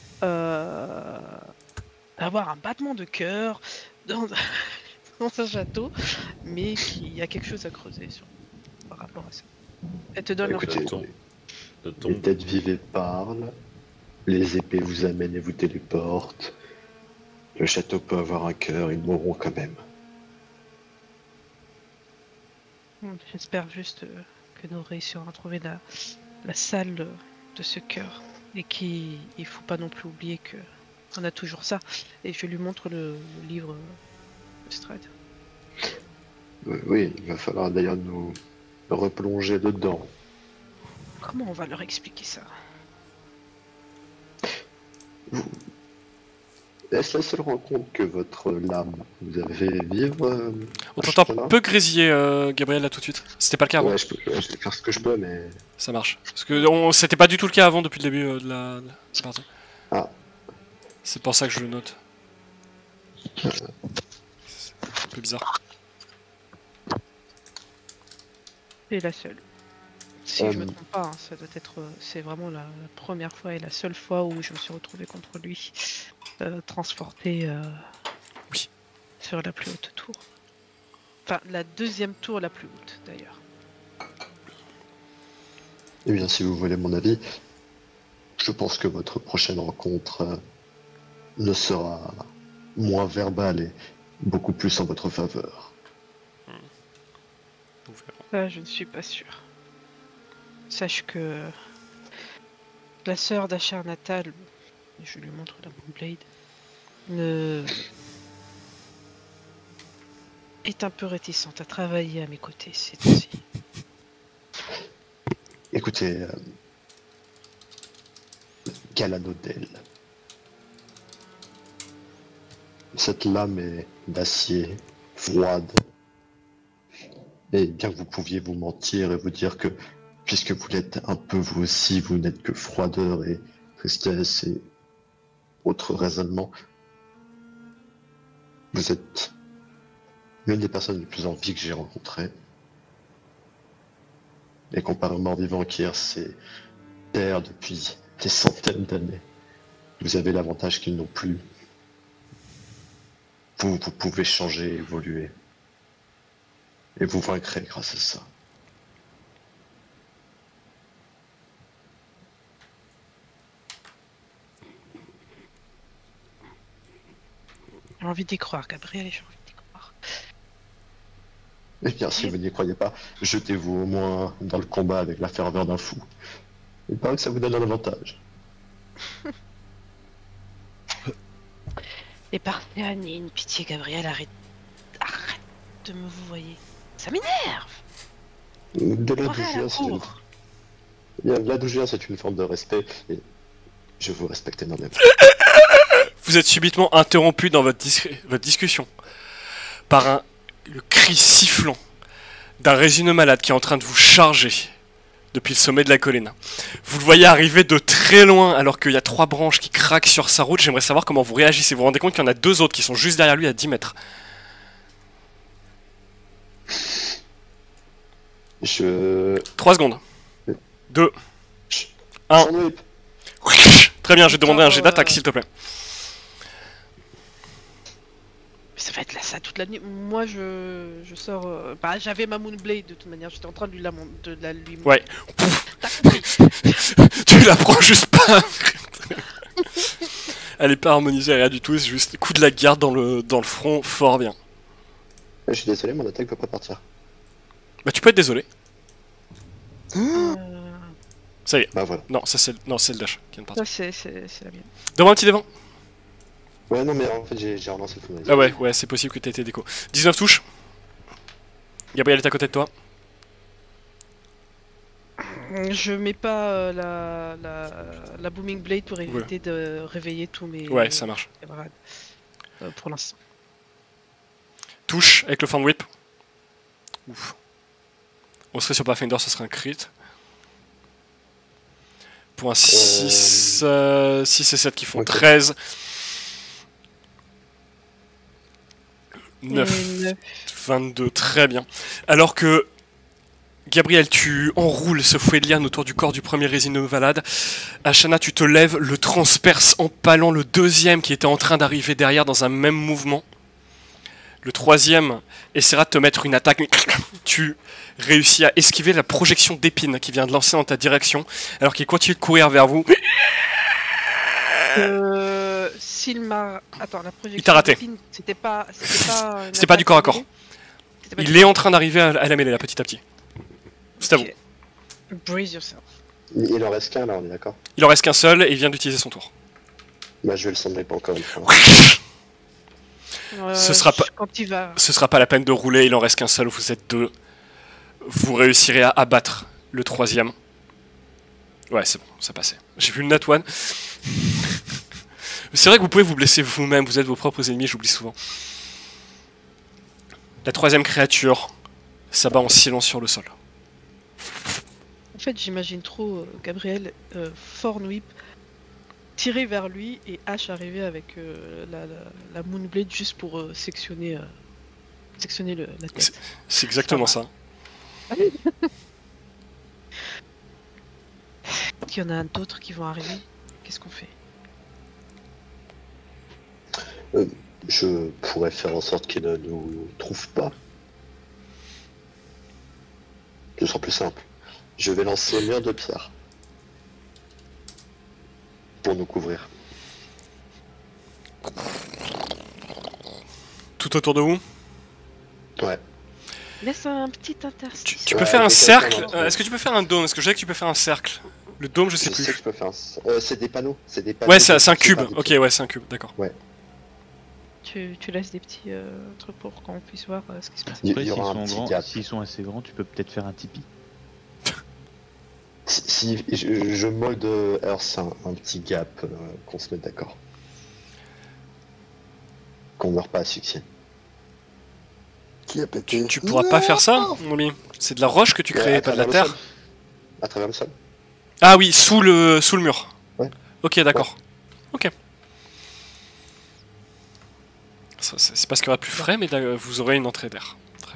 d'avoir un battement de cœur dans, dans un château, mais qu'il y a quelque chose à creuser par rapport à ça. Elle te donne Écoutez, ton- de les ton... têtes vives parlent, les épées vous amènent et vous téléportent. Le château peut avoir un cœur, ils mourront quand même. J'espère juste que nous réussirons à trouver la salle de ce cœur. Et il faut pas non plus oublier que on a toujours ça. Et je lui montre le livre de Strahd. Oui, il va falloir d'ailleurs nous replonger dedans. Comment on va leur expliquer ça? Est-ce la seule rencontre que votre lame vous avez fait vivre On à t'entend Châtelain peu grésiller, Gabriel, là tout de suite. C'était pas le cas avant. Ouais, je vais faire ce que je peux, mais... Ça marche. Parce que c'était pas du tout le cas avant depuis le début de la partie. Ah. C'est pour ça que je le note. C'est un peu bizarre. C'est la seule. Si je me trompe pas, hein, ça doit être. C'est vraiment la première fois et la seule fois où je me suis retrouvé contre lui, transporté Oui. sur la plus haute tour. Enfin, la deuxième tour la plus haute d'ailleurs. Eh bien, si vous voulez mon avis, je pense que votre prochaine rencontre ne sera moins verbale et beaucoup plus en votre faveur. Ça, je ne suis pas sûr. Sache que la sœur d'Achar Natal, je lui montre la Moonblade, est un peu réticente à travailler à mes côtés ces temps-ci. Écoutez, Galanodel, cette lame est d'acier, froide, et bien que vous pouviez vous mentir et vous dire que, puisque vous l'êtes un peu vous aussi, vous n'êtes que froideur et tristesse et autres raisonnements, vous êtes l'une des personnes les plus en vie que j'ai rencontrées. Et comparé aux morts vivants qui errent ces terres depuis des centaines d'années, vous avez l'avantage qu'ils n'ont plus. Vous pouvez changer, évoluer. Et vous vaincrez grâce à ça. J'ai envie d'y croire, Gabriel, j'ai envie d'y croire. Eh bien, si vous n'y croyez pas, jetez-vous au moins dans le combat avec la ferveur d'un fou. Il paraît que ça vous donne un avantage. Et par une pitié, Gabriel, arrête de me vous voyez. Ça m'énerve. De là d'où Croirais à je la viens, c'est une... cour. Bien, là d'où je viens, c'est une forme de respect, et je vous respecte énormément. Vous êtes subitement interrompu dans votre discussion par le cri sifflant d'un résineux malade qui est en train de vous charger depuis le sommet de la colline. Vous le voyez arriver de très loin alors qu'il y a 3 branches qui craquent sur sa route. J'aimerais savoir comment vous réagissez. Vous vous rendez compte qu'il y en a 2 autres qui sont juste derrière lui à 10 mètres. 3 secondes. 2. 1. Sandwip. Très bien, je vais demander un jet d'attaque s'il te plaît. Ça va être là ça toute la nuit. Moi je sors. Bah j'avais ma Moonblade de toute manière, j'étais en train de la lui. Ouais. T'as compris. Tu la prends juste pas. Elle est pas harmonisée, rien du tout, c'est juste coup de la garde dans le front, fort bien. Je suis désolé, mon attaque peut pas partir. Bah tu peux être désolé. Ça y est. Bah voilà. Non, ça c'est le dash qui vient de partir. Ça c'est la mienne. Donne-moi un petit dévant. Ouais, non, mais en fait, j'ai relancé le feu. Ah ouais, c'est possible que t'aies été déco. 19 touches. Gabriel est à côté de toi. Je mets pas la Booming Blade pour éviter de réveiller tous mes Ouais, ça marche. camarades. Pour l'instant. Touche avec le Fan Whip. Ouf. On serait sur Pathfinder, ça serait un crit. Pour un 6 et 7 qui font okay. 13. 9. 22, très bien. Alors que Gabriel, tu enroules ce fouet de liane autour du corps du premier résineux malade. Ashana, tu te lèves, le transperce en palant le deuxième qui était en train d'arriver derrière dans un même mouvement. Le troisième essaiera de te mettre une attaque. Tu réussis à esquiver la projection d'épine qui vient de lancer dans ta direction alors qu'il continue de courir vers vous. S'il m'a... Attends, la projection il t'a raté. C'était pas du corps à corps. Il est en train d'arriver à la mêlée là petit à petit. C'est à vous. Brace yourself. Il en reste qu'un là, on est d'accord? Il en reste qu'un seul et il vient d'utiliser son tour. Bah je vais le sombrer pas encore une fois. Ce sera pas- Quand il va. Ce sera pas la peine de rouler, il en reste qu'un seul, vous êtes 2. Vous réussirez à abattre le 3e. Ouais, c'est bon, ça passait. J'ai vu le nat one. C'est vrai que vous pouvez vous blesser vous-même, vous êtes vos propres ennemis, j'oublie souvent. La 3e créature s'abat en silence sur le sol. En fait, j'imagine trop Gabriel Fornwhip tirer vers lui et Ash arriver avec la Moonblade juste pour sectionner la tête. C'est exactement ça. Il y en a d'autres qui vont arriver. Qu'est-ce qu'on fait? Je pourrais faire en sorte qu'il ne nous trouve pas. Ce sera plus simple. Je vais lancer un mur de pierre. Pour nous couvrir. Tout autour de vous. Ouais. Laisse un petit interstice. Tu peux Ouais, faire un je vais cercle. faire un- Est-ce que tu peux faire un dôme? Parce que je sais que tu peux faire un cercle. Le dôme, je sais Je sais plus. que je peux faire c'est des panneaux. C'est des panneaux. Ouais, c'est un cube. pas des Ok, pieds. ouais, c'est un cube, d'accord. Tu laisses des petits trucs pour qu'on puisse voir ce qui se passe. Il Après, y s'ils aura un sont petit grands, gap. s'ils sont assez grands, tu peux peut-être faire un tipi. Si je mode Earth un petit gap, qu'on se mette d'accord. Qu'on meurt pas à succès. Qui a pété? Tu pourras pas faire ça, mon ami. C'est de la roche que tu crées, Ouais, à pas de la travers le terre. sol. À travers le sol. Ah oui, sous le mur. Ouais. Ok, d'accord. Ok. C'est parce qu'il y aura plus frais, mais vous aurez une entrée d'air. Très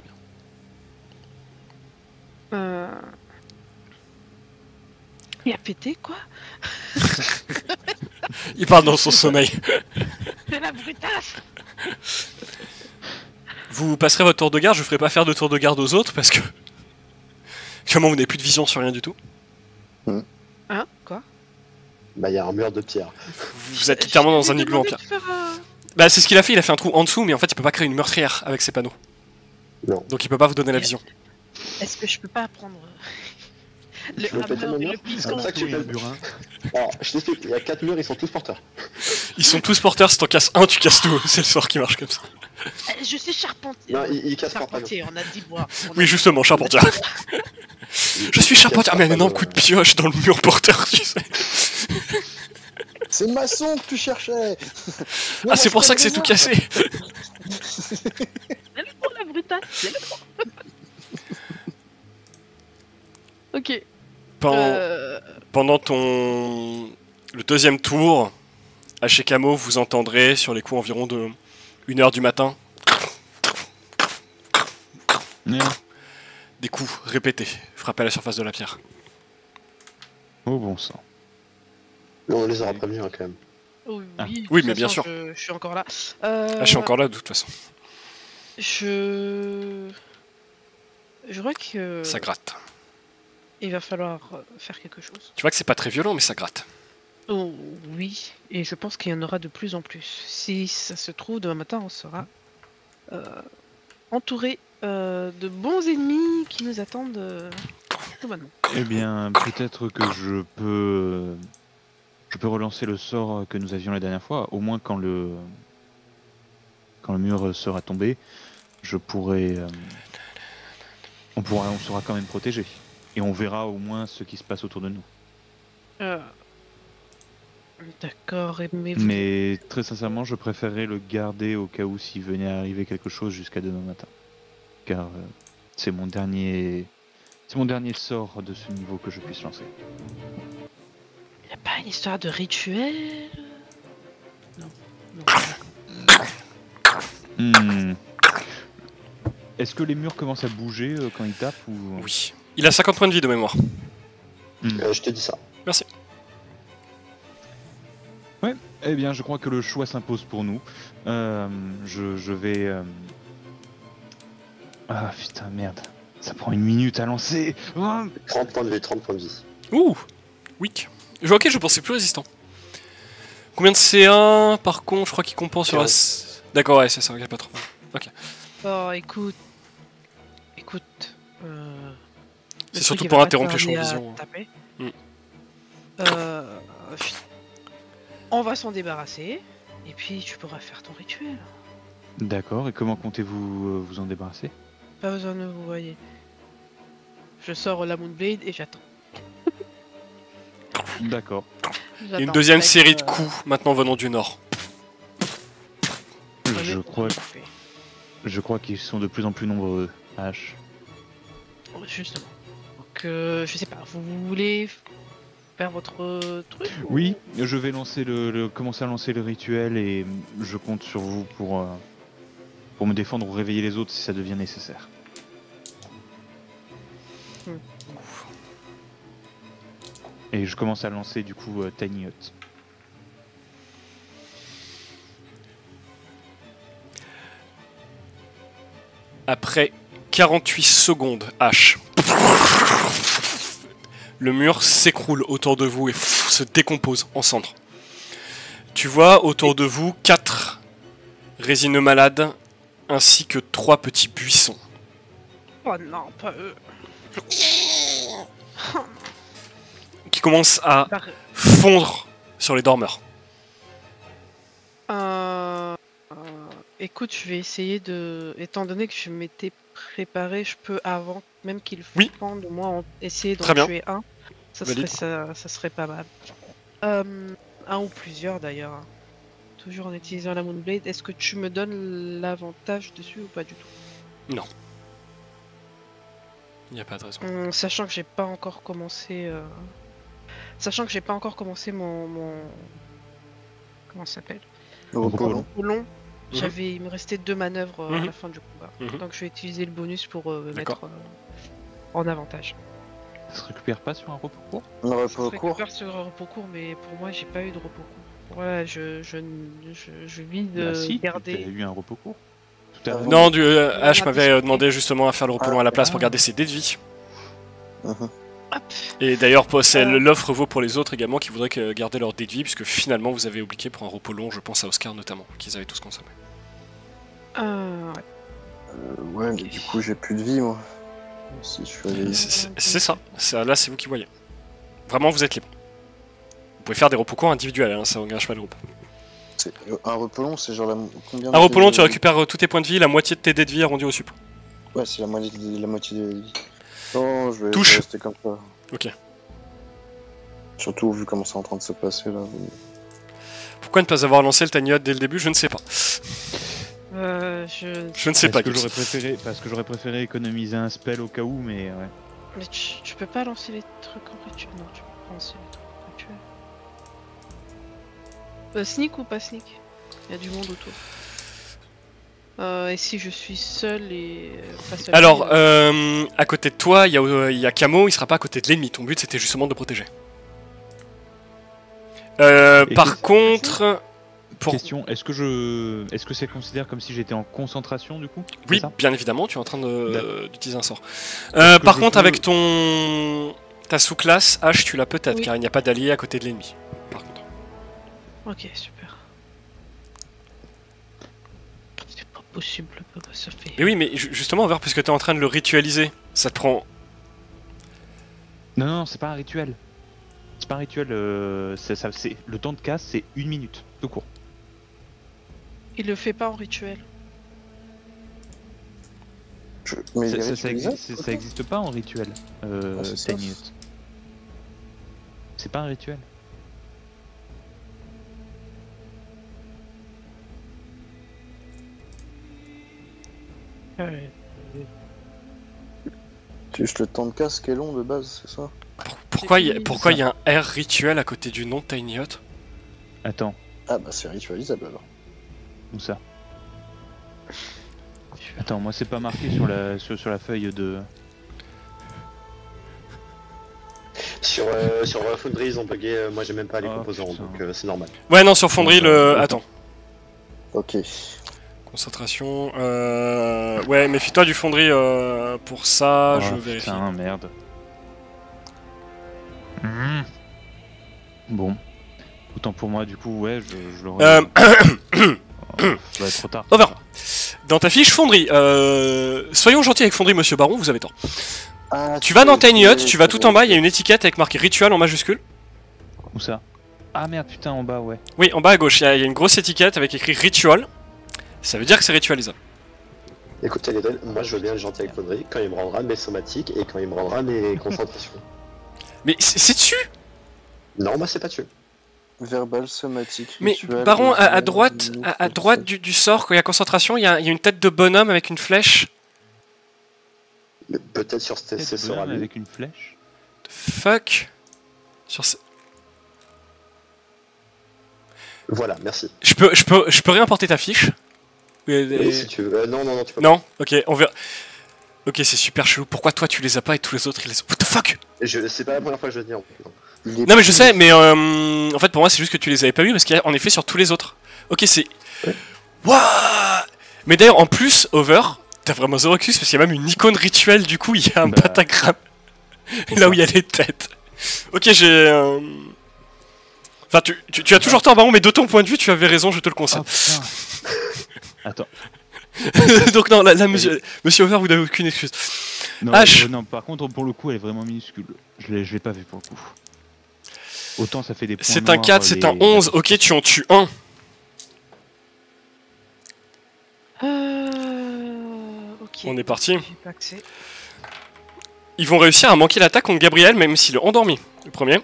bien. Il a pété quoi? Il parle dans son sommeil. C'est la brutasse! Vous passerez votre tour de garde, je ferai pas faire de tour de garde aux autres parce que. Comment vous n'avez plus de vision sur rien du tout. Hein? Quoi? Bah, il y a un mur de pierre. Vous êtes littéralement dans un igloo en pierre. Bah, c'est ce qu'il a fait, il a fait un trou en dessous, mais en fait, il peut pas créer une meurtrière avec ses panneaux. Non. Donc, il peut pas vous donner la vision. Est-ce que je peux pas prendre le peux péter mon hammer et mur le C'est piston? comme ça que tu fais le burin. Alors, je t'explique, il y a 4 murs, ils sont tous porteurs. Ils sont tous porteurs, si t'en casses un, tu casses tout. C'est le sort qui marche comme ça. Je suis charpentier. Non, ils cassent pas Charpentier, on a dit bois. Oui, justement, charpentier. Je suis charpentier, mais un énorme coup de pioche dans le mur porteur, tu sais. C'est maçon que tu cherchais. Ah, c'est pour ça que c'est tout cassé. Elle est pour la brutasse. Ok. Pendant le deuxième tour, à chez Camo, vous entendrez sur les coups environ de 1h du matin des coups répétés, frappés à la surface de la pierre. Oh bon sang. Non, on les aura prévenus hein, quand même. Oui, Ah. de Oui, toute mais bien façon, sûr. Je suis encore là. Ah, je suis encore là de toute façon. Je crois que Ça gratte. il va falloir faire quelque chose. Tu vois que c'est pas très violent, mais ça gratte. Oh oui, et je pense qu'il y en aura de plus en plus. Si ça se trouve, demain matin, on sera entouré de bons ennemis qui nous attendent tout maintenant. Eh bien, peut-être que je peux relancer le sort que nous avions la dernière fois. Au moins, quand le mur sera tombé, je pourrai, on sera quand même protégé. Et on verra au moins ce qui se passe autour de nous. D'accord, Mais très sincèrement, je préférerais le garder au cas où s'il venait à arriver quelque chose jusqu'à demain matin. Car c'est mon dernier sort de ce niveau que je puisse lancer. Il n'y a pas une histoire de rituel? Non. Est-ce que les murs commencent à bouger quand ils tapent ou... Oui. Il a 50 points de vie de mémoire. Je te dis ça. Merci. Ouais, eh bien je crois que le choix s'impose pour nous. Je vais... Ah putain, merde. Ça prend une minute à lancer. 30 points de vie, 30 points de vie. Ouh, weak. Ok, je pensais plus résistant. Combien de C1 par contre? Je crois qu'il compense sur la... D'accord, ouais, c'est ça, ok, pas trop. Ok. Oh, écoute. C'est surtout pour interrompre les champs de vision. Euh, on va s'en débarrasser, et puis tu pourras faire ton rituel. D'accord, et comment comptez-vous vous en débarrasser? Pas besoin de vous voyez. Je sors la Moonblade et j'attends. D'accord. Et une deuxième série de coups, maintenant venant du nord. Je crois qu'ils sont de plus en plus nombreux, H. Justement. Donc, je sais pas, vous voulez faire votre truc ou- Oui, je vais lancer commencer à lancer le rituel et je compte sur vous pour me défendre ou réveiller les autres si ça devient nécessaire. Et je commence à lancer du coup Tiny Hut. Après 48 secondes, H. Le mur s'écroule autour de vous et se décompose en cendres. Tu vois autour de vous 4 résineux malades ainsi que 3 petits buissons. Oh non, pas eux. Qui commencent à Bah, fondre sur les dormeurs. écoute, je vais essayer de... Étant donné que je m'étais préparé, je peux avant même qu'ils Oui. fondent, au moins essayer d'en Très bien. tuer un. Ça Valide. serait, ça serait pas mal. Un ou plusieurs d'ailleurs. Hein. Toujours en utilisant la Moonblade. Est-ce que tu me donnes l'avantage dessus ou pas du tout? Non. Il n'y a pas de raison. Sachant que j'ai pas encore commencé... Sachant que j'ai pas encore commencé mon... Comment ça s'appelle? Le repos long. Au long. Il me restait 2 manœuvres à Mhm. la fin du combat. Mhm. Donc je vais utiliser le bonus pour me D'accord. mettre en avantage. Ça se récupère pas sur un repos court? Le Je repos court. récupère sur un repos court, mais pour moi j'ai pas eu de repos court. Voilà, je vis de Bah si, tu as garder. eu un repos court. Tout à l'heure. Non, On H a m'avait discuté. demandé justement à faire le repos long à la place pour Ah. garder ses dés de vie. Mhm. Hop. Et d'ailleurs, l'offre vaut pour les autres également qui voudraient garder leur dés de vie, puisque finalement vous avez oublié pour un repos long, je pense à Oscar notamment, qu'ils avaient tous consommé. Ouais. Ouais, mais du coup, j'ai plus de vie, moi. Si je suis réveillé. C'est ça. Là, c'est vous qui voyez. Vraiment, vous êtes libre. Vous pouvez faire des repos courts individuels, hein, ça engage pas le groupe. Un repos long, c'est genre combien Un repos long, tu de- récupères tous tes points de vie, la moitié de tes dés de vie arrondis au sup. Ouais, c'est la moitié de vie. Non, je vais Touche. rester comme ça. Ok. Surtout vu comment c'est en train de se passer là. Pourquoi ne pas avoir lancé le tiny hut dès le début, je ne sais pas. Je ne sais pas. Parce Gibbs. que j'aurais préféré économiser un spell au cas où, mais ouais. Mais tu peux pas lancer les trucs en rituel. Non, tu peux pas lancer les trucs en rituel. Sneak ou pas sneak? Il y a du monde autour. Et si je suis seul et pas seul. Alors, à côté de toi, il y a Camo, il sera pas à côté de l'ennemi. Ton but, c'était justement de le protéger. Par contre... Question, est-ce que c'est considéré comme si j'étais en concentration du coup? Oui, C'est ça bien évidemment, tu es en train d'utiliser un sort. Est-ce que Par je contre, peux- avec ta sous-classe, H, tu l'as peut-être, Oui. car il n'y a pas d'allié à côté de l'ennemi. Par contre. Ok, super. C'est pas possible, ça fait. Mais oui, mais justement, voir, puisque tu es en train de le ritualiser, ça te prend... Non, c'est pas un rituel. C'est pas un rituel, c'est le temps de casse, c'est 1 minute, tout court. Il le fait pas en rituel. Mais il y Ça, avait ça du existe, paysage, ça existe pas en rituel, c'est ça. Tiny Hut. C'est pas un rituel. C'est juste le temps de casse qui est long de base, c'est ça? Pourquoi il C'est y a un R rituel à côté du nom de Tiny Hut? Attends, Ah bah c'est ritualisable alors. où ça? Attends, moi c'est pas marqué sur la feuille de... Sur Foundry, ils ont bugué, moi j'ai même pas les Oh, composants, putain. donc c'est normal. Ouais, non, sur Fonderie, Attends. Ok. Concentration... Ouais, méfie-toi du Fonderie pour ça, Oh, je vérifie. Putain, merde. Bon. Autant pour moi, du coup, ouais, je l'aurais... Oh, ça va être trop tard. Over. Dans ta fiche Fonderie, soyons gentils avec Fonderie, monsieur Baron, vous avez tort. Ah, Tu vas dans Tiny Hut, c'est- tu vas tout en bas, il y a une étiquette avec marqué rituel en majuscule. Où ça? Ah merde, putain, en bas, ouais. Oui, en bas à gauche, il y a une grosse étiquette avec écrit ritual. Ça veut dire que c'est ritualisable. Écoutez les deux, moi je veux bien le gentil avec Audrey quand il me rendra mes somatiques et quand il me rendra mes concentrations. Mais c'est dessus. Non, moi c'est pas dessus. Verbal, somatique. Mais rituel, Baron, à rituel, droite, à droite du sort, quand il y a concentration, il y a une tête de bonhomme avec une flèche. Mais peut-être sur ces Tête de sorts à bonhomme lui. avec une flèche. Fuck. Sur ce- Voilà, merci. Je peux réimporter ta fiche. Oui, si tu veux. Non, tu peux Non, ok, on verra. Ok, c'est super chelou. Pourquoi toi tu les as pas et tous les autres ils les ont? What the fuck? pas. C'est pas la première fois que je le dis en plus. Non mais je sais, mais en fait pour moi c'est juste que tu les avais pas vus parce qu'il y a en effet sur tous les autres. Ok, c'est. Ouais. Wouah. Mais d'ailleurs en plus, Over, t'as vraiment zéro excuse parce qu'il y a même une icône rituelle, du coup il y a un Bah. pentagramme. Là où il y a les têtes. Ok, j'ai. Enfin, tu as toujours tort, Baron, mais de ton point de vue, tu avais raison, je te le Oh concède. putain. Attends. Donc, non, là monsieur Over, vous n'avez aucune excuse. Non, H. non, par contre, pour le coup, elle est vraiment minuscule. Je l'ai pas vu pour le coup. Autant ça fait des points C'est un noirs, 4, c'est un les- 11, ok, tu en tues un. Ok. On est parti. J'ai pas accès. Ils vont réussir à manquer l'attaque contre Gabriel, même s'il est endormi. Le premier.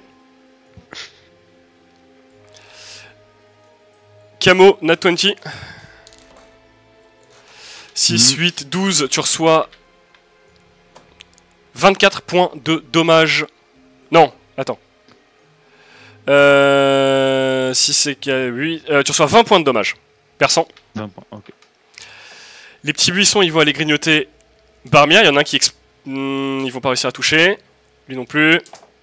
Camo, Nat 20. 6, 8, 12, tu reçois 24 points de dommages. Non, attends. 6 c'est 8. Tu reçois 20 points de dommages. Perçant. 20 points, ok. Les petits buissons, ils vont aller grignoter Barmia. Il y en a un qui. Ils vont pas réussir à toucher. Lui non plus.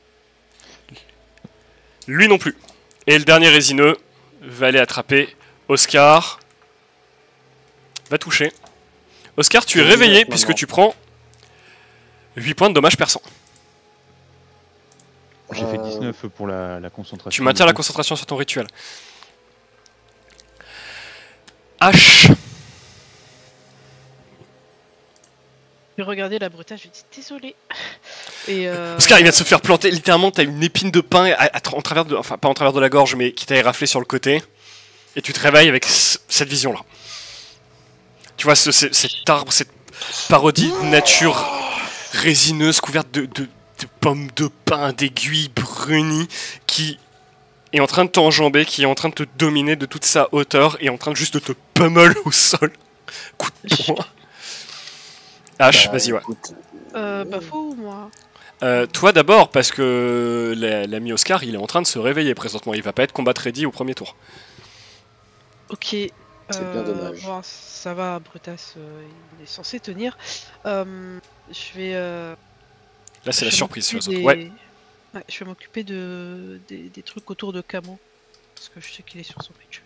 Lui non plus. Et le dernier résineux va aller attraper Oscar. Va toucher. Oscar, tu es réveillé puisque tu prends 8 points de dommages perçants. J'ai fait 19 pour la concentration. Tu maintiens la concentration sur ton rituel. H. J'ai regardé la brutasse, je lui ai dit désolé. Et Oscar, il vient de se faire planter. Littéralement, t'as une épine de pain en travers de. Enfin, pas en travers de la gorge, mais qui t'a éraflé sur le côté. Et tu te réveilles avec cette vision-là. Tu vois, cet arbre, cette parodie de nature résineuse, couverte de pommes de pin, d'aiguilles brunies, qui est en train de t'enjamber, qui est en train de te dominer de toute sa hauteur, et en train de juste de te pummel au sol. Coup de poing. H, vas-y, ouais. Bafo ou moi? Toi d'abord, parce que l'ami Oscar, il est en train de se réveiller présentement. Il va pas être combat ready au premier tour. Ok. C'est bien dommage. Bon, ça va, Brutas, il est censé tenir. Je vais. Là, c'est je la vais surprise. m'occuper sur les autres. Ouais. Ouais, je vais m'occuper des trucs autour de Camo. Parce que je sais qu'il est sur son rituel.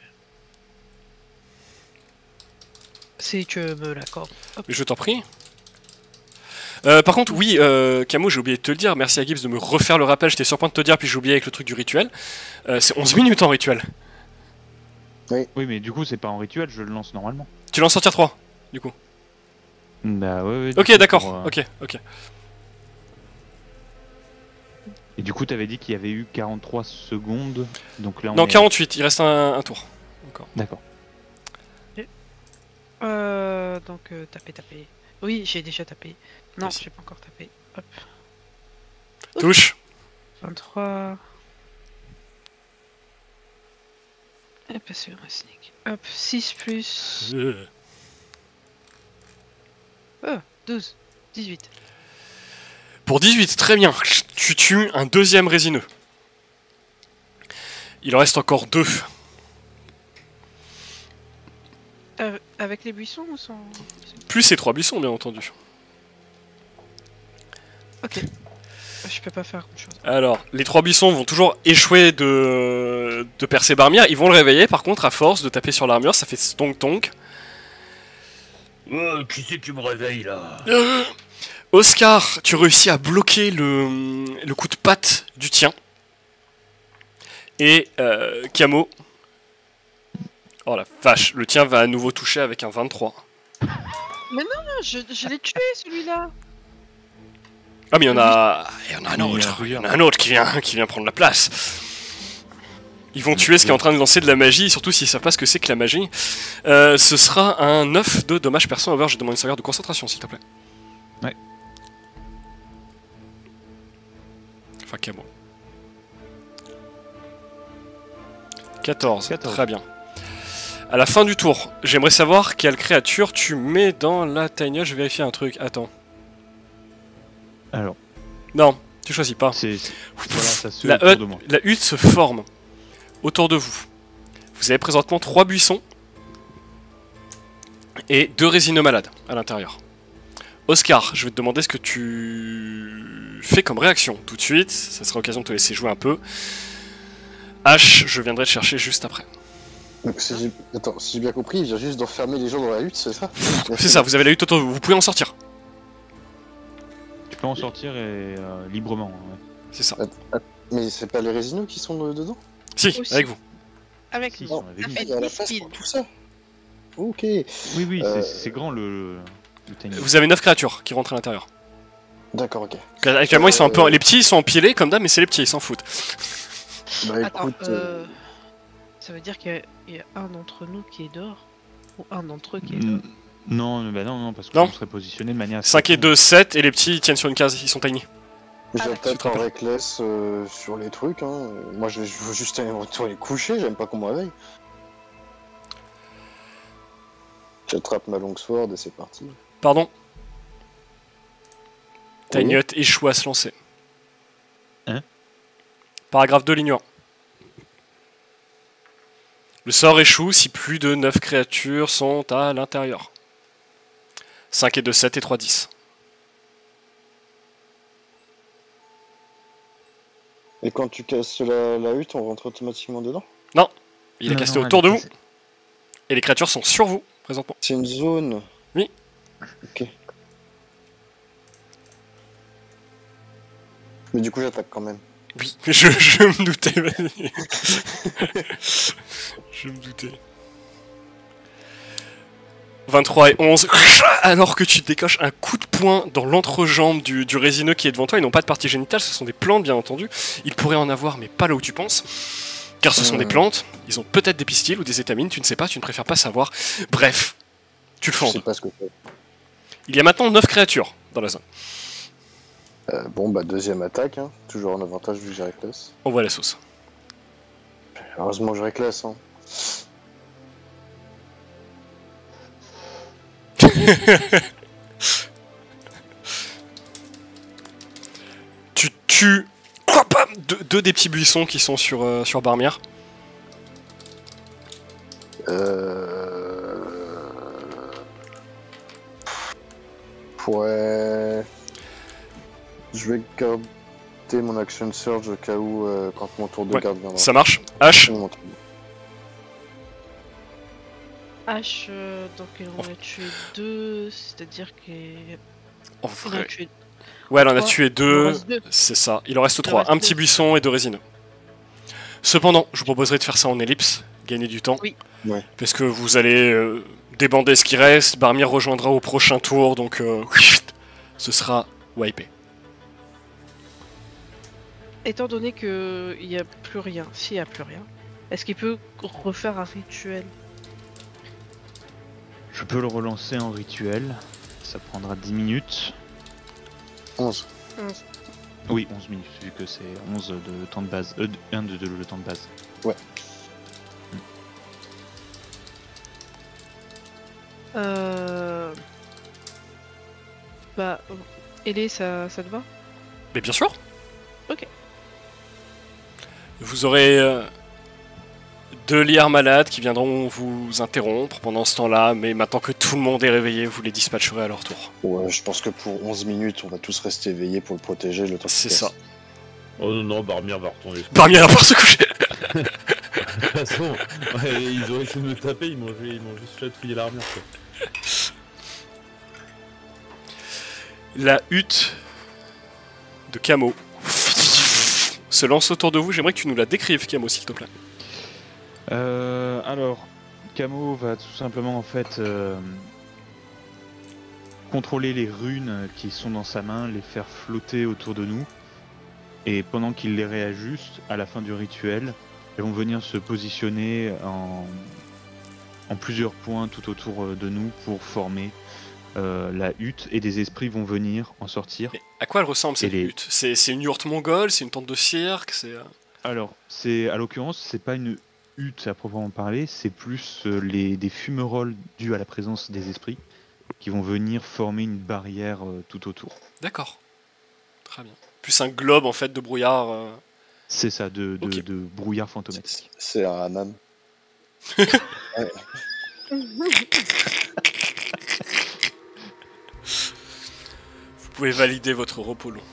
Si tu me l'accordes. Hop. Je t'en prie. Par contre, oui, Camo, j'ai oublié de te le dire. Merci à Gibbs de me refaire le rappel. J'étais sur le point de te dire, puis j'ai oublié avec le truc du rituel. C'est 11 minutes en rituel. Oui, mais du coup, c'est pas en rituel, je le lance normalement. Tu l'en sortir 3, du coup. Bah ouais, du Ok, coup, d'accord. pour, Ok. Et du coup, t'avais dit qu'il y avait eu 43 secondes. Donc là, on Non, est... 48. Il reste un tour. D'accord. Donc, taper. Oui, j'ai déjà tapé. Non, Merci. j'ai pas encore tapé. Hop. Touche. 23. Et passer un sneak. Hop, 6 plus 12. 18. Pour 18, très bien. Tu tues un deuxième résineux. Il en reste encore 2. Avec les buissons ou sans? Plus ces 3 buissons, bien entendu. Ok. Je peux pas faire grand chose. Alors, les 3 buissons vont toujours échouer de percer Barmia. Ils vont le réveiller, par contre, à force de taper sur l'armure, ça fait stonk-tonk. Qui c'est qui me réveille là? Oscar, tu réussis à bloquer le coup de patte du tien. Et Camo. Oh la vache, le tien va à nouveau toucher avec un 23. Ah, je l'ai tué celui-là. Ah mais il y en a un Oui, autre. Il y plusieurs. en a un autre qui vient prendre la place. Ils vont tuer ce qui est en train de lancer de la magie, surtout s'ils savent pas ce que c'est que la magie. Ce sera un 9 de dommages perso. Over, je demande une sauvegarde de concentration, s'il te plaît. Ouais. Enfin, Camo. 14, très bien. À la fin du tour, j'aimerais savoir quelle créature tu mets dans la tiny hut. Je vais vérifier un truc, attends. Alors, Non, tu choisis pas. voilà, ça se La autour hutte, de moi. la hutte se forme autour de vous. Vous avez présentement 3 buissons et 2 résineux malades à l'intérieur. Oscar, je vais te demander ce que tu fais comme réaction tout de suite. Ça sera l'occasion de te laisser jouer un peu. H, je viendrai te chercher juste après. Donc, attends, si j'ai bien compris, il vient juste d'enfermer les gens dans la hutte, c'est ça? C'est ça, vous avez la hutte autour de vous. Vous pouvez en sortir. Tu peux en sortir et librement. Ouais. C'est ça. Mais c'est pas les résineux qui sont dedans? Si, Aussi. avec vous. Avec Si, nous. ils sont avec Ça nous. fait Il y a la 10 place piles. pour tout ça. Ok. Oui, oui, Euh, c'est grand le tiny. Vous avez 9 créatures qui rentrent à l'intérieur. D'accord, ok. Actuellement, ils sont un peu. Les petits, ils sont empilés comme d'hab, mais c'est les petits, ils s'en foutent. Bah Attends, écoute, ça veut dire qu'il y a un d'entre nous qui est dehors? Ou un d'entre eux qui est Mm, dehors? non, parce Non. qu'on serait positionné de manière... à ce 5 et que- 2, 7, et les petits, ils tiennent sur une case, ils sont tiny. j'ai d'accord. Tu te peut-être un rappelles. reckless sur les trucs. Hein. Moi, je veux juste aller retourner coucher, j'aime pas qu'on me réveille. J'attrape ma longsword et c'est parti. Pardon. Tiny Oui. Hut échoue à se lancer. Hein? Paragraphe 2, ligne 1. Le sort échoue si plus de 9 créatures sont à l'intérieur. 5 et 2, 7 et 3, 10. Et quand tu casses la hutte, on rentre automatiquement dedans? Il est Non, casté non, autour de elle est vous. Et les créatures sont sur vous, présentement. C'est une zone. Oui. Ok. Mais du coup, j'attaque quand même. Oui, je me doutais, vas-y. Je me doutais. 23 et 11, alors que tu décoches un coup de poing dans l'entrejambe du résineux qui est devant toi. Ils n'ont pas de partie génitale, ce sont des plantes bien entendu. Ils pourraient en avoir, mais pas là où tu penses. Car ce sont des plantes, ils ont peut-être des pistils ou des étamines, tu ne sais pas, tu ne préfères pas savoir. Bref, tu le Je fends. sais pas ce que c'est. Il y a maintenant 9 créatures dans la zone. Bon, bah, deuxième attaque, hein. Toujours un avantage vu que j'ai reckless. On voit la sauce. Heureusement que j'ai reckless, hein. Tu tues quoi, bam, deux des petits buissons qui sont sur Barmir. Ouais. Je vais garder mon action surge au cas où quand mon tour de Ouais, garde viendra. Ça marche. H, Mon tour. H, donc il en a tué 2, c'est-à-dire qu'il en en a vrai. tué Ouais, elle en a trois. tué Il en 2. reste 2. C'est ça. Il en reste Il en 3. reste Un deux. petit buisson et 2 résineux. Cependant, je vous proposerai de faire ça en ellipse, gagner du temps. Oui. Ouais. Parce que vous allez débander ce qui reste. Barmir rejoindra au prochain tour, donc ce sera wipé. Étant donné qu'il n'y a plus rien, s'il n'y a plus rien, est-ce qu'il peut refaire un rituel? Je peux le relancer en rituel. Ça prendra 10 minutes. 11. Oui, 11 minutes, vu que c'est 11 de temps de base. 1 de le temps de base. Bah, Elé, ça te va? Mais bien sûr. Ok. Vous aurez 2 liards malades qui viendront vous interrompre pendant ce temps-là, mais maintenant que tout le monde est réveillé, vous les dispatcherez à leur tour. Ouais, je pense que pour 11 minutes, on va tous rester éveillés pour le protéger le temps C'est qu'il ça. passe. Oh non, Barmir va retourner. Barmir va pouvoir se coucher. De toute façon, ouais, ils ont essayé de me taper, ils m'ont juste chatouillé l'armure. Quoi. La hutte de Camo se lance autour de vous. J'aimerais que tu nous la décrives, Camo, s'il te plaît. Alors, Camo va tout simplement en fait contrôler les runes qui sont dans sa main, les faire flotter autour de nous. Et pendant qu'il les réajuste, à la fin du rituel, Elles vont venir se positionner en plusieurs points tout autour de nous pour former la hutte, et des esprits vont venir en sortir. Mais à quoi elle ressemble cette Et les- hutte? C'est une yourte mongole, c'est une tente de cirque, c'est... Alors, à l'occurrence, c'est pas une hutte à proprement parler, c'est plus des fumerolles dues à la présence des esprits qui vont venir former une barrière tout autour. D'accord. Très bien. Plus un globe en fait de brouillard. C'est ça, de Ok. brouillard fantomatique. C'est un hammam. Vous pouvez valider votre repos long.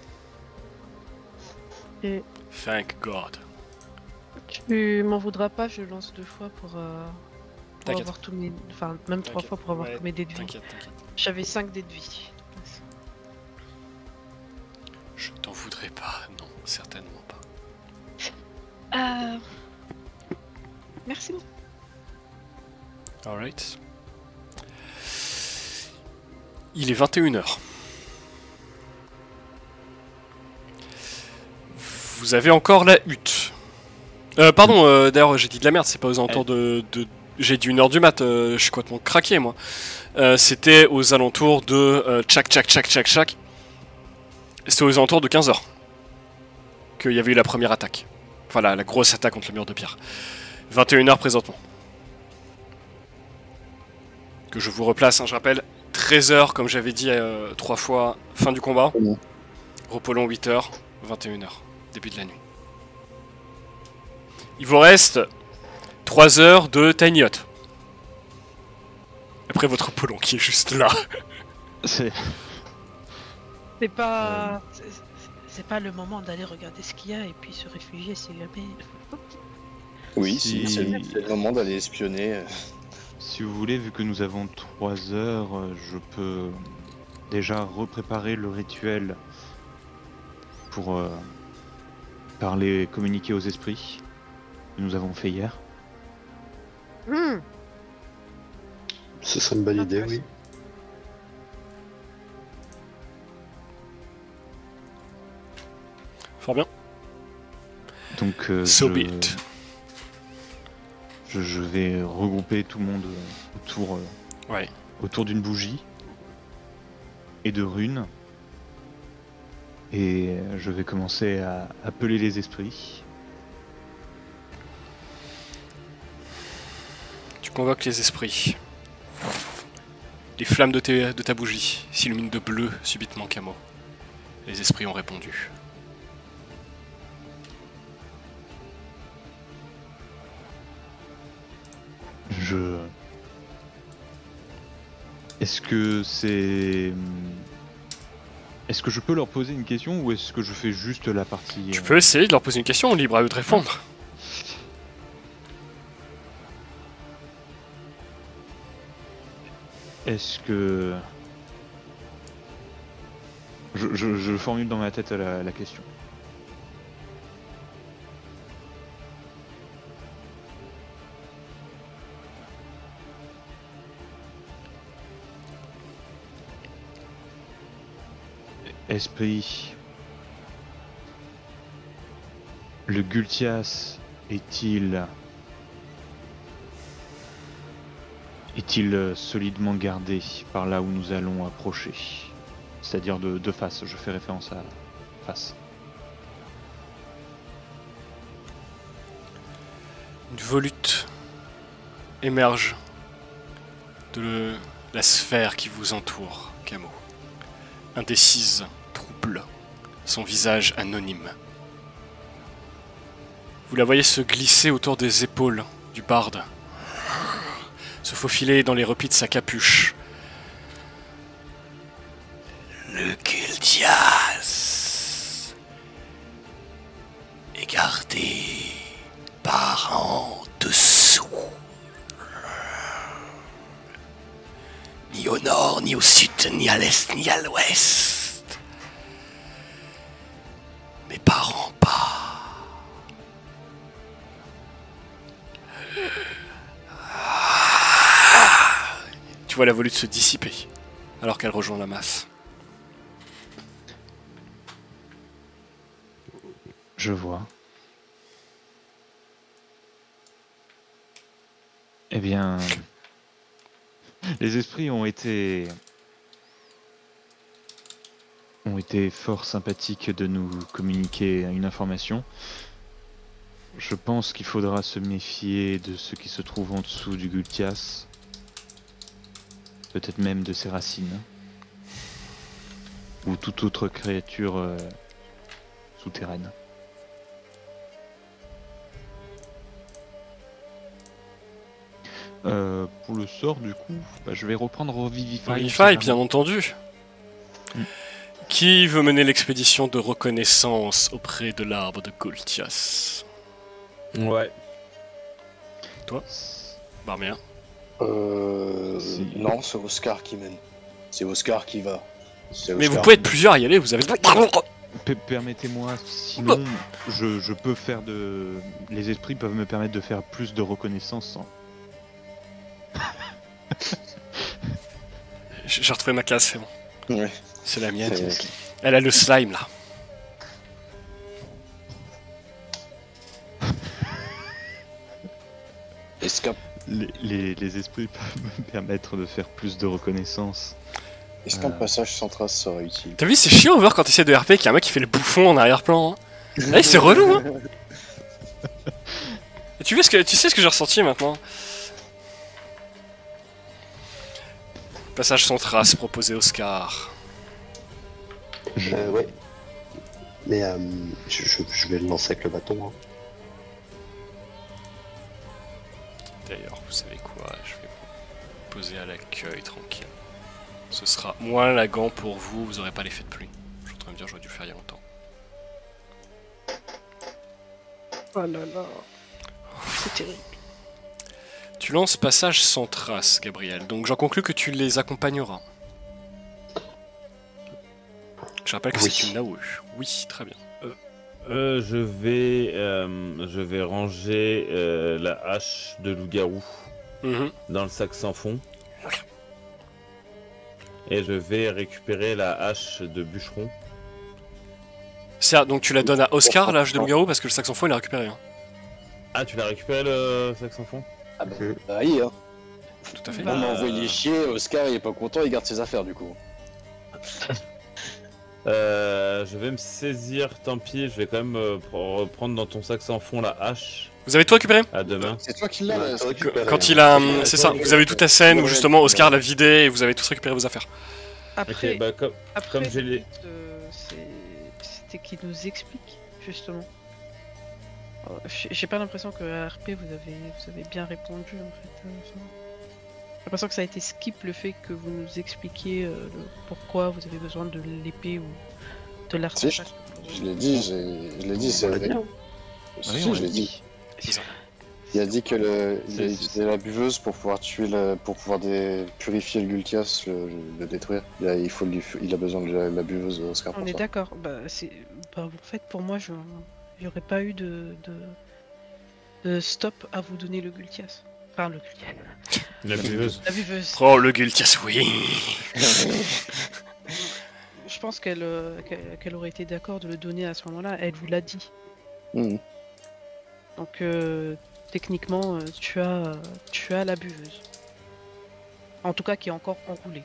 Et Thank God. tu m'en voudras pas, je lance 2 fois pour T'inquiète. avoir tous mes... Enfin, même 3 T'inquiète. fois pour avoir Ouais, tous mes dés de vie. T'inquiète. J'avais 5 dés de vie. Je t'en voudrais pas. Non, certainement pas. Merci beaucoup. Alright. Il est 21h. Vous avez encore la hutte. Pardon, d'ailleurs j'ai dit de la merde, c'est pas aux alentours de... J'ai dit 1h du mat, je suis complètement craqué moi. C'était aux alentours de... Tchac. C'était aux alentours de 15h. Qu'il y avait eu la première attaque. Enfin la grosse attaque contre le mur de pierre. 21h présentement. Que je vous replace, hein, je rappelle. 13h, comme j'avais dit 3 fois, fin du combat. Mmh. Repos long 8h, 21h, début de la nuit. Il vous reste 3 heures de tiny hut. Après votre repos long qui est juste là. C'est C'est pas... C'est pas le moment d'aller regarder ce qu'il y a et puis se réfugier si jamais... Oui, Si- c'est le moment d'aller espionner. Si vous voulez, vu que nous avons 3 heures, je peux déjà repréparer le rituel pour parler, communiquer aux esprits que nous avons fait hier. Ce serait une bonne idée, oui. Fort bien. Donc So be it. je vais regrouper tout le monde Ouais. autour d'une bougie et de runes. Et je vais commencer à appeler les esprits. Tu convoques les esprits. Les flammes de ta bougie s'illuminent de bleu subitement, Camo. Les esprits ont répondu. Est-ce que je peux leur poser une question ou est-ce que je fais juste la partie... Tu peux essayer de leur poser une question, libre à eux de répondre. Est-ce que... Je formule dans ma tête la question. Esprit, le Gultias est-il solidement gardé par là où nous allons approcher? C'est-à-dire de face, je fais référence à face. Une volute émerge de la sphère qui vous entoure, Camo. Indécise, trouble, son visage anonyme. Vous la voyez se glisser autour des épaules du barde, se faufiler dans les replis de sa capuche. Le Gultias est gardé par en dessous. Ni au nord, ni au sud, ni à l'est, ni à l'ouest. Mais par en bas. Tu vois la volute se dissiper alors qu'elle rejoint la masse. Je vois. Eh bien, les esprits ont été fort sympathiques de nous communiquer une information. Je pense qu'il faudra se méfier de ce qui se trouve en dessous du Gultias. Peut-être même de ses racines. Ou toute autre créature souterraine. Pour le sort, du coup, je vais reprendre Revivify. Revivify, bien entendu. Qui veut mener l'expédition de reconnaissance auprès de l'arbre de Gultias? Ouais. Barmien. Non, c'est Oscar qui mène. C'est Oscar qui va. Mais vous pouvez être plusieurs à y aller, vous avez... Permettez-moi, sinon je peux faire de... Les esprits peuvent me permettre de faire plus de reconnaissance sans... J'ai retrouvé ma case, c'est bon. Ouais. C'est la mienne. C'est- Elle a le slime là. Escape. Les esprits peuvent me permettre de faire plus de reconnaissance. Est-ce qu'un passage sans trace serait utile? T'as vu, c'est chiant Over quand t'essaies de RP qu'il y a un mec qui fait le bouffon en arrière-plan. Hein. Hey, c'est relou hein. Et tu sais ce que j'ai ressenti maintenant. Passage sans trace proposé Oscar. Ouais. Mais je vais le lancer avec le bâton. Hein. D'ailleurs, vous savez quoi, je vais vous poser à l'accueil tranquille. Ce sera moins lagant pour vous, vous aurez pas l'effet de pluie. Je suis en train de me dire, j'aurais dû le faire il y a longtemps. Oh là là. C'est terrible. Tu lances passage sans trace, Gabriel. Donc j'en conclus que tu les accompagneras. Je rappelle que Oui. c'est une Naouche. Oui, très bien. Je vais ranger la hache de loup-garou Mhm. dans le sac sans fond. Et je vais récupérer la hache de bûcheron. Donc tu la donnes à Oscar, l'âge de loup-garou, parce que le sac sans fond il a récupéré. Hein. Ah, tu l'as récupéré le sac sans fond? Ah bah, oui, hein. Tout à fait. Bah, On m'a envoyé chier, Oscar il est pas content, il garde ses affaires du coup. Je vais me saisir, tant pis, je vais quand même reprendre dans ton sac sans fond la hache. Vous avez tout récupéré? À demain. C'est toi qui l'as Ouais, là, t'as récupéré, Quand hein. il a... C'est ça, vous avez toute la scène où Ouais, justement ouais. Oscar l'a vidé et vous avez tous récupéré vos affaires. Après, Ok, bah comme j'ai les... peut-être, c'était qu'il nous explique, justement. J'ai pas l'impression que à RP vous avez bien répondu en fait. J'ai l'impression que ça a été skip le fait que vous nous expliquiez pourquoi vous avez besoin de l'épée ou de l'artefact. Je l'ai dit, c'est On l'a vrai. dit, hein. Si, Oui, si, on je l'a l'ai dit. C'est ça. Il a dit que il a C'est- utilisé la buveuse pour pouvoir purifier le Gultias, le détruire. Il a besoin de la buveuse Oscar On pour est ça. d'accord. En fait, pour moi, il n'y aurait pas eu de stop à vous donner le Gultias. Enfin, le Gultias. La buveuse. La buveuse. Oh le Gultias, oui. Je pense qu'elle aurait été d'accord de le donner à ce moment-là. Elle vous l'a dit. Mhm. Donc, techniquement, tu as la buveuse. En tout cas, qui est encore enroulée.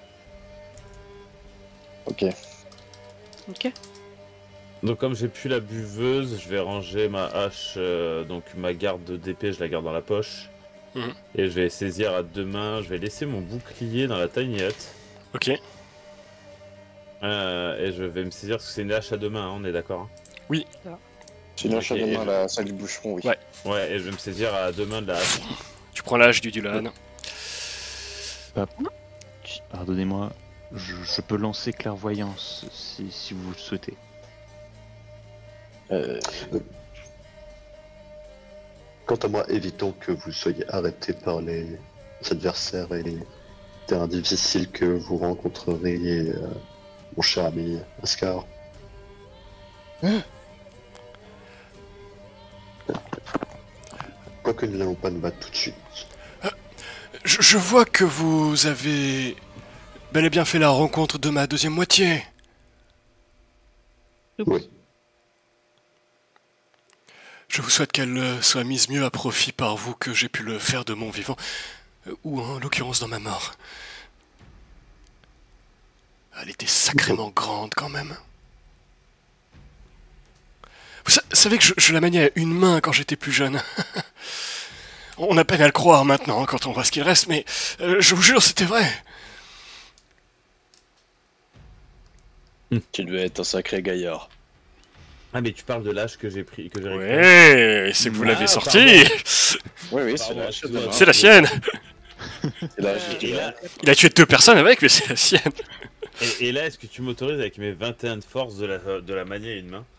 Ok. Ok. Donc comme j'ai plus la buveuse, je vais ranger ma hache, donc ma garde d'épée, je la garde dans la poche. Mhm. Et je vais saisir à deux mains, je vais laisser mon bouclier dans la tiny hut. Ok. Et je vais me saisir, parce que c'est une hache à deux mains, hein, on est d'accord, hein. Tu lâches à Ok, demain et la salle du boucheron, oui. Ouais. Ouais, et je vais me saisir à deux mains de la hache. Tu prends l'âge du Dulan. Pardonnez-moi, je peux lancer clairvoyance si vous le souhaitez. Quant à moi, évitons que vous soyez arrêtés par les adversaires et les terrains difficiles que vous rencontreriez, mon cher ami Oscar. Quoique nous n'allons pas nous battre tout de suite. Je vois que vous avez bel et bien fait la rencontre de ma deuxième moitié. Oui. Je vous souhaite qu'elle soit mise mieux à profit par vous que j'ai pu le faire de mon vivant, ou en l'occurrence dans ma mort. Elle était sacrément grande quand même. Vous savez que je la maniais à une main quand j'étais plus jeune. On a peine à le croire maintenant quand on voit ce qu'il reste, mais je vous jure, c'était vrai. Tu devais être un sacré gaillard. Ah, mais tu parles de l'âge que j'ai pris, que j'ai récupéré. Ouais, c'est que vous l'avez sorti. Oui, Pardon, excuse-moi. C'est la sienne. C'est là, Et là, Il a tué 2 personnes avec, mais c'est la sienne. et là, est-ce que tu m'autorises avec mes 21 de force de la manier à une main?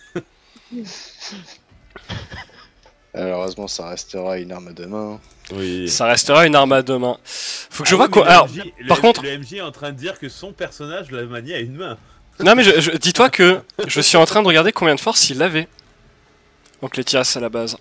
Malheureusement, ça restera une arme de main. Oui. Ça restera une arme à deux mains. Faut que je vois oui, quoi. mais Alors, par contre, le MJ est en train de dire que son personnage la manie à une main. non mais dis-toi que je suis en train de regarder combien de force il avait. Donc les Tias à la base.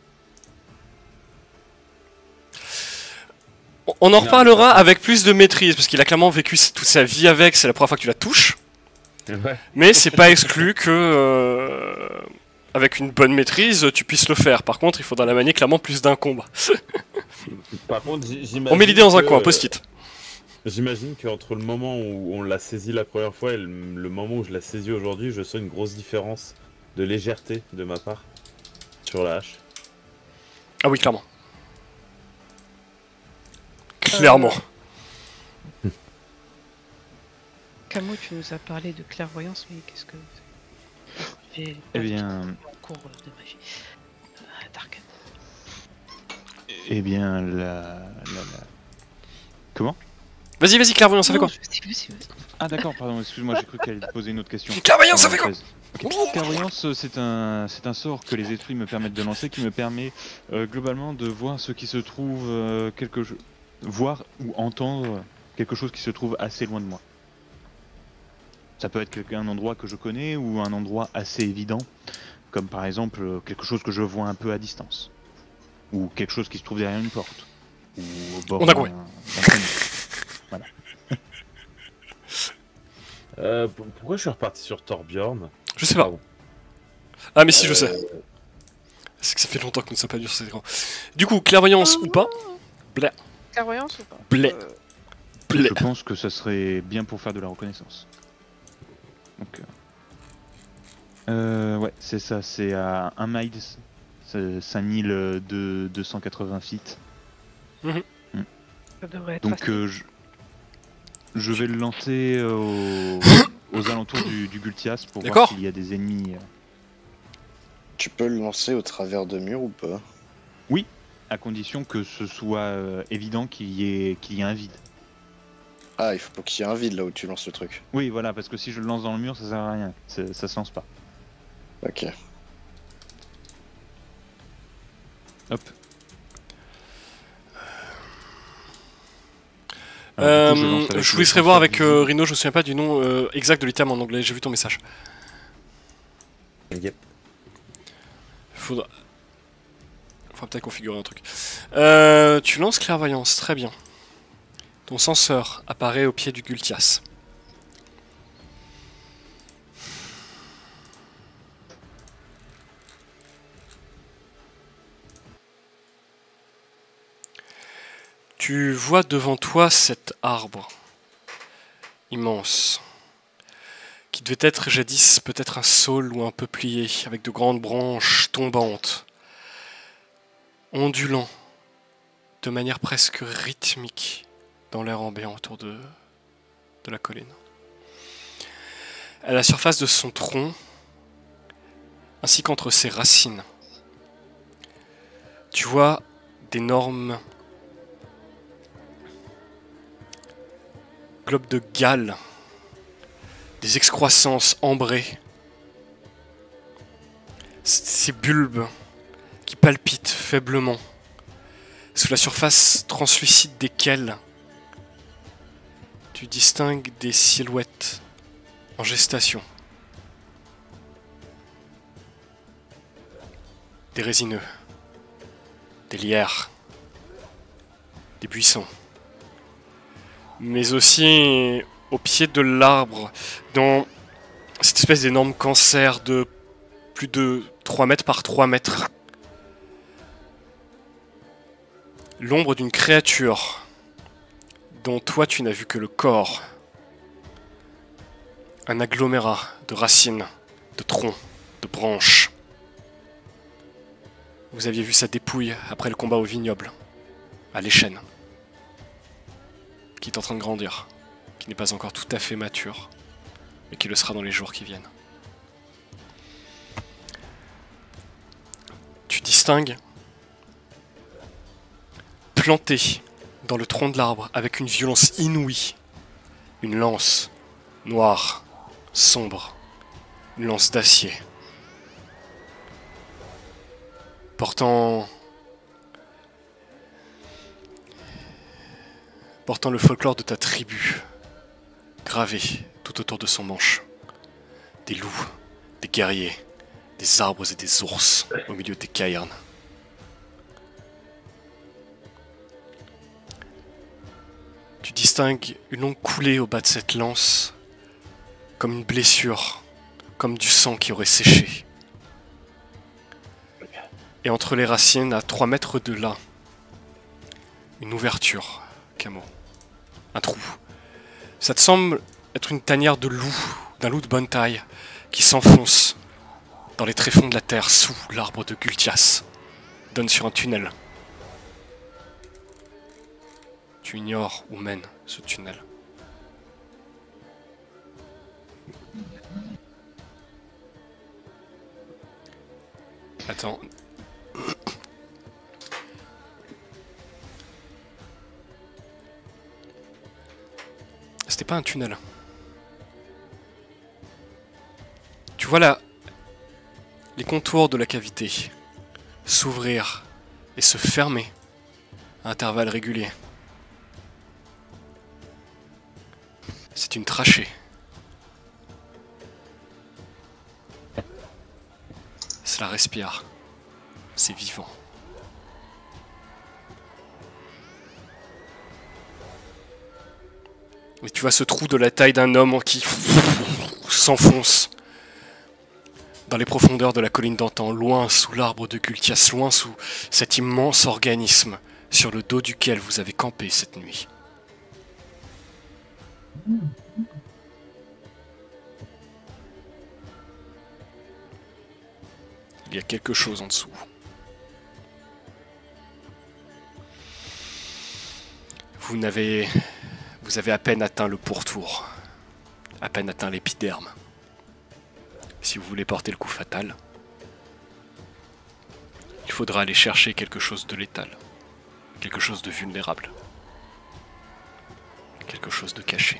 On en reparlera avec plus de maîtrise, parce qu'il a clairement vécu toute sa vie avec, c'est la première fois que tu la touches. Ouais. Mais c'est pas exclu que, avec une bonne maîtrise, tu puisses le faire. Par contre, il faudra la manier clairement plus d'un combat. Par contre, j'imagine. On met l'idée dans un que, coin, post-it. J'imagine qu'entre le moment où on l'a saisi la première fois et le moment où je l'ai saisi aujourd'hui, je sens une grosse différence de légèreté de ma part sur la hache. Ah oui, clairement. Clairement. Camo, tu nous as parlé de clairvoyance, mais qu'est-ce que... J'ai Eh bien, en cours de magie. Darken. eh bien, Comment? Vas-y, clairvoyance, ça fait quoi? Vas-y. Ah d'accord, pardon, excuse-moi, j'ai cru qu'elle allait te poser une autre question. Clairvoyance, ça fait quoi? Ok. Clairvoyance, c'est un sort que les esprits me permettent de lancer, qui me permet globalement de voir ce qui se trouve voir ou entendre quelque chose qui se trouve assez loin de moi. Ça peut être un endroit que je connais ou un endroit assez évident, comme par exemple quelque chose que je vois un peu à distance, ou quelque chose qui se trouve derrière une porte, ou au bord On a compris. d'un fenêtre. Voilà. Pourquoi je suis reparti sur Torbjorn? Je sais pas. Pardon. Ah mais si, je sais. C'est que ça fait longtemps que nous ne sommes pas vus sur cet écran. Du coup, clairvoyance ou pas? Clairvoyance ou pas? Blé. Je pense que ça serait bien pour faire de la reconnaissance. Donc, ouais, c'est ça, c'est à 1 mile, c'est 5000 de 280 feet. Ça devrait être Donc facile. je vais le lancer aux alentours du Gultias pour D'accord. voir s'il y a des ennemis. Tu peux le lancer au travers de murs ou pas? À condition que ce soit évident qu'il y ait un vide. Ah, il faut pas qu'il y ait un vide là où tu lances le truc. Oui, voilà, parce que si je le lance dans le mur, ça sert à rien, ça se lance pas. Ok. Hop. Alors, du coup, lance avec Je vous le laisserai voir senseur avec visible. Rhino, je me souviens pas du nom exact de l'item en anglais, j'ai vu ton message. Yep. Faudra peut-être configurer un truc. Tu lances clairvoyance, très bien. Ton senseur apparaît au pied du Gultias. Tu vois devant toi cet arbre immense, qui devait être jadis peut-être un saule ou un peuplier, avec de grandes branches tombantes, ondulant de manière presque rythmique dans l'air ambiant autour de la colline. À la surface de son tronc, ainsi qu'entre ses racines, tu vois d'énormes globes de gale, des excroissances ambrées, ces bulbes qui palpitent faiblement sous la surface translucide desquelles tu distingues des silhouettes en gestation, des résineux, des lierres, des buissons, mais aussi au pied de l'arbre, dans cette espèce d'énorme cancer de plus de 3 mètres par 3 mètres. L'ombre d'une créature dont toi tu n'as vu que le corps. Un agglomérat de racines, de troncs, de branches. Vous aviez vu sa dépouille après le combat au vignoble, à l'échelle, qui est en train de grandir, qui n'est pas encore tout à fait mature, mais qui le sera dans les jours qui viennent. Tu distingues, planté dans le tronc de l'arbre avec une violence inouïe, une lance noire, sombre, une lance d'acier, portant le folklore de ta tribu, gravé tout autour de son manche. Des loups, des guerriers, des arbres et des ours au milieu des cairns. Tu distingues une longue coulée au bas de cette lance, comme une blessure, comme du sang qui aurait séché. Et entre les racines, à 3 mètres de là, une ouverture, Camo. Un trou. Ça te semble être une tanière de loup, d'un loup de bonne taille, qui s'enfonce dans les tréfonds de la terre sous l'arbre de Gultias. Donne sur un tunnel. Tu ignores où mène ce tunnel. Attends. C'était pas un tunnel. Tu vois là les contours de la cavité s'ouvrir et se fermer à intervalles réguliers. C'est une trachée. Cela respire. C'est vivant. Et tu vois ce trou de la taille d'un homme qui s'enfonce dans les profondeurs de la colline d'antan, loin sous l'arbre de Gultias, loin sous cet immense organisme sur le dos duquel vous avez campé cette nuit. Il y a quelque chose en dessous. Vous avez à peine atteint le pourtour, à peine atteint l'épiderme. Si vous voulez porter le coup fatal, il faudra aller chercher quelque chose de létal, quelque chose de vulnérable, quelque chose de caché.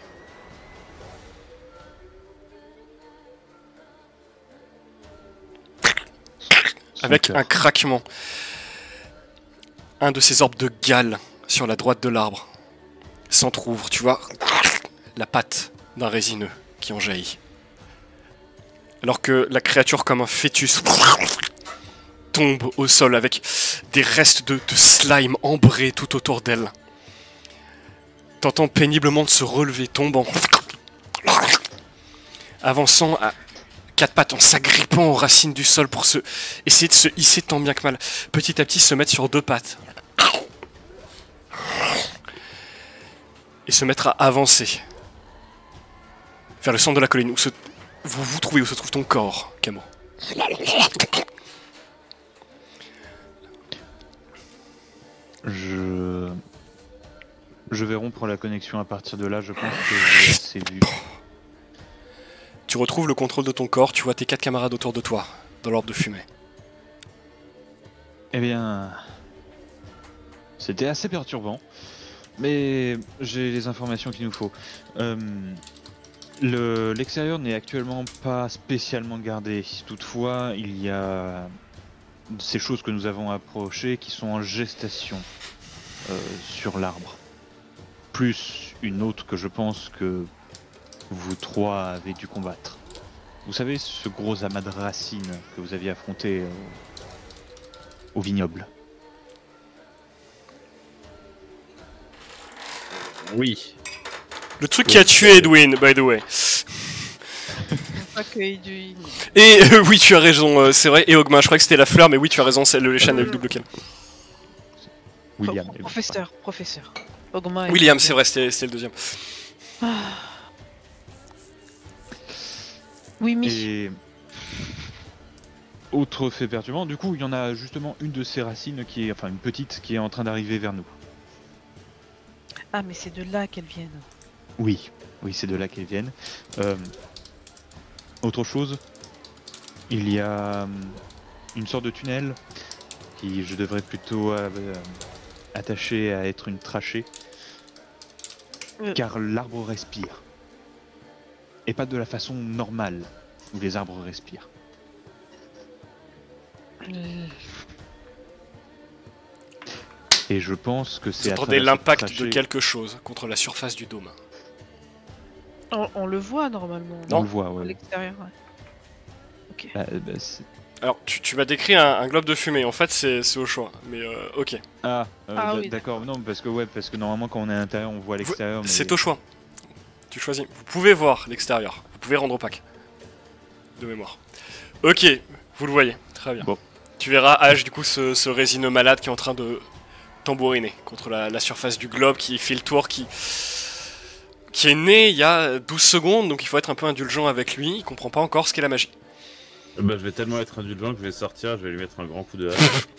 Avec un craquement, un de ces orbes de gale sur la droite de l'arbre s'entrouvre, tu vois, la patte d'un résineux qui en jaillit. Alors que la créature, comme un fœtus, tombe au sol avec des restes de slime ambrés tout autour d'elle. Tentant péniblement de se relever, tombant, avançant à 4 pattes en s'agrippant aux racines du sol pour essayer de se hisser tant bien que mal. Petit à petit se mettre sur 2 pattes. Et se mettre à avancer vers le centre de la colline où vous trouvez où se trouve ton corps, Camo. Je vais rompre la connexion à partir de là, je pense que j'ai assez vu. Tu retrouves le contrôle de ton corps, tu vois tes 4 camarades autour de toi, dans l'orbe de fumée. Eh bien... C'était assez perturbant, mais j'ai les informations qu'il nous faut. L'extérieur n'est actuellement pas spécialement gardé. Toutefois, il y a ces choses que nous avons approchées qui sont en gestation sur l'arbre. Plus une autre que je pense que vous 3 avez dû combattre. Vous savez, ce gros amas de racines que vous aviez affronté au vignoble. Oui. Le truc qui a tué Edwin, by the way. pas cueilli du hymne. Et oui, tu as raison, c'est vrai. Et Ogma, je crois que c'était la fleur, mais oui, tu as raison, c'est le chêne avec double kill. William. Professeur. Ogma est- William, c'est vrai, c'était le deuxième. Oui, mais. Et autre fait perturbant, du coup, il y en a justement une de ces racines qui est, enfin une petite, qui est en train d'arriver vers nous. Ah, mais c'est de là qu'elles viennent. Oui, c'est de là qu'elles viennent. Autre chose, il y a une sorte de tunnel qui je devrais plutôt attacher à être une trachée, car l'arbre respire. Et pas de la façon normale où les arbres respirent. Et je pense que Vous c'est à entendez travers cette l'impact de trachée- quelque chose contre la surface du dôme. On le voit normalement. On le voit, À ouais. l'extérieur, ouais. Ok. C'est- Alors, tu m'as décrit un globe de fumée, en fait, c'est au choix. Mais ok. Ah, Ah oui, d'accord, non, parce que normalement quand on est à l'intérieur, on voit l'extérieur. mais- C'est au choix. Tu choisis. Vous pouvez voir l'extérieur. Vous pouvez rendre opaque. De mémoire. Ok, vous le voyez. Très bien. Bon. Tu verras H, du coup, ce résineux malade qui est en train de tambouriner contre la surface du globe, qui fait le tour, qui est né il y a 12 secondes, donc il faut être un peu indulgent avec lui. Il comprend pas encore ce qu'est la magie. Bah, je vais tellement être indulgent que je vais sortir, je vais lui mettre un grand coup de hache.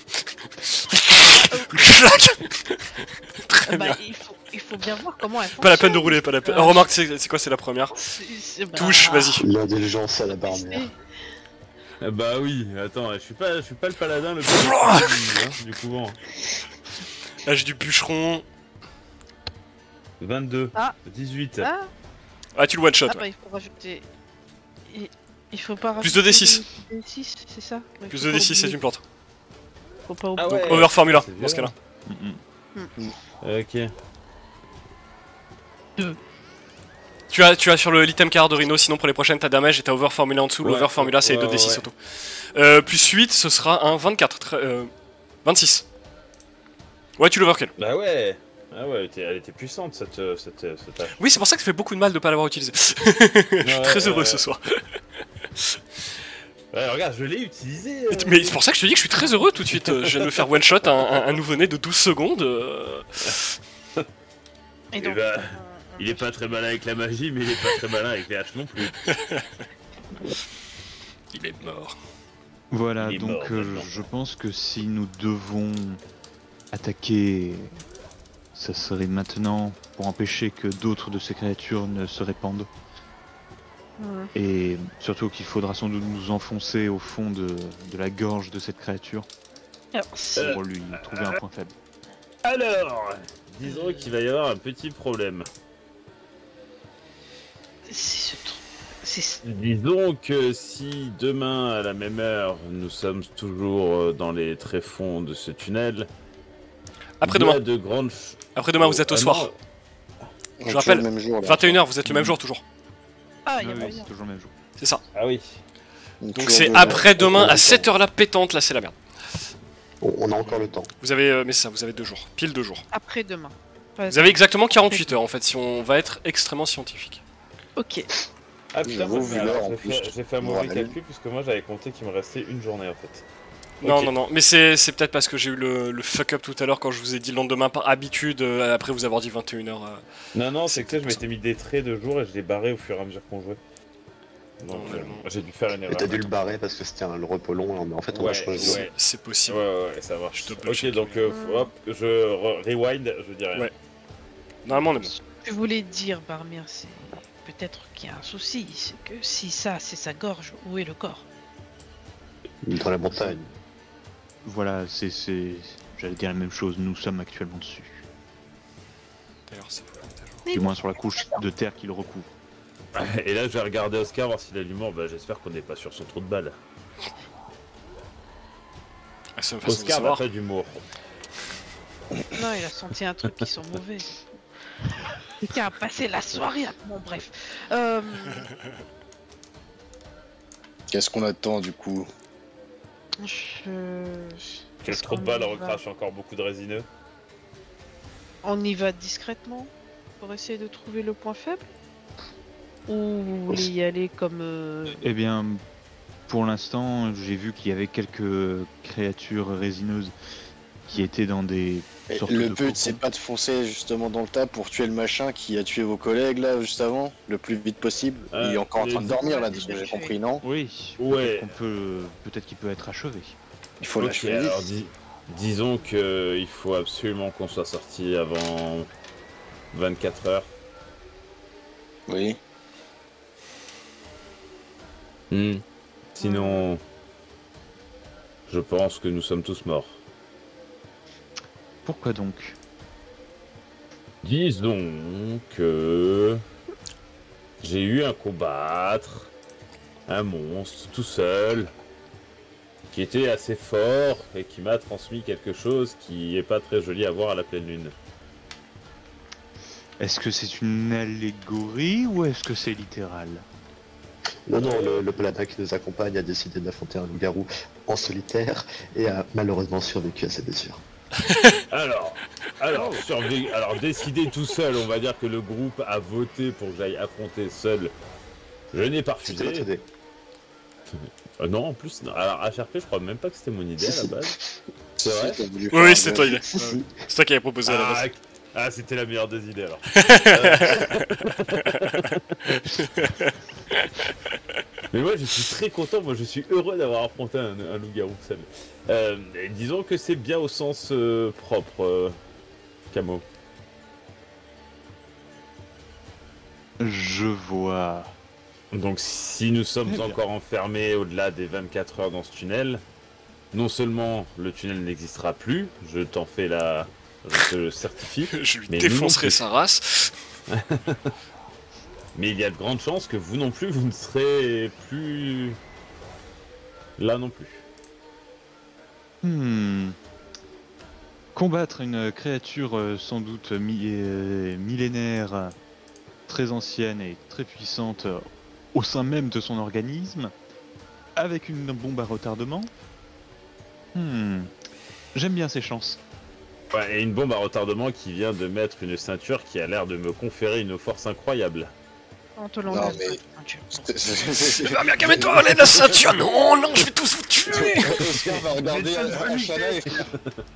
Clac. Très Bah, bien. il faut bien voir comment elle fonctionne. Pas la peine de rouler, pas la peine. Oh, remarque, c'est quoi, c'est la première. Bah, Touche, vas-y. L'indulgence à la barrière. Ah bah oui, attends, je suis pas le paladin le plus du couvent. H du bûcheron. 22, Ah. 18. Ah, Ah, tu le one shot. bah, il faut rajouter. Il faut pas Plus rajouter. de D6. des D6, c'est ça. Ouais, Plus faut de pas D6, c'est oublier. une plante. Faut pas Ah oublier. ouais. Over formula, C'est dans ce cas-là. Ok. Tu as sur l'item card de Rhino, sinon pour les prochaines t'as damage et t'as over formula en dessous. Ouais, L'over formula c'est ouais, 2d6 ouais. auto. Plus 8, ce sera un 24. 26. Ouais, tu l'overkill. Bah ouais. Ah ouais, elle était puissante cette hache. Oui, c'est pour ça que ça fait beaucoup de mal de pas l'avoir utilisé. Je suis très heureux ce soir. Ouais, regarde, je l'ai utilisé. Mais c'est pour ça que je te dis que je suis très heureux tout de suite. Je viens de me faire one shot un nouveau-né de 12 secondes. Et donc, bah, Il est pas très malin avec la magie, mais il est pas très malin avec les haches non plus. Il est mort. Voilà, Il est donc mort, maintenant. je pense que si nous devons attaquer, ça serait maintenant pour empêcher que d'autres de ces créatures ne se répandent. Ouais. Et surtout qu'il faudra sans doute nous enfoncer au fond de la gorge de cette créature Alors, si- pour lui trouver un point faible. Alors, disons qu'il va y avoir un petit problème. c'est ce truc. C'est Disons que si demain à la même heure nous sommes toujours dans les tréfonds de ce tunnel, Après-demain. il y a de grandes Après-demain, vous êtes au Ah soir. non, On tue rappelle, le même jour, là. 21h, vous êtes le même jour toujours. Ah, il y a Oui, moyen. c'est toujours le même jour. C'est ça. Ah oui. On Donc tue c'est en deux, après-demain là. à cette heure-là pétante, là c'est la merde. On a encore le temps. Vous avez, mais c'est ça, vous avez 2 jours. Pile 2 jours. Après-demain. Pas- Vous avez exactement 48 heures en fait, si on va être extrêmement scientifique. Ok. Ah putain, J'avoue, moi, vu alors, l'heure, en j'ai plus, fait un on mauvais aura la calcul puisque moi j'avais compté qu'il me restait une journée en fait. Non, Ok. non, non, mais c'est peut-être parce que j'ai eu le fuck up tout à l'heure quand je vous ai dit le lendemain par habitude, après vous avoir dit 21h. Non, non, c'est que C'est je m'étais mis des traits de jour et je les barrais au fur et à mesure qu'on jouait. Donc j'ai dû faire une Et erreur. t'as dû le barrer parce que c'était le repos long, mais en fait on va Ouais, changer de ouais. jour. C'est Ouais, possible. ouais, ça marche. Je double Ok, check. donc hop, rewind, je dirais. Ouais. Normalement on est bon. Ce que je voulais dire, Barmir, c'est peut-être qu'il y a un souci. C'est que si ça, c'est sa gorge, où est le corps? Dans la montagne. Voilà, j'allais dire la même chose, nous sommes actuellement dessus. D'ailleurs, ça faut le mettre à jour. Du moins sur la couche de terre qui le recouvre. Et là, je vais regarder Oscar, voir s'il a l'humour. Bah, j'espère qu'on n'est pas sur son trou de balle. Ah, c'est une façon de Oscar n'a savoir. pas d'humour. Non, il a senti un truc qui sent mauvais. Quelqu'un a passé la soirée à... Bon, bref. Qu'est-ce qu'on attend du coup? Quel Est-ce trou de qu'on balle y va recrache encore beaucoup de résineux. On y va discrètement pour essayer de trouver le point faible. ou vous voulez y aller comme... Eh bien, pour l'instant, j'ai vu qu'il y avait quelques créatures résineuses qui étaient dans des Et sortes le de but, c'est cocons. pas de foncer justement dans le tas pour tuer le machin qui a tué vos collègues là juste avant, le plus vite possible. Il est encore en train de dormir là, de ce que j'ai compris, non? Oui, Ouais. peut-être qu'il peut être achevé. Il faut Ok, l'achever alors vite. disons que il faut absolument qu'on soit sorti avant 24 heures. Oui. Sinon, je pense que nous sommes tous morts. Pourquoi donc? Disons que j'ai eu à combattre un monstre tout seul qui était assez fort et qui m'a transmis quelque chose qui est pas très joli à voir à la pleine lune. Est-ce que c'est une allégorie ou est-ce que c'est littéral? Non, non, le paladin qui nous accompagne a décidé d'affronter un loup-garou en solitaire et a malheureusement survécu à ses blessures. Alors, décider tout seul, on va dire que le groupe a voté pour que j'aille affronter seul. Je n'ai pas C'était refusé. votre idée. Non, en plus, non. Alors HRP, je crois même pas que c'était mon idée à la base. C'est vrai? Si, t'as voulu Oui, faire oui, un c'était gros- toi idée. Si, si. C'est toi qui avais proposé à la base. C'était la meilleure des idées alors. Mais moi, je suis très content. Moi, je suis heureux d'avoir affronté un loup-garou seul. Et disons que c'est bien au sens propre, Camo. Je vois. Donc, si nous sommes Très bien. encore enfermés au-delà des 24 heures dans ce tunnel, non seulement le tunnel n'existera plus, je te le certifie, Je lui Mais nous non défoncerai plus. sa race. mais il y a de grandes chances que vous non plus, vous ne serez plus là non plus. Combattre une créature sans doute millénaire, très ancienne et très puissante au sein même de son organisme, avec une bombe à retardement. J'aime bien ces chances. Ouais, et une bombe à retardement qui vient de mettre une ceinture qui a l'air de me conférer une force incroyable. On te Non, l'engage. mais- Eh ben, bien, calme-toi, enlève la ceinture. Non, non, je vais tous vous tuer. Oscar va regarder Ashana et faire.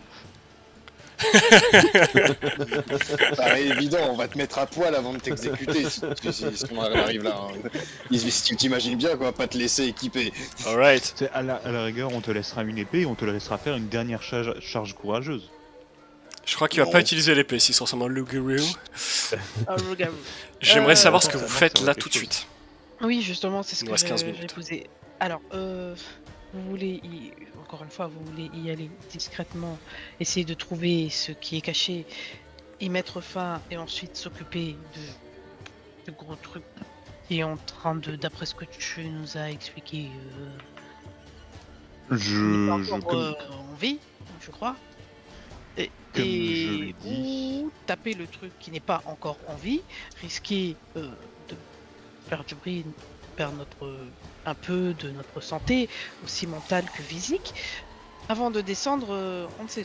Paraît évident, on va te mettre à poil avant de t'exécuter si on arrive là. Hein. Si tu t'imagines bien qu'on va pas te laisser équiper. Alright. C'est à la rigueur, on te laissera une épée et on te laissera faire une dernière charge courageuse. Je crois qu'il va Non. pas utiliser l'épée s'il se ressemble à un loup-garou. Ah, le loup-garou. J'aimerais savoir ce ça que vous marche, faites ça là aurait tout de quelque chose. suite. Oui, justement, c'est ce Il que nous reste 15 j'ai minutes. posé. Alors, vous voulez encore une fois, vous voulez y aller discrètement, essayer de trouver ce qui est caché, y mettre fin et ensuite s'occuper de gros trucs qui est en train de, d'après ce que tu nous as expliqué, n'est pas Je encore, en vie, je crois. Comme je l'ai ou dit. taper le truc qui n'est pas encore en vie, risquer de perdre du bruit, perdre un peu de notre santé, aussi mentale que physique, avant de descendre on ne sait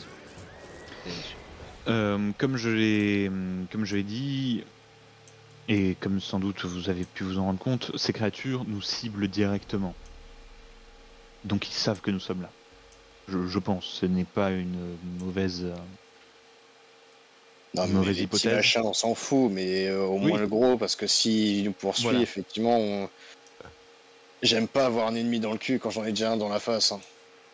où. Comme je l'ai dit, et comme sans doute vous avez pu vous en rendre compte, ces créatures nous ciblent directement. Donc ils savent que nous sommes là. Je pense, ce n'est pas une mauvaise... Non, mais Mauvaise les petits hypothèse. machins, on s'en fout, mais au Oui. moins le gros, parce que s'il nous poursuit, Voilà. effectivement, j'aime pas avoir un ennemi dans le cul quand j'en ai déjà un dans la face. Hein.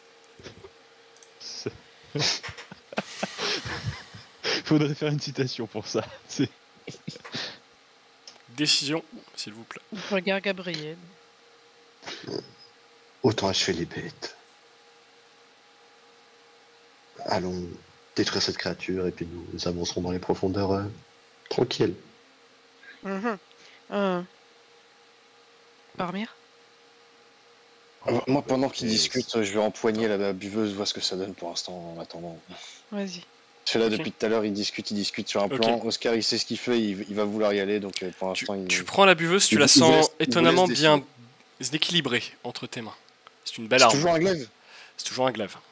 Faudrait faire une citation pour ça. Décision, s'il vous plaît. Je regarde Gabriel. Autant achever les bêtes. Allons détruire cette créature et puis nous avancerons dans les profondeurs tranquilles. Parmire. Moi, pendant qu'ils Et- discutent, je vais empoigner la buveuse, voir ce que ça donne pour l'instant en attendant. Vas-y. Parce que là, Ok. depuis tout à l'heure, ils discutent sur un Ok. plan. Oscar, il sait ce qu'il fait, il va vouloir y aller, donc pour Tu, l'instant, il... tu prends la buveuse, tu il la vous- il vous sens laisse- il vous étonnamment laisse bien équilibrée entre tes mains. C'est une belle C'est arme. toujours un glaive. C'est toujours un glaive.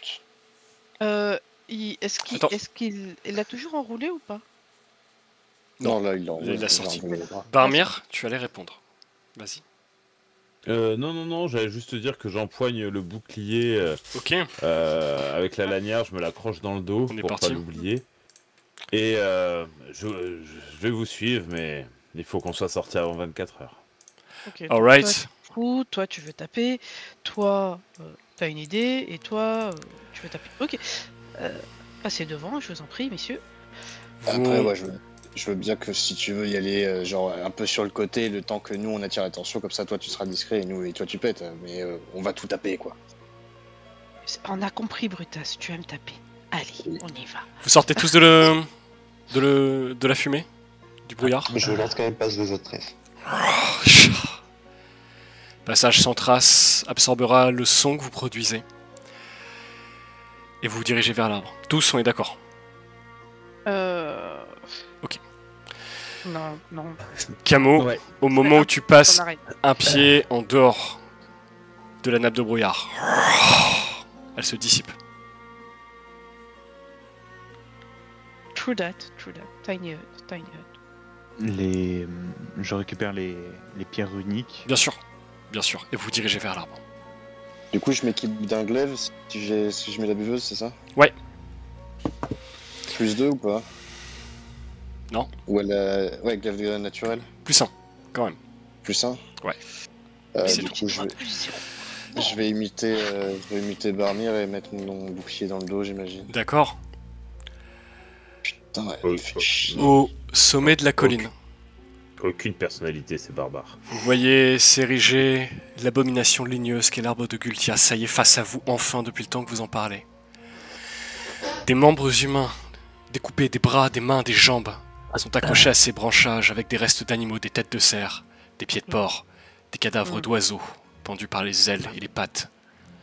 Putain. Est-ce qu'il Attends. il a toujours enroulé ou pas? Non, là, il a il l'a sorti. enlevé les bras. Barmir, tu allais répondre. Vas-y. Non, j'allais juste te dire que j'empoigne le bouclier Ok. avec la lanière, je me l'accroche dans le dos On est pour parti. pas l'oublier. Et je vais vous suivre, mais il faut qu'on soit sorti avant 24 heures. Ok, donc Alright. Toi, tu fous, toi, tu veux taper. Toi, t'as une idée. Et toi, tu veux taper. Ok. Passez devant, je vous en prie, messieurs. Après, ouais, je veux bien que si tu veux y aller, genre un peu sur le côté, le temps que nous on attire l'attention, comme ça toi tu seras discret et toi tu pètes, mais on va tout taper quoi. On a compris, Brutus, tu aimes taper. Allez, on y va. Vous sortez tous de la fumée? Du brouillard? Je lance quand même passe vos autres trèfles. Passage sans trace absorbera le son que vous produisez. Et vous vous dirigez vers l'arbre. Tous, on est d'accord. Ok. Non. Camo, Ouais. au moment où tu passes On arrête. un pied en dehors de la nappe de brouillard, elle se dissipe. True that. Tiny hut. Je récupère les pierres runiques. Bien sûr. Et vous vous dirigez vers l'arbre. Du coup je m'équipe d'un glaive si je mets la buveuse, c'est ça? Ouais. Plus 2 ou pas? Non. Ou elle a... Ouais, glaive naturel. Plus 1, quand même. Plus 1? Ouais. Du coup je vais imiter Barmir et mettre mon bouclier dans le dos, j'imagine. D'accord. Putain, ouais, Oh, il fait chier. Au sommet de la colline, Aucune personnalité, c'est barbare. vous voyez s'ériger l'abomination ligneuse qu'est l'arbre de Gultia. Ça y est, face à vous, enfin, depuis le temps que vous en parlez. Des membres humains, découpés, des bras, des mains, des jambes, sont accrochés à ces branchages avec des restes d'animaux, des têtes de cerf, des pieds de porc, des cadavres d'oiseaux, pendus par les ailes et les pattes.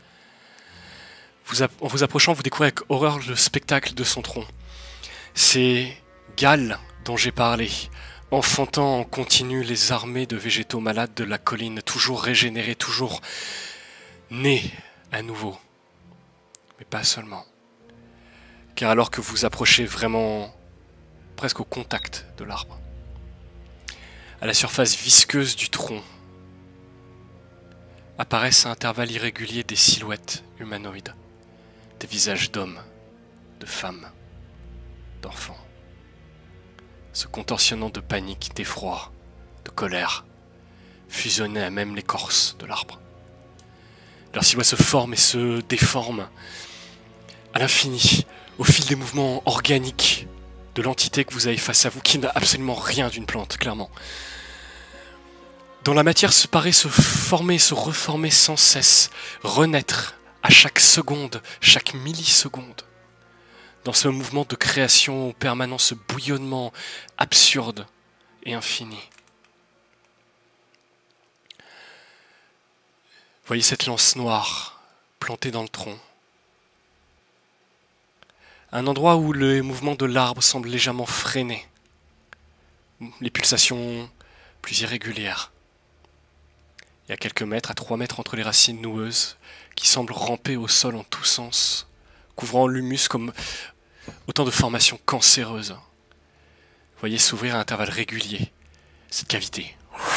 En vous approchant, vous découvrez avec horreur le spectacle de son tronc. Ces galles dont j'ai parlé, enfantant en continu les armées de végétaux malades de la colline, toujours régénérés, toujours nés à nouveau. Mais pas seulement. Car alors que vous approchez vraiment presque au contact de l'arbre, à la surface visqueuse du tronc, apparaissent à intervalles irréguliers des silhouettes humanoïdes, des visages d'hommes, de femmes, d'enfants, se contorsionnant de panique, d'effroi, de colère, fusionnés à même l'écorce de l'arbre. Leurs silhouettes se forment et se déforment à l'infini, au fil des mouvements organiques de l'entité que vous avez face à vous, qui n'a absolument rien d'une plante, clairement. Dont la matière se paraît se former, se reformer sans cesse, renaître à chaque seconde, chaque milliseconde. Dans ce mouvement de création permanent, ce bouillonnement absurde et infini. Voyez cette lance noire plantée dans le tronc. Un endroit où le mouvement de l'arbre semble légèrement freiné. Les pulsations plus irrégulières. Et à quelques mètres, à 3 mètres entre les racines noueuses, qui semblent ramper au sol en tous sens, couvrant l'humus comme autant de formations cancéreuses. Voyez s'ouvrir à intervalles réguliers cette cavité,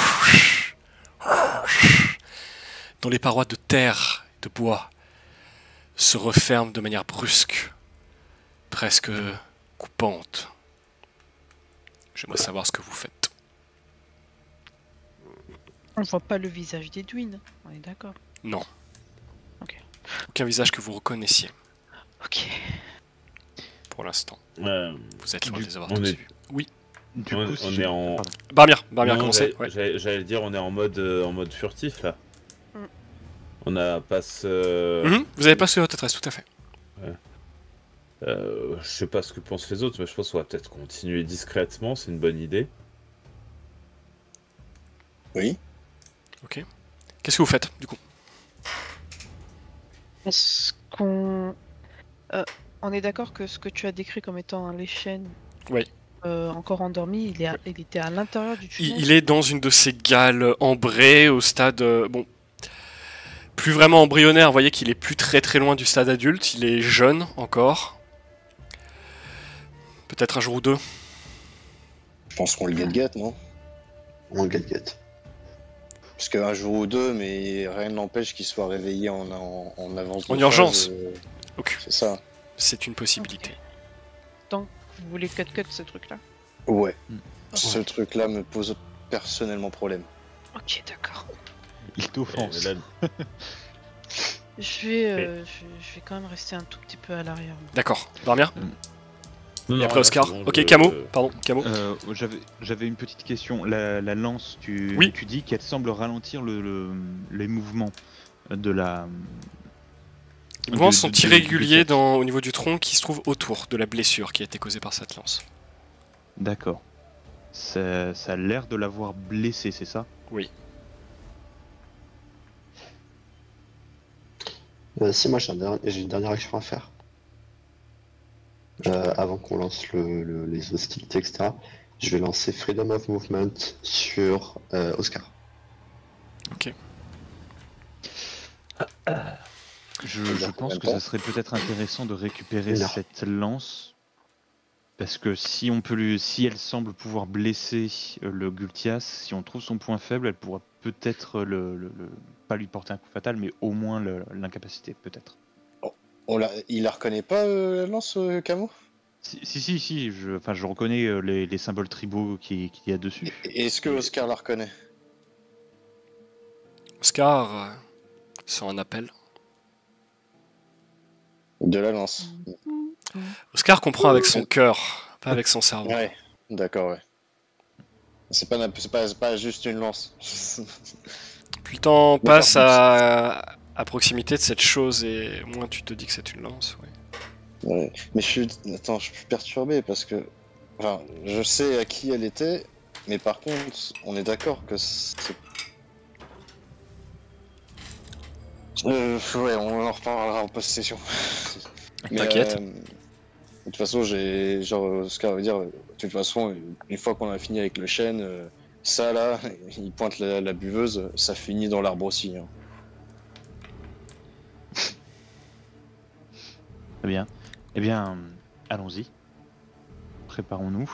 dont les parois de terre et de bois se referment de manière brusque, presque coupante. J'aimerais savoir ce que vous faites. On voit pas le visage d'Edwin, on est d'accord. Non. Ok. Aucun visage que vous reconnaissiez Ok. pour l'instant. Euh, Vous êtes loin de les avoir on tous est- vus. Oui. Du on, coup, on si- est en. Pardon. Barmir, Non, commencez. Ouais. J'allais dire, on est en mode furtif là. Mm. On a passe. Vous avez pas sur votre adresse, tout à fait. Je sais pas ce que pensent les autres, mais je pense qu'on va peut-être continuer discrètement, c'est une bonne idée. Oui. Ok. Qu'est-ce que vous faites, du coup? Est-ce qu'on... on est d'accord que ce que tu as décrit comme étant les chênes Oui. encore endormi, il était à l'intérieur du tunnel. Il est dans une de ces galles ambrées au stade... bon, plus vraiment embryonnaire. Vous voyez qu'il est plus très très loin du stade adulte. Il est jeune encore. Peut-être un jour ou deux. pense qu'on le get, non? On le get. Parce qu'un jour ou deux, mais rien n'empêche qu'il soit réveillé en avance de En phase, urgence. Ok. C'est ça. C'est une possibilité. Tant que vous voulez cut ce truc-là. Ouais. Mm. Ce truc-là me pose personnellement problème. Ok, d'accord. Il t'offense. Là, Je vais quand même rester un tout petit peu à l'arrière. moi. D'accord. Varmir. non, Et non, après là, Oscar. c'est bon, Ok, je- Camo. Pardon, Camo. J'avais une petite question. La lance, Oui. tu dis qu'elle semble ralentir les mouvements de la. Les mouvements sont du irréguliers catch. au niveau du tronc qui se trouve autour de la blessure qui a été causée par cette lance. D'accord. Ça a l'air de l'avoir blessé, c'est ça? Si, moi j'ai une dernière action à faire. Avant qu'on lance les hostilités, etc. Je vais lancer Freedom of Movement sur Oscar. Je pense que ça serait peut-être intéressant de récupérer Non. cette lance. Parce que si elle semble pouvoir blesser le Gultias, si on trouve son point faible, elle pourra peut-être pas lui porter un coup fatal, mais au moins l'incapaciter, peut-être. Il la reconnaît pas, la lance, Camo? Si, je reconnais les symboles tribaux qu'il y a dessus. Est-ce que Oscar la reconnaît? Oscar, sur un appel. De la lance. Oscar comprend avec son cœur, pas avec son cerveau. Ouais, d'accord, ouais. C'est pas juste une lance. Plus le temps D'accord. passe à proximité de cette chose et moins tu te dis que c'est une lance. Ouais. Ouais. Mais je suis perturbé parce que, enfin, je sais à qui elle était, mais par contre, on est d'accord que c'est. Ouais, on en reparlera en post-session. Mais, T'inquiète. de toute façon, Oscar veut dire, de toute façon, une fois qu'on a fini avec le chêne, ça là, il pointe la buveuse, ça finit dans l'arbre aussi. Hein. Très bien. Eh bien, allons-y. Préparons-nous.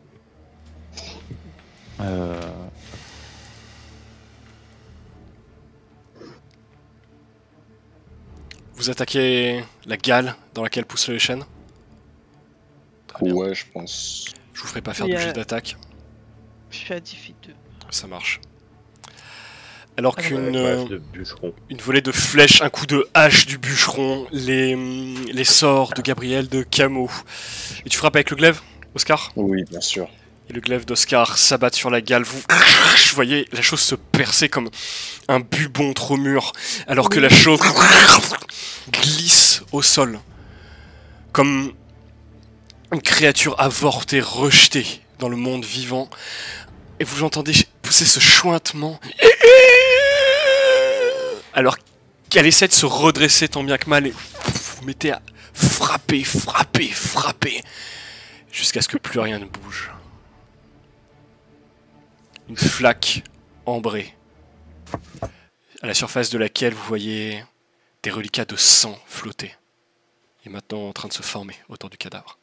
Vous attaquez la gale dans laquelle pousse le chêne. Très bien. Ouais, je pense. Je vous ferai pas faire Oui, de jet d'attaque. Je suis à 10 feet 2. Ça marche. Alors Ah, qu'une Bref, de bûcheron. une volée de flèches, un coup de hache du bûcheron, les sorts de Gabriel, de Camo. Et tu frappes avec le glaive, Oscar? Oui, bien sûr. Et le glaive d'Oscar s'abat sur la gale. Vous voyez la chose se percer comme un bubon trop mûr, alors que la chose glisse au sol. Comme une créature avortée, rejetée dans le monde vivant. Et vous entendez pousser ce chointement. Alors qu'elle essaie de se redresser tant bien que mal. Et vous mettez à frapper, jusqu'à ce que plus rien ne bouge. Une flaque ambrée, à la surface de laquelle vous voyez des reliquats de sang flotter, et maintenant en train de se former autour du cadavre.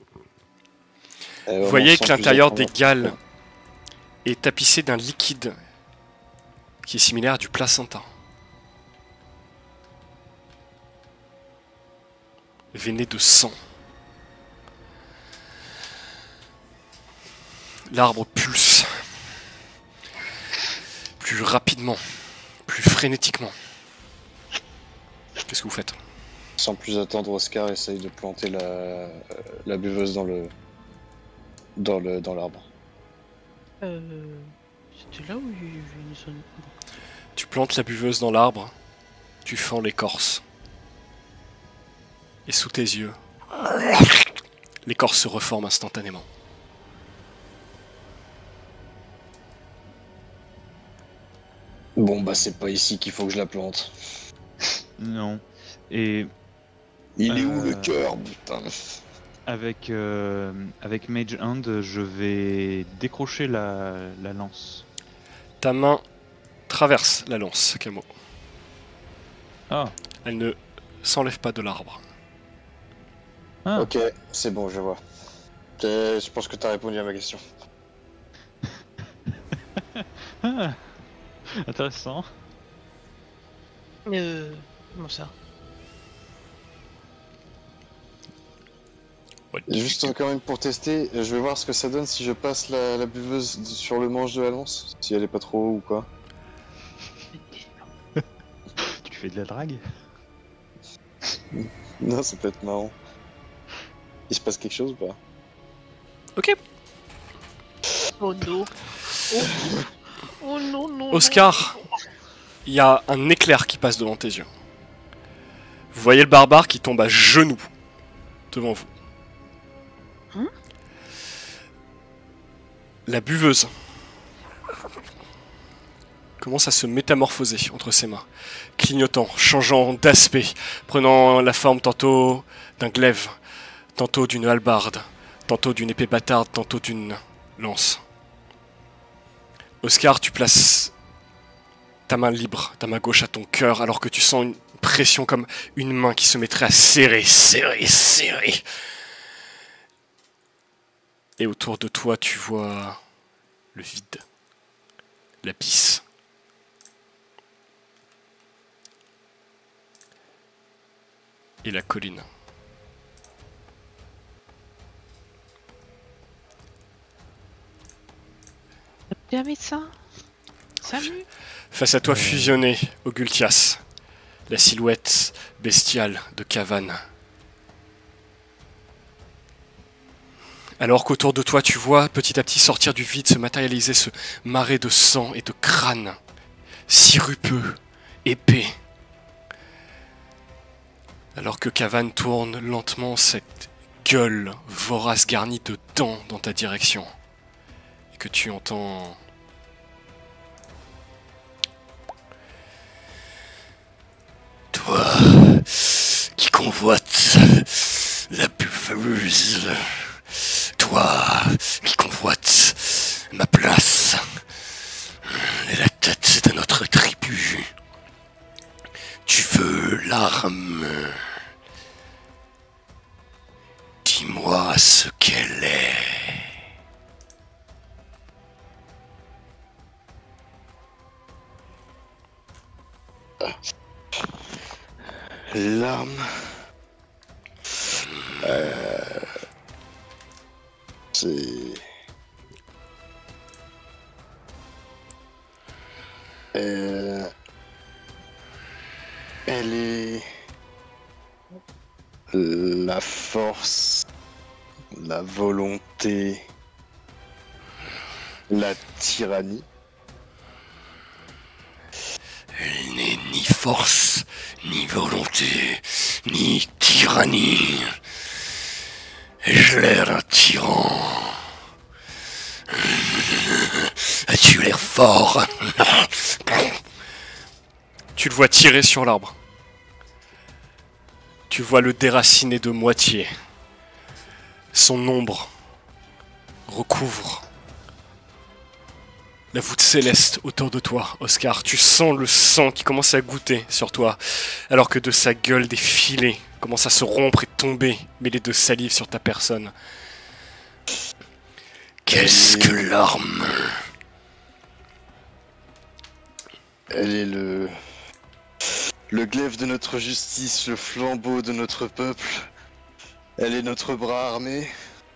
Vous voyez que l'intérieur des gales est tapissé d'un liquide qui est similaire à du placenta. Veiné de sang. L'arbre pulse. Plus rapidement, plus frénétiquement. Qu'est-ce que vous faites? Sans plus attendre, Oscar essaye de planter la buveuse dans l'arbre. C'était là où il y avait une zone. Tu plantes la buveuse dans l'arbre, tu fends l'écorce. Et sous tes yeux, l'écorce se reforme instantanément. Bon bah c'est pas ici qu'il faut que je la plante. Non. Et Il est où le cœur, putain? avec Mage Hand, je vais décrocher la lance. Ta main traverse la lance, Camo. Ah. Elle ne s'enlève pas de l'arbre. Ah. Ok, c'est bon, je vois. Je pense que t'as répondu à ma question. Ah, intéressant. Comment ça? Juste quand même pour tester, je vais voir ce que ça donne si je passe la buveuse sur le manche de la lance, si elle est pas trop haut ou quoi. Tu fais de la drague? Non, ça peut être marrant. Il se passe quelque chose ou pas? Ok. Oh non. Oh, oh non, non. Oscar, il y a un éclair qui passe devant tes yeux. Vous voyez le barbare qui tombe à genoux devant vous. La buveuse commence à se métamorphoser entre ses mains, clignotant, changeant d'aspect, prenant la forme tantôt d'un glaive, tantôt d'une hallebarde, tantôt d'une épée bâtarde, tantôt d'une lance. Oscar, tu places ta main libre, ta main gauche à ton cœur, alors que tu sens une pression comme une main qui se mettrait à serrer. Et autour de toi, tu vois le vide, l'abysse. Et la colline. T'es un médecin? Salut. Face à toi fusionné au Gultias, la silhouette bestiale de Cavan. Alors qu'autour de toi, tu vois petit à petit sortir du vide, se matérialiser ce marais de sang et de crâne, sirupeux, épais. Alors que Cavan tourne lentement cette gueule vorace garnie de dents dans ta direction. Et que tu entends... Toi, qui convoite la buveuse, toi qui convoite ma place et la tête de notre tribu, tu veux l'arme. Dis-moi ce qu'elle est. L'arme. C'est. Elle est. La force, la volonté, la tyrannie. Elle n'est ni force, ni volonté, ni tyrannie. Ai-je l'air d'un tyran? As-tu l'air fort? Tu le vois tirer sur l'arbre. Tu vois le déraciner de moitié. Son ombre recouvre la voûte céleste autour de toi, Oscar. Tu sens le sang qui commence à goûter sur toi, alors que de sa gueule des filets commencent à se rompre et tomber, mêlés de salive sur ta personne. Qu'est-ce que l'arme? Elle est le glaive de notre justice, le flambeau de notre peuple. Elle est notre bras armé.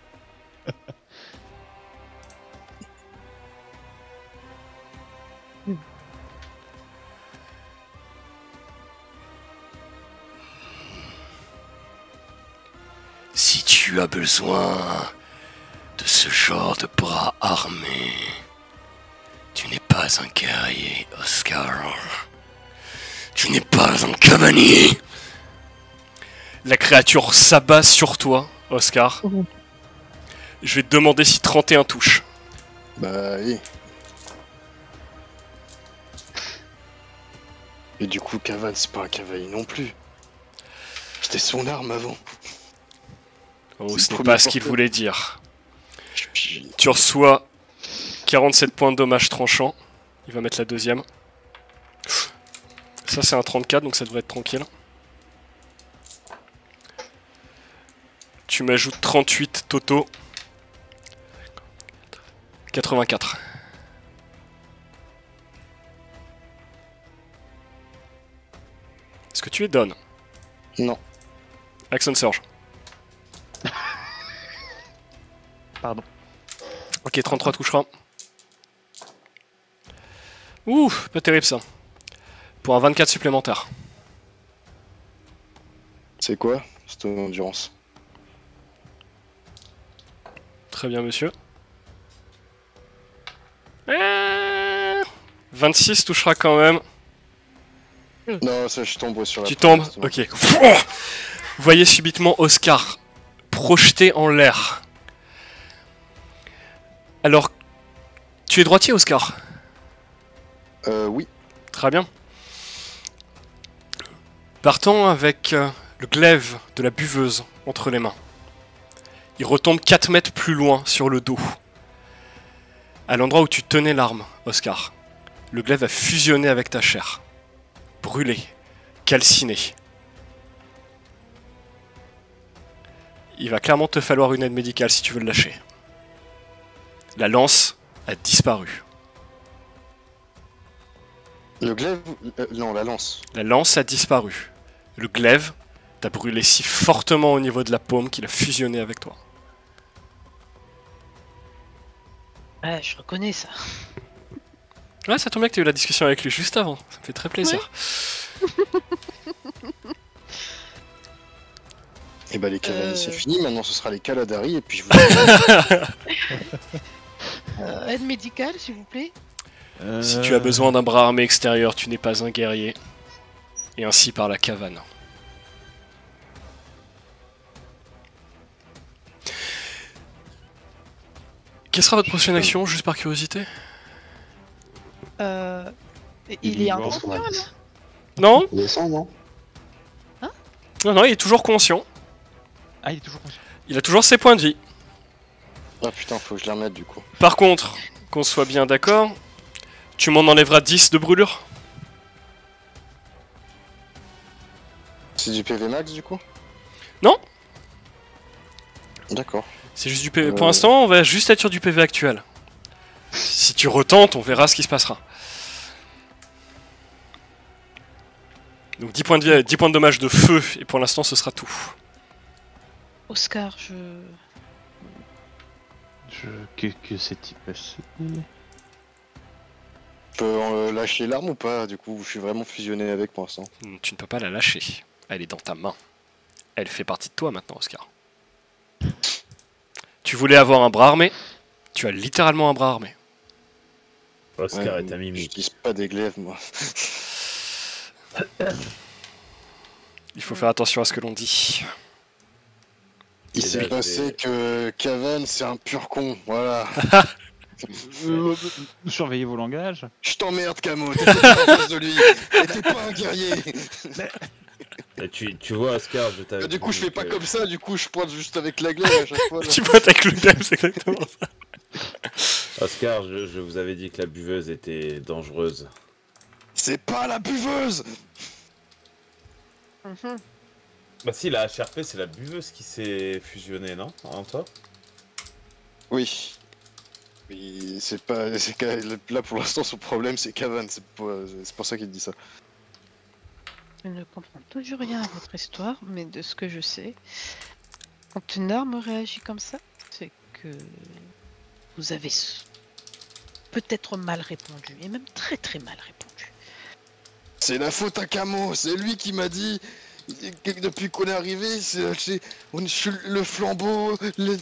Si tu as besoin de ce genre de bras armés, tu n'es pas un guerrier, Oscar. Tu n'es pas un cavalier. La créature s'abat sur toi, Oscar. Je vais te demander si 31 touche. Bah oui. Et du coup, Cavan, c'est pas un cavalier non plus. C'était son arme avant. Oh, C'est ce le n'est premier pas ce qu'il porteur. voulait dire. Tu reçois 47 points de dommages tranchants. Il va mettre la deuxième. Ça, c'est un 34, donc ça devrait être tranquille. Tu m'ajoutes 38 totaux. 84. Est-ce que tu les donnes? Non. Action Surge. Pardon. Ok, 33 touchera. Ouh, pas terrible ça. Pour un 24 supplémentaire. C'est quoi cette endurance? Très bien, monsieur. 26 touchera quand même. Non, ça je tombe sur la Tu première, tombes. c'est bon. Ok. Vous voyez subitement Oscar projeté en l'air. Alors, tu es droitier, Oscar? Oui. Très bien. Partant avec le glaive de la buveuse entre les mains, il retombe 4 mètres plus loin sur le dos. À l'endroit où tu tenais l'arme, Oscar, le glaive a fusionné avec ta chair. Brûlé, calciné. Il va clairement te falloir une aide médicale si tu veux le lâcher. La lance a disparu. Le glaive. Non, la lance. La lance a disparu. Le glaive t'a brûlé si fortement au niveau de la paume qu'il a fusionné avec toi. Ouais, je reconnais ça. Ouais, ça tombe bien que tu aies eu la discussion avec lui juste avant. Ça me fait très plaisir. Et bah les cavaliers c'est Euh. fini, maintenant ce sera les Caladari et puis je vous... Aide médicale, s'il vous plaît. Si tu as besoin d'un bras armé extérieur, tu n'es pas un guerrier. Et ainsi par la cavane. Quelle sera votre prochaine action, juste par curiosité? Il est Je pense inconscient qu'on a- là. Non? Il descend, non? Non, non, il est toujours conscient. Ah, il est toujours conscient. Il a toujours ses points de vie. Ah putain, faut que je les remette du coup. Par contre, qu'on soit bien d'accord, tu m'en enlèveras 10 de brûlure. C'est du PV max du coup? Non. D'accord. C'est juste du PV. Pour l'instant, on va juste être sur du PV actuel. Si tu retentes, on verra ce qui se passera. Donc 10 points de vie, 10 points de dommage de feu, et pour l'instant ce sera tout. Oscar, Que s'est-il passé? Je peux lâcher l'arme ou pas? Du coup, je suis vraiment fusionné avec pour l'instant. Tu ne peux pas la lâcher. Elle est dans ta main. Elle fait partie de toi maintenant, Oscar. Tu voulais avoir un bras armé? Tu as littéralement un bras armé. Oscar Ouais, est un je mimique. dis pas des glaives moi. Il faut faire attention à ce que l'on dit. Il Et s'est là, passé que Cavan c'est un pur con, voilà. Surveillez vos langages. Je t'emmerde Camo, t'étais pas en face de lui, et t'es pas un guerrier. Et tu vois, Oscar, je t'avais. Du coup, je fais pas que- comme ça, du coup, je pointe juste avec la glaive à chaque fois. là. Tu pointes avec le glaive, c'est exactement ça. Oscar, je vous avais dit que la buveuse était dangereuse. C'est pas la buveuse. Bah si, la HRP, c'est la buveuse qui s'est fusionnée, non? En toi? Oui. Oui, c'est pas. Là pour l'instant, son problème c'est Cavan, c'est pour ça qu'il dit ça. Je ne comprends toujours rien à votre histoire, mais de ce que je sais, quand une arme réagit comme ça, c'est que vous avez peut-être mal répondu, et même très très mal répondu. C'est la faute à Camo, c'est lui qui m'a dit que depuis qu'on est arrivé, on est sur le flambeau.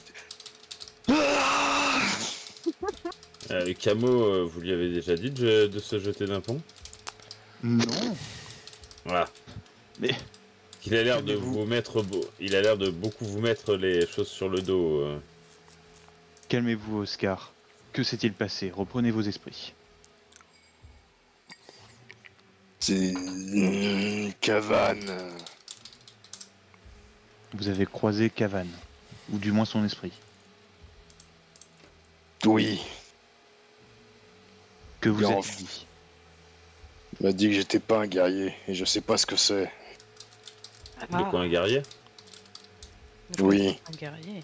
Ah Le Camo, vous lui avez déjà dit de se jeter d'un pont? Non. Voilà. Mais Il a l'air de calmez-vous. vous mettre il a l'air de beaucoup vous mettre les choses sur le dos. Calmez-vous, Oscar. Que s'est-il passé? Reprenez vos esprits. C'est. Cavan. Vous avez croisé Cavan, ou du moins son esprit. Oui, Que vous Bien, a-t-il dit? il m'a dit que j'étais pas un guerrier, et je sais pas ce que c'est. De quoi, un guerrier? Ne Oui. pas être un guerrier.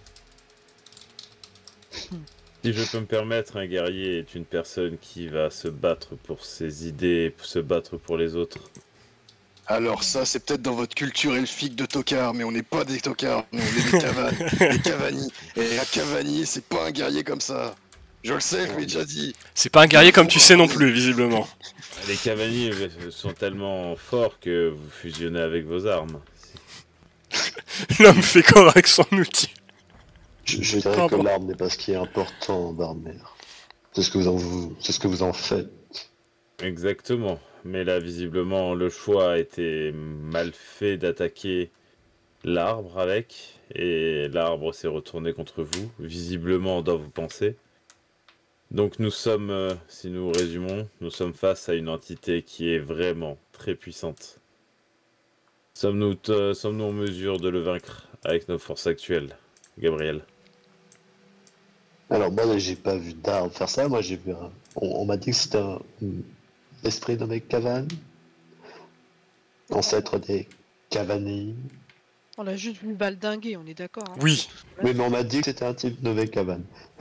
Si je peux me permettre, un guerrier est une personne qui va se battre pour ses idées, se battre pour les autres. Alors ça, c'est peut-être dans votre culture elfique de tocard, mais on n'est pas des tocards, nous, on est des cavanes, des cavani. Et un cavani, c'est pas un guerrier comme ça. Je le sais, je l'ai déjà dit. C'est pas un guerrier comme tu sais non plus, visiblement. Les cavaliers sont tellement forts que vous fusionnez avec vos armes. L'homme fait corps avec son outil. Je dirais Pardon. que l'arme n'est pas ce qui est important, Barmer. C'est ce que vous en faites. Exactement. Mais là, visiblement, le choix a été mal fait d'attaquer l'arbre avec. Et l'arbre s'est retourné contre vous, visiblement dans vos pensées. Donc nous sommes, si nous résumons, nous sommes face à une entité qui est vraiment très puissante. Sommes-nous en mesure de le vaincre avec nos forces actuelles, Gabriel? Alors moi, j'ai pas vu d'arme faire ça. Moi, j'ai vu un... On m'a dit que c'était un esprit nommé Cavan, ancêtre des Cavani. On l'a juste vu baldinguer, on est d'accord. Hein. Oui. Oui, mais on m'a dit que c'était un type nommé Cavan.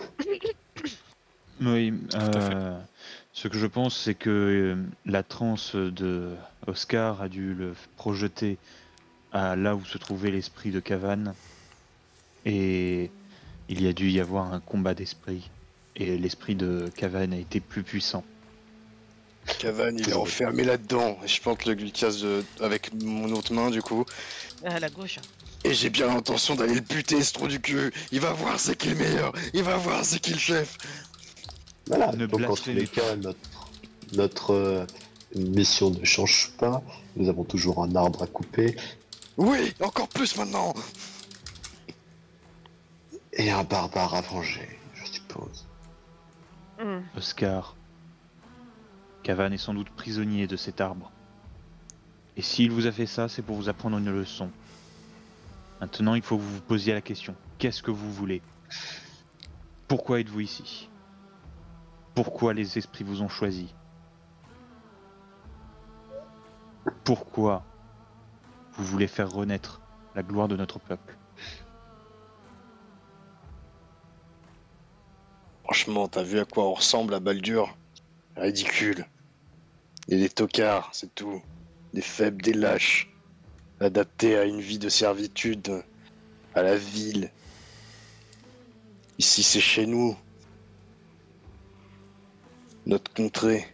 Oui, à fait. ce que je pense, c'est que la transe de Oscar a dû le projeter à là où se trouvait l'esprit de Cavan. Et il y a dû y avoir un combat d'esprit. Et l'esprit de Cavan a été plus puissant. Cavan, il est enfermé là-dedans. Et je plante le Glutias avec mon autre main, du coup. À la gauche. Et j'ai bien l'intention d'aller le buter, ce trou du cul. Il va voir c'est qui le meilleur. Il va voir c'est qui le chef. Voilà, Ne donc en tous blasphémez les cas, notre mission ne change pas. Nous avons toujours un arbre à couper Oui, encore plus maintenant. et un barbare à venger, je suppose. Oscar, Cavan est sans doute prisonnier de cet arbre. Et s'il vous a fait ça, c'est pour vous apprendre une leçon. Maintenant, il faut que vous vous posiez la question. Qu'est-ce que vous voulez? Pourquoi êtes-vous ici? Pourquoi les esprits vous ont choisi? Pourquoi vous voulez faire renaître la gloire de notre peuple? Franchement, t'as vu à quoi on ressemble à Baldur? Ridicule. Et des tocards, c'est tout. Des faibles, des lâches. Adaptés à une vie de servitude. À la ville. Ici, c'est chez nous. Notre contrée.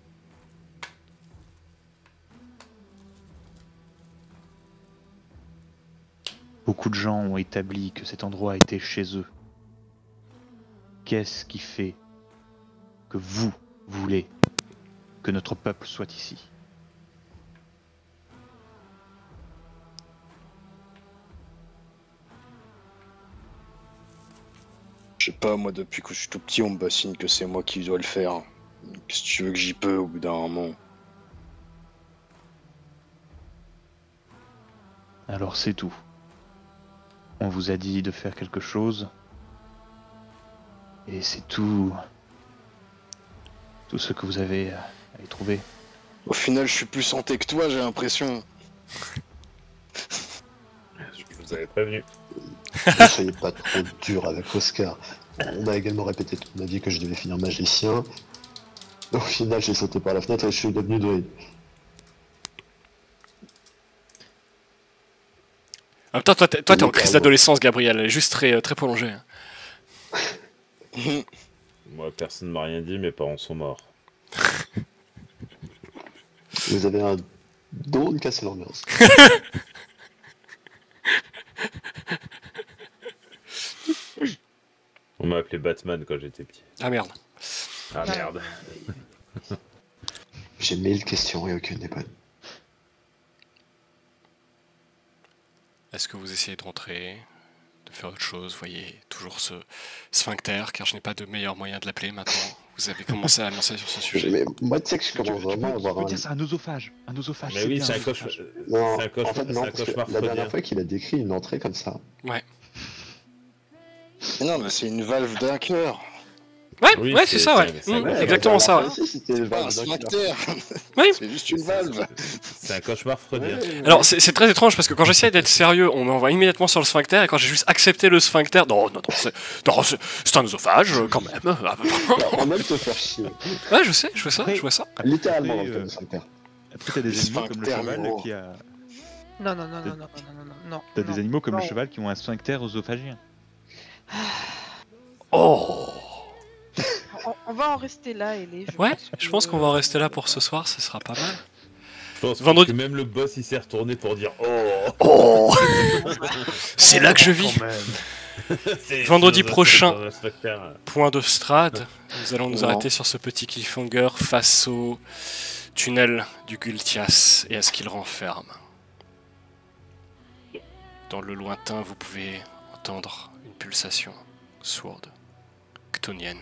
Beaucoup de gens ont établi que cet endroit était chez eux. Qu'est-ce qui fait que vous voulez que notre peuple soit ici? Je sais pas, moi, depuis que je suis tout petit, on me bassine que c'est moi qui dois le faire. Qu'est-ce que tu veux que j'y peux au bout d'un moment? Alors c'est tout. On vous a dit de faire quelque chose. Et c'est tout. Tout ce que vous avez à y trouver. Au final, je suis plus santé que toi, j'ai l'impression. Je vous avais prévenu. Ne soyez pas trop dur avec Oscar. On m'a également répété toute ma vie que je devais finir magicien. Au final, j'ai sauté par la fenêtre et je suis devenu druide. En même temps, toi, t'es en crise d'adolescence, Gabriel. Elle est juste très, très prolongée. Moi, personne m'a rien dit, mes parents sont morts. Vous avez un don de casser l'ambiance. On m'a appelé Batman quand j'étais petit. Ah merde. Ah merde. J'ai 1000 questions et aucune n'est bonne. Est-ce que vous essayez de rentrer, de faire autre chose? Vous voyez toujours ce sphincter, car je n'ai pas de meilleur moyen de l'appeler maintenant. Vous avez commencé à annoncer sur ce sujet. Mais moi, tu sais que je commence vraiment à avoir Tu peux un... dire ça, un oesophage. Un oesophage. Mais oui, bien, c'est un oesophage. cauchemar. Non, C'est un cauchemar, en fait, non, c'est un parce que cauchemar la dernière freudien. fois qu'il a décrit une entrée comme ça, Ouais. Mais non, mais c'est une valve d'un cœur. Ouais, Oui, ouais, c'est ça, ouais. c'est un- ouais, Exactement la ça. dernière fois aussi, c'était le Pas un valve d'un cœur. sphincter. Oui. C'est juste une valve. C'est un cauchemar freudien. Alors, c'est très étrange parce que quand j'essaie d'être sérieux, on m'envoie immédiatement sur le sphincter, et quand j'ai juste accepté le sphincter, non, c'est un oesophage, quand même. Alors, on aime te faire chier. Ouais, je sais, je vois ça, je vois ça. Littéralement, Après, dans le cas de sphincter. Après, t'as des animaux comme le Sphincter cheval miro. qui a. Non, non, non, non, non, non, non, non, non. T'as non, des animaux comme non. le cheval qui ont un sphincter œsophagien. Oh On va en rester là, Ellie. Ouais, je pense qu'on va en rester là pour ce soir, ce sera pas mal. Je pense Vendredi- que même le boss il s'est retourné pour dire oh. Oh C'est là que je vis. Quand même. C'est- Vendredi c'est dans un- prochain. dans un spectacle. Point de strade. Nous allons nous Non. arrêter sur ce petit cliffhanger face au tunnel du Gultias et à ce qu'il renferme. Dans le lointain, vous pouvez entendre une pulsation sourde, chtonienne,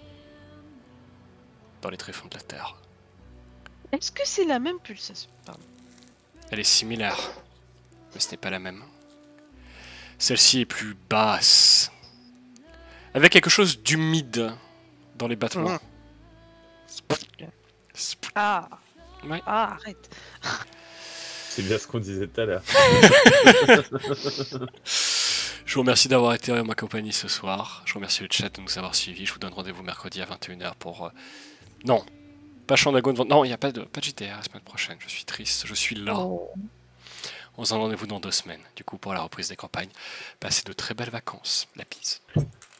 dans les tréfonds de la Terre. Est-ce que c'est la même pulsation? Pardon. Elle est similaire, mais ce n'est pas la même. Celle-ci est plus basse, avec quelque chose d'humide dans les battements. Ah. Ouais. Ah, arrête. C'est bien ce qu'on disait tout à l'heure. Je vous remercie d'avoir été en ma compagnie ce soir. Je remercie le chat de nous avoir suivis. Je vous donne rendez-vous mercredi à 21h pour... Non, pas Chandagon. Non, il n'y a pas de JTR la semaine prochaine. Je suis triste, je suis là. Oh. On se donne rendez-vous dans 2 semaines. Du coup, pour la reprise des campagnes. Passez de très belles vacances. La bise.